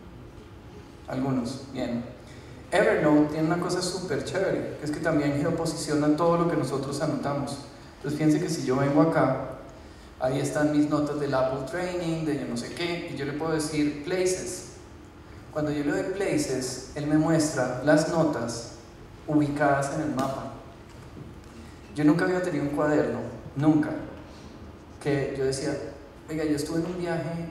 Algunos, bien. Evernote tiene una cosa súper chévere, que es que también geoposiciona todo lo que nosotros anotamos. Entonces fíjense que si yo vengo acá, ahí están mis notas del Apple Training, de yo no sé qué, y yo le puedo decir Places. Cuando yo le doy Places, él me muestra las notas ubicadas en el mapa. Yo nunca había tenido un cuaderno, nunca, que yo decía, oiga, yo estuve en un viaje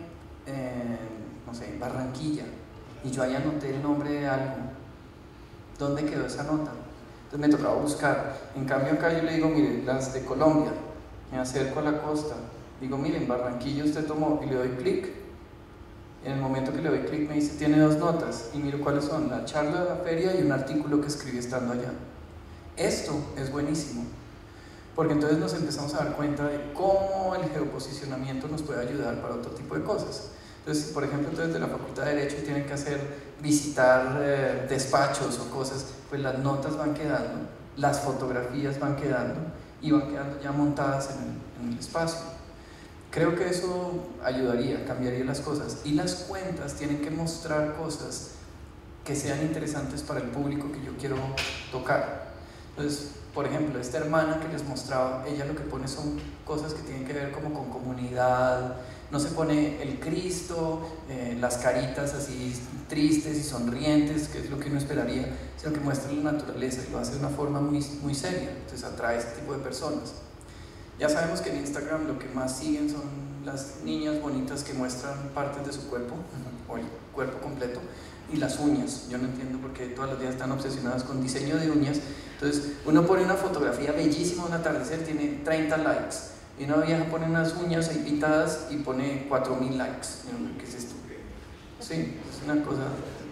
no sé, en Barranquilla, y yo ahí anoté el nombre de algo. ¿Dónde quedó esa nota? Entonces me tocaba buscar. En cambio acá yo le digo, mire, las de Colombia, me acerco a la costa, digo, miren, Barranquilla usted tomó, y le doy clic. En el momento que le doy clic me dice, tiene 2 notas, y miro cuáles son, la charla de la feria y un artículo que escribí estando allá. Esto es buenísimo, porque entonces nos empezamos a dar cuenta de cómo el geoposicionamiento nos puede ayudar para otro tipo de cosas. Entonces, por ejemplo, entonces de la Facultad de Derecho tienen que visitar despachos o cosas, pues las notas van quedando, las fotografías van quedando, y van quedando ya montadas en el espacio. Creo que eso ayudaría, cambiaría las cosas. Y las cuentas tienen que mostrar cosas que sean interesantes para el público que yo quiero tocar. Entonces, por ejemplo, esta hermana que les mostraba, ella lo que pone son cosas que tienen que ver como con comunidad. No se pone el Cristo, las caritas así tristes y sonrientes, que es lo que uno esperaría, sino que muestra la naturaleza, y lo hace de una forma muy, muy seria. Entonces atrae a este tipo de personas. Ya sabemos que en Instagram lo que más siguen son las niñas bonitas que muestran partes de su cuerpo, o el cuerpo completo, y las uñas. Yo no entiendo por qué todas las días están obsesionadas con diseño de uñas. Entonces uno pone una fotografía bellísima de un atardecer, tiene 30 likes, y una vieja pone unas uñas ahí pintadas y pone 4000 likes. ¿Qué es esto? Sí, es una cosa...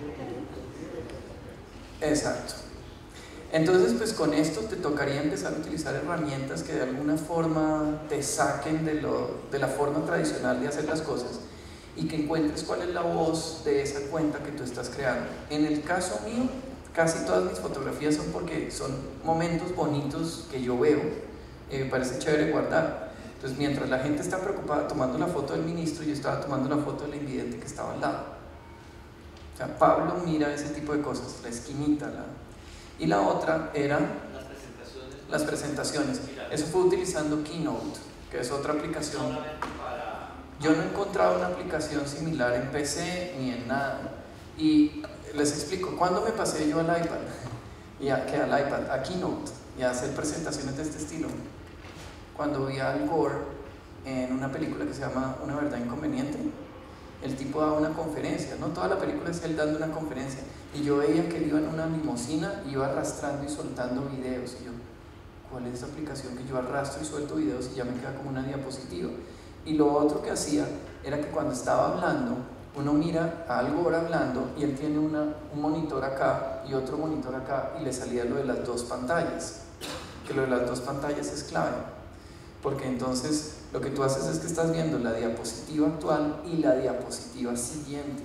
Exacto. Entonces, pues con esto te tocaría empezar a utilizar herramientas que de alguna forma te saquen de la forma tradicional de hacer las cosas, y que encuentres cuál es la voz de esa cuenta que tú estás creando. En el caso mío, casi todas mis fotografías son porque son momentos bonitos que yo veo, me parece chévere guardar. Entonces, mientras la gente está preocupada tomando la foto del ministro, yo estaba tomando la foto del invidente que estaba al lado. O sea, Pablo mira ese tipo de cosas, la esquinita, y la otra era las presentaciones. Eso fue utilizando Keynote, que es otra aplicación. Yo no he encontrado una aplicación similar en PC ni en nada. Y les explico, ¿cuándo me pasé yo al iPad? A Keynote, y a hacer presentaciones de este estilo. Cuando vi a Al Gore en una película que se llama Una verdad inconveniente, el tipo daba una conferencia, no toda la película es él dando una conferencia, y yo veía que él iba en una limusina, iba arrastrando y soltando videos, y yo, ¿cuál es esa aplicación que yo arrastro y suelto videos y ya me queda como una diapositiva? Y lo otro que hacía era que cuando estaba hablando, uno mira a Al Gore hablando, y él tiene un monitor acá y otro monitor acá, y le salía lo de las 2 pantallas, que lo de las 2 pantallas es clave, porque entonces lo que tú haces es que estás viendo la diapositiva actual y la diapositiva siguiente.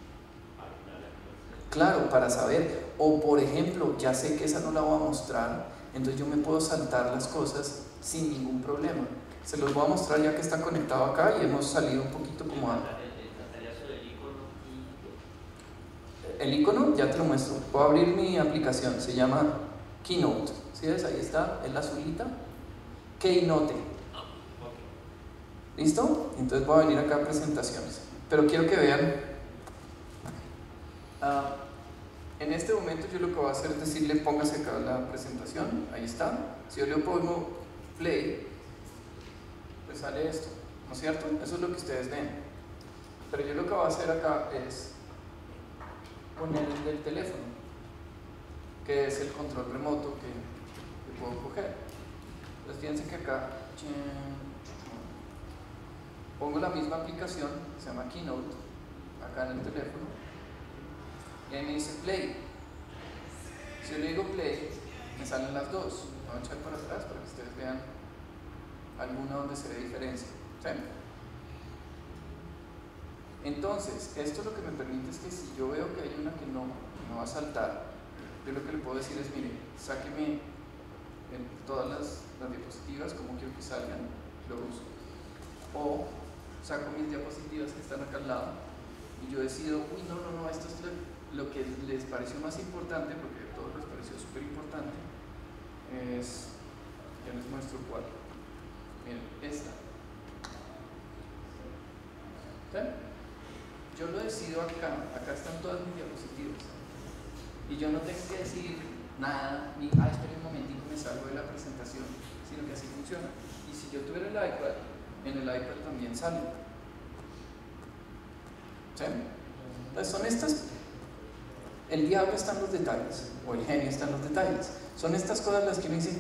Claro, para saber, o por ejemplo, ya sé que esa no la voy a mostrar, entonces yo me puedo saltar las cosas sin ningún problema. Se los voy a mostrar ya que está conectado acá, y hemos salido un poquito como a... El icono ya te lo muestro. Puedo abrir mi aplicación, se llama Keynote. ¿Sí ves? Ahí está, es la azulita. Keynote. ¿Listo? Entonces voy a venir acá a presentaciones. Pero quiero que vean, en este momento yo lo que voy a hacer es decirle póngase acá la presentación, ahí está. Si yo le pongo play, pues sale esto, ¿no es cierto? Eso es lo que ustedes ven. Pero yo lo que voy a hacer acá es poner el del teléfono, que es el control remoto que puedo coger. Entonces fíjense que acá pongo la misma aplicación, se llama Keynote, acá en el teléfono, y ahí me dice play. Si yo le digo play, me salen las dos. Voy a echar para atrás para que ustedes vean alguna donde se ve diferencia. ¿Sí? Entonces, esto lo que me permite es que si yo veo que hay una que no va a saltar, yo lo que le puedo decir es, mire, sáqueme todas las diapositivas como quiero que salgan, close, o saco mis diapositivas que están acá al lado y yo decido, uy, no, esto es lo que les pareció más importante, porque a todos les pareció súper importante, es, ya les muestro cuál, miren, esta. ¿Sí? Yo lo decido acá están todas mis diapositivas y yo no tengo que decir nada, ni, espera un momentico, me salgo de la presentación, sino que así funciona. Y si yo tuviera el iPad, en el iPad también sale. ¿Sí? Entonces son estas, el diablo está en los detalles, o el genio está en los detalles. Son estas cosas las que uno dice,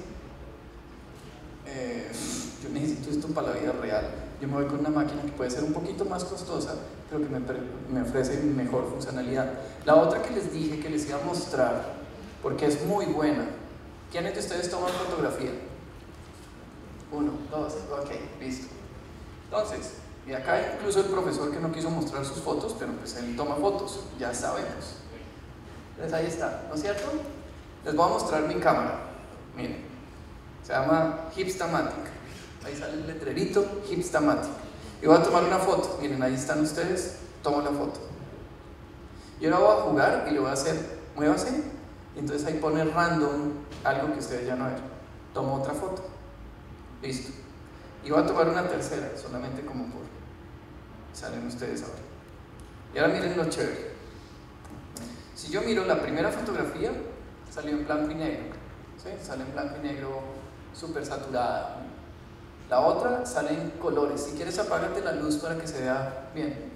yo necesito esto para la vida real. Yo me voy con una máquina que puede ser un poquito más costosa, pero que me ofrece mejor funcionalidad. La otra que les dije que les iba a mostrar, porque es muy buena. ¿Quiénes de ustedes toman fotografía? 1, 2, ok, listo. Entonces, y acá hay incluso el profesor que no quiso mostrar sus fotos, pero pues él toma fotos, ya sabemos. Entonces ahí está, ¿no es cierto? Les voy a mostrar mi cámara. Miren, se llama Hipstamatic. Ahí sale el letrerito, Hipstamatic. Y voy a tomar una foto. Miren, ahí están ustedes, tomo la foto. Y ahora voy a jugar y le voy a hacer, muévase. Y entonces ahí pone random algo que ustedes ya no ven. Tomo otra foto. Listo. Y voy a tomar una tercera, solamente como por. Salen ustedes ahora. Y ahora miren lo chévere. Si yo miro la primera fotografía, salió en blanco y negro. ¿Sí? Sale en blanco y negro súper saturada. La otra sale en colores. Si quieres apágate la luz para que se vea bien.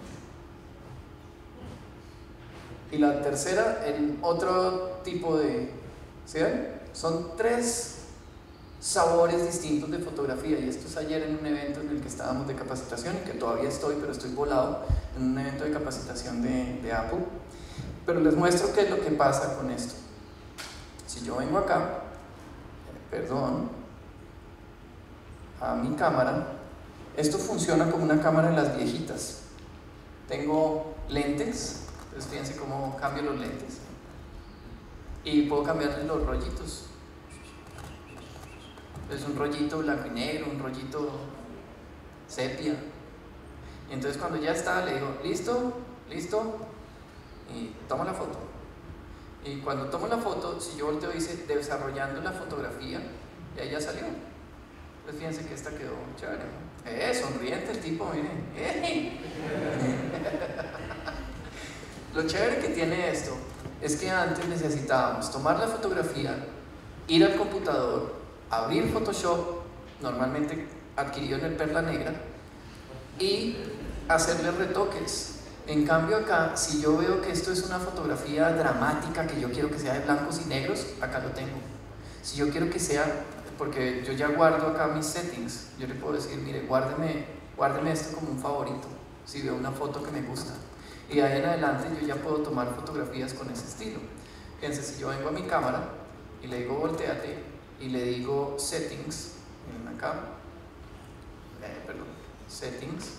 Y la tercera en otro tipo de... ¿Sí ven? Son 3 sabores distintos de fotografía. Y esto es ayer en un evento en el que estábamos de capacitación, y que todavía estoy, pero estoy volado, en un evento de capacitación de Apple. Pero les muestro qué es lo que pasa con esto. Si yo vengo acá, a mi cámara, esto funciona como una cámara de las viejitas. Tengo lentes, entonces fíjense cómo cambio los lentes. Y puedo cambiarles los rollitos. Es un rollito blanco y negro, un rollito sepia. Y entonces cuando ya está, le digo, ¿listo? ¿Listo? Y tomo la foto. Y cuando tomo la foto, si yo volteo, dice desarrollando la fotografía, y ahí ya salió. Entonces fíjense que esta quedó chévere. Sonriente el tipo, miren. Lo chévere que tiene esto es que antes necesitábamos tomar la fotografía, ir al computador, abrir Photoshop, normalmente adquirido en el Perla Negra, y hacerle retoques. En cambio acá, si yo veo que esto es una fotografía dramática, que yo quiero que sea de blancos y negros, acá lo tengo. Si yo quiero que sea, porque yo ya guardo acá mis settings, yo le puedo decir, mire, guárdeme esto como un favorito, si veo una foto que me gusta. Y de ahí en adelante yo ya puedo tomar fotografías con ese estilo. Fíjense, si yo vengo a mi cámara y le digo volteate y le digo settings, miren acá, settings,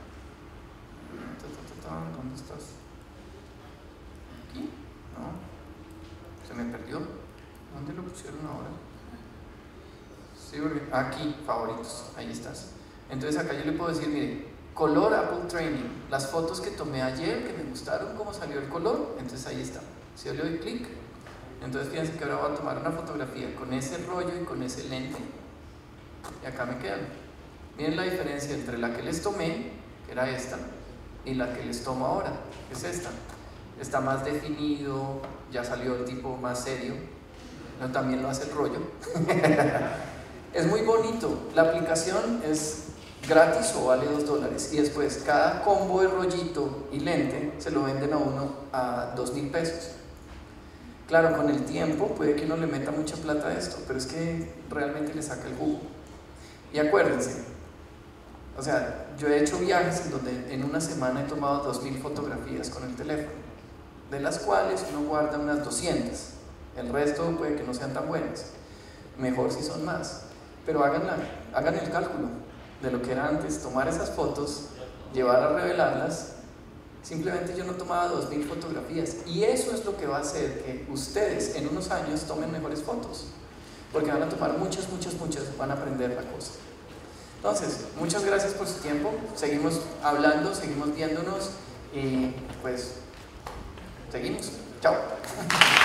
¿dónde estás? ¿Aquí? No, se me perdió. ¿Dónde lo pusieron ahora? Sí, aquí, favoritos, ahí estás. Entonces acá yo le puedo decir, mire, color Apple Training, las fotos que tomé ayer que me gustaron, cómo salió el color, entonces ahí está. Si yo le doy clic, entonces fíjense que ahora voy a tomar una fotografía con ese rollo y con ese lente, y acá me quedan. Miren la diferencia entre la que les tomé, que era esta, y la que les tomo ahora, que es esta. Está más definido, ya salió el tipo más serio, no, también lo hace el rollo. Es muy bonito, la aplicación es gratis o vale $2, y después cada combo de rollito y lente se lo venden a uno a 2.000 pesos. Claro, con el tiempo puede que uno le meta mucha plata a esto, pero es que realmente le saca el jugo. Y acuérdense, o sea, yo he hecho viajes en donde en una semana he tomado 2.000 fotografías con el teléfono, de las cuales uno guarda unas 200, el resto puede que no sean tan buenas, mejor si son más, pero hagan el cálculo de lo que era antes, tomar esas fotos, llevar a revelarlas. Simplemente yo no tomaba 2.000 fotografías, y eso es lo que va a hacer que ustedes en unos años tomen mejores fotos, porque van a tomar muchas, van a aprender la cosa. Entonces, muchas gracias por su tiempo, seguimos hablando, seguimos viéndonos y pues seguimos. Chao.